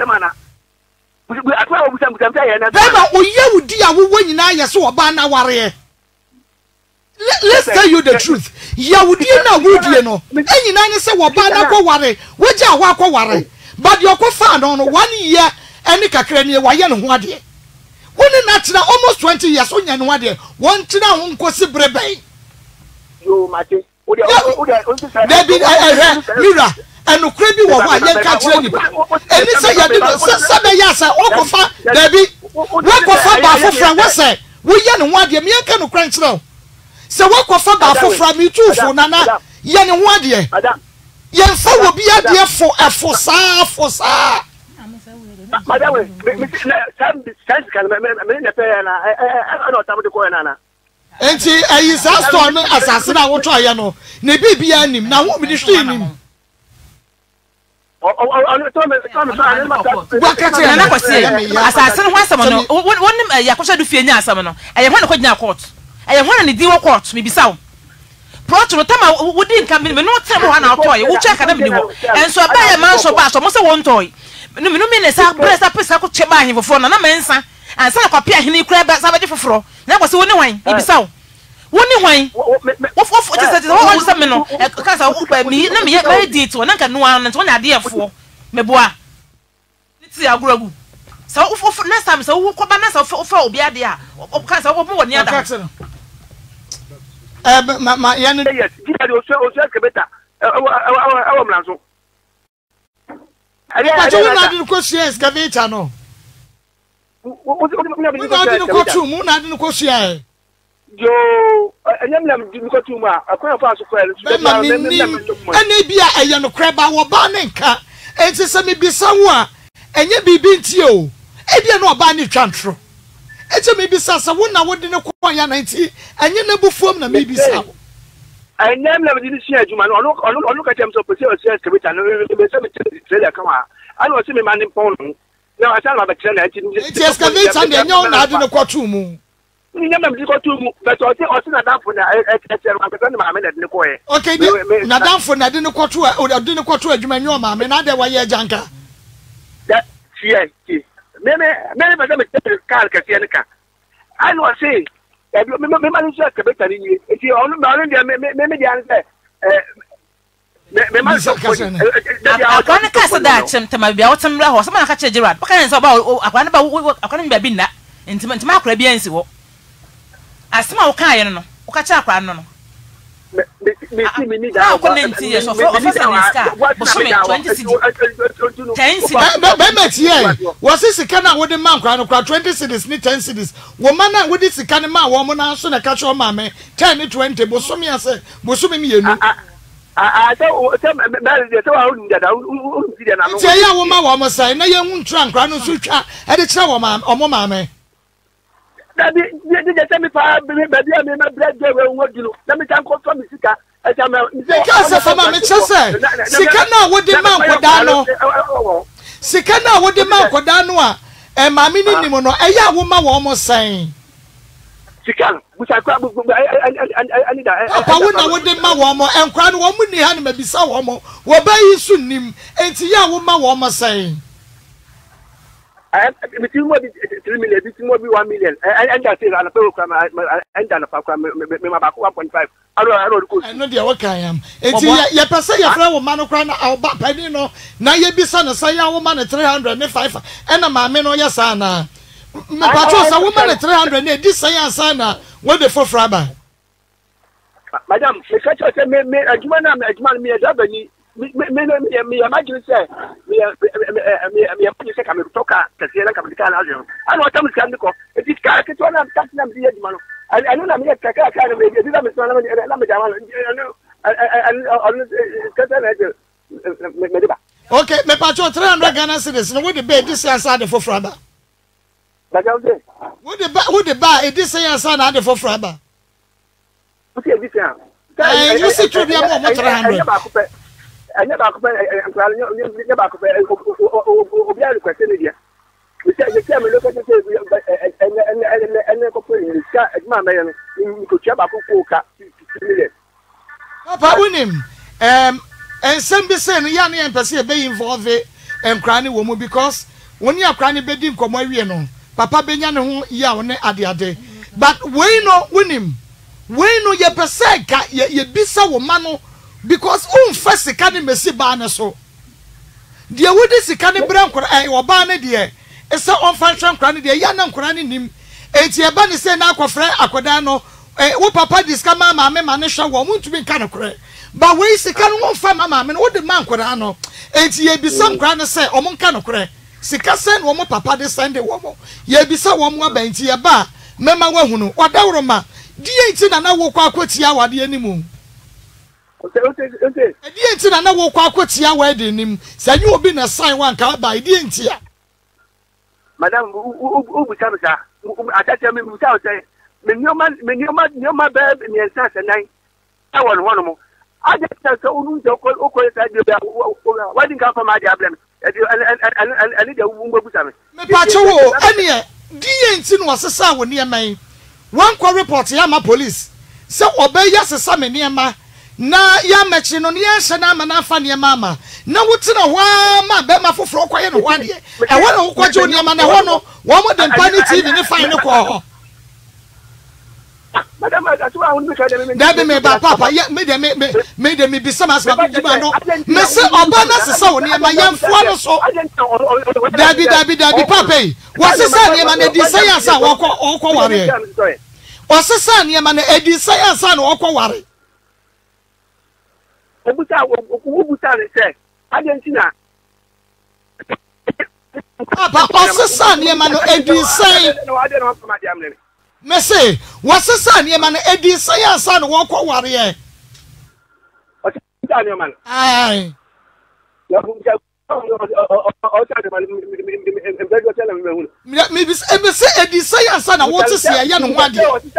Bema oye udi a wo nyina ye so oba na ware let's tell you the truth yawudi na wudie no enyina ne se wo ba na kwa ware woja wa kwa ware but your kwa fa no 1 year eni kakra ne wa ye ne ho ade woni na tena almost 20 years onya ne ho ade won tena ho nkosi breben yo mate odi David mira enu kra bi wo ho a ye ka kire ni eni se ya de se be ya se okofa David wokofa ba fofra wo se wo ye ne ho ade me ka no kra nkire se wokofa ba fofra me tufu nana ye ne ho ade ye fa wo bi ade fo saa madam me sam kan me na pe na no tabu de ko na enti ayi sa store no asase na wo twa ye no na bibia nim na wo ministry nim wakati na kwase asase ho asam no wonim yakosha du fie nya asam no eye ho na kogina court eye ho na ne di wo court me bisa wo protro tama wodi nka me no tem ho na otoy wo check na me ni ho enso ba ye man so ba so mo se wo ntoy no me ne sa presa pesa ko cheba ahemfo na mensa ansa kwa pia hini kura ba sa ba de foforo na kwase woni hwan me bisa wo woni hwan wo just wo say me no ka sa wo pa mi na me ye di to na nka no an to na ade efo me boa niti aguragu sa wo next time sa wo koba na sa wo obi ade a ka sa wo mo woni ada ma ya no yes di o kebeta awo mlanso pa jo na di ko share excavator no na di ko tu mu na di ko share yo enyamlam di ko tu mu a akwa fa so kwel ene bia eye no kreba wo ba ne nka enti se me bisa wo a enye bibi ntie o e bia no ba ne twantro enti me bisa sa wo na wo de ne ko ya 90 enye na bufuom na me bisa enyamlam di si adwuma no onu ka tem so pese o se skebita no be se me trailer kama anu o se me man pon no na asa na ba kire na enti skebita de enye o na de ne ko tu mu nyamlam di ko tu mu but o se na danfo na e ma pese na ma me na de ne ko e okay na danfo na de ne ko tu o de ne ko tu adwuma nyo ma me na de wa ye janka that yes me pese me car ka se ne ka anu o se me man so skebita ni enti onu de me di an se me man so akwana ka se da chem tema bia wotemra ho so man ka che Gerard baka nse ba akwana bia bi na ntima akora bia nsi wo asema wo kan ye no wo ka che akora no me ni da ko nenti ye so for officer ni ska bo so me 20 cedi 10 cedi be metie wo se sika na wo de man akora no kora 20 cedis ni 10 cedis wo man na wo de sika ni ma wo mo na so na ka che o ma me 10 ni 20 bo so me ase bo so me mi yenu Tia ya wo ma wo mo sai na ye hu ntra nkra no so twa e de kire wo ma omo ma me Daddy de tell me pa baby me my bread dey we won dilo na me tan ko to me sika e ta me ka se fa ma me chese sika na wo de man koda no sika na wo de man koda no a e ma me ni nim no e ya wo ma wo mo sai sika busa kwa ani da apa wo na wo de ma wo mo enkra no wo mu ni ha na mabisa wo mo wo ba yi su nim enti ya wo ma wo mo sai between more 3 million, between more 1 million. And I say, and program and a program, me back 1.5. I know the work I am. It's your person, your friend, Manocran, our back penino. Now you be son, say a woman at 305, and a man, no, yes, Anna. My patrons, a woman at 300, this say, Anna, what the fourth rabbi. Madam, me catch us, me, a human, me, a Japanese. Me imagine say me say come talk kasi na kabika na ajo anu wata msikani ko eti ka kitu na mtaki na mdia jumano anu na mia kaka kana me bila msana na mjamano anu kasa na je me diba okay me pacho 300 Ghana cedis no we the bed this year the for fraba wo the buy this year na the for fraba okay this year you see to be more 300 anya ba ko anya ba ko obi a request ni dia we say me look at anya ko pray ni ska aduma me no ko tia ba ko ka million papa winim ensem bi say no ya na empese be involve enkra ni wo mu because woni akra ni be di nkomo awie no papa benya ne ho ya wo ne ade but we no winim we no ye pese ka ye bisa wo ma no because first sika ne mesi ba ne so de wodi sika ne bra nkora wo ba ne de e se on function nkora ne de ya na nkora ne nim enti e ba ne se na akofre akoda no wo papa diska ma me ma ne hwa wo muntumi nka ne kore ba we sika no won fa ma me no wo de man nkora no enti ye bisa nkora ne se o mo nka ne kore sika se no mo papa de send wo mo ye bisa wo mo aba enti ye ba mema wa hunu wadawro ma die enti na wo kwa akwati awade animu okay. Edi enti na wo kwa akotia wedding nim. Sanyi obi na sign one ka ba edi enti a. Madam, u bu chamsa. Atacha me musa say Nyoma baby, me and Sassa nine. I want one more. I just said, so why didn't come from my diablo? And need a woman with them. Pacho, any DNC was a sour near me. One call report, Yama police. So obey yes, a summer near ma. Na ya mention on yes, and I'm an afan your mamma. Now what's in a while, my bema for quiet 1 year. I want to watch on your man. I want to one more than panic in the final call. Madam, that's why I want to try them. That may be papa, yet made them be some as Mr. Obama, so near my young father. So Dabby, Papa. What's the son, your man, a desire, son, or warrior? What's the son, your man, a desire, son, or warrior? Argentina. Papa, what's the son, your man, a desire? No, I don't know for my damn. Messy, what's the son, your man, a desire, son, walk or warrior? What's your man? Aye. Maybe say a desire, son, I want to see a young one.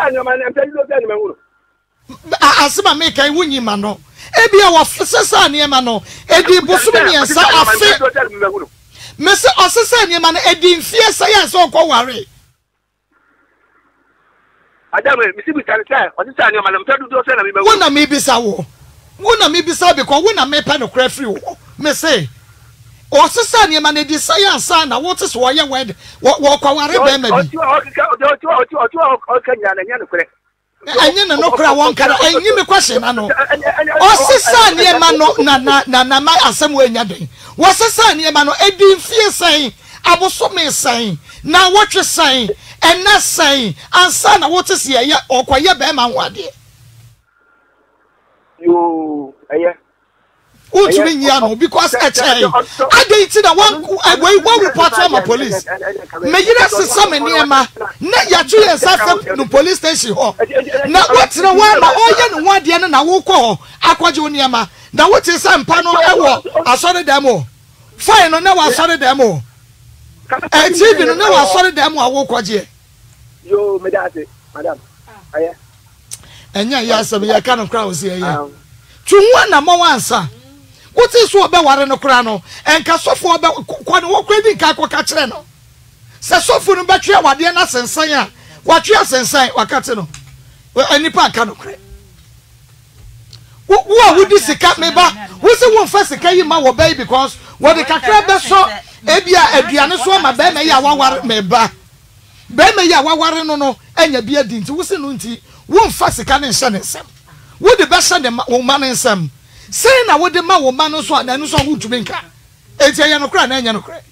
As my make a winning man. Ebia wa fsesa ne ma no edi bosum ne nsa afi mese osesa ne ma no edi mfie saya so ko ware adame misi bi kan say osesa ne ma no mpedu do say na me wona me bisa wo wona me bisa because wona me pa no kra free wo mese osesa ne ma no edi saya nsa na what is wo ye word wo kwa ware be ma bi o kanya na nya no kre enye no kra won kara enyi me question ano osesa ne ma no na ma asem we nya den osesa ne ma no edi mfie sen aboso me sen na wotwe sen ena sen ansa na wote se ye okoye be ma nwade yo eye Utumi nyano because I didn't that one report from a police. Me yira sesa me niema na yatu yesa no police station ho. Na what na wa na oye no wade na wo ko akwaje niema. Na what is ampa no ewo asore dem o. Fine no na wa asore dem o. TV no na wa asore dem o wo kwaje. Yo me date madam. Aye. Enya ya asem ya kan crowd see ya. Tunwa na mo wansa. What is what be ware no kra no enka sofo be kwano wo kwedi ka akoka kire no se sofo no betwe wade na sensan a watwe sensan wakate no anipa aka no kre wo wudi sika meba wo se wo fa sika yi ma wo bai because what the kakra be so ebia aduane so ma be me ya waware meba be me ya waware no enya bia di nti wo se no nti wo fa sika ne nhyɛ ne nsam wo de be sha de wo ma ne nsam say na wo de ma wo ma no so na no so wo tumi nka enti ya no kra na enya no kra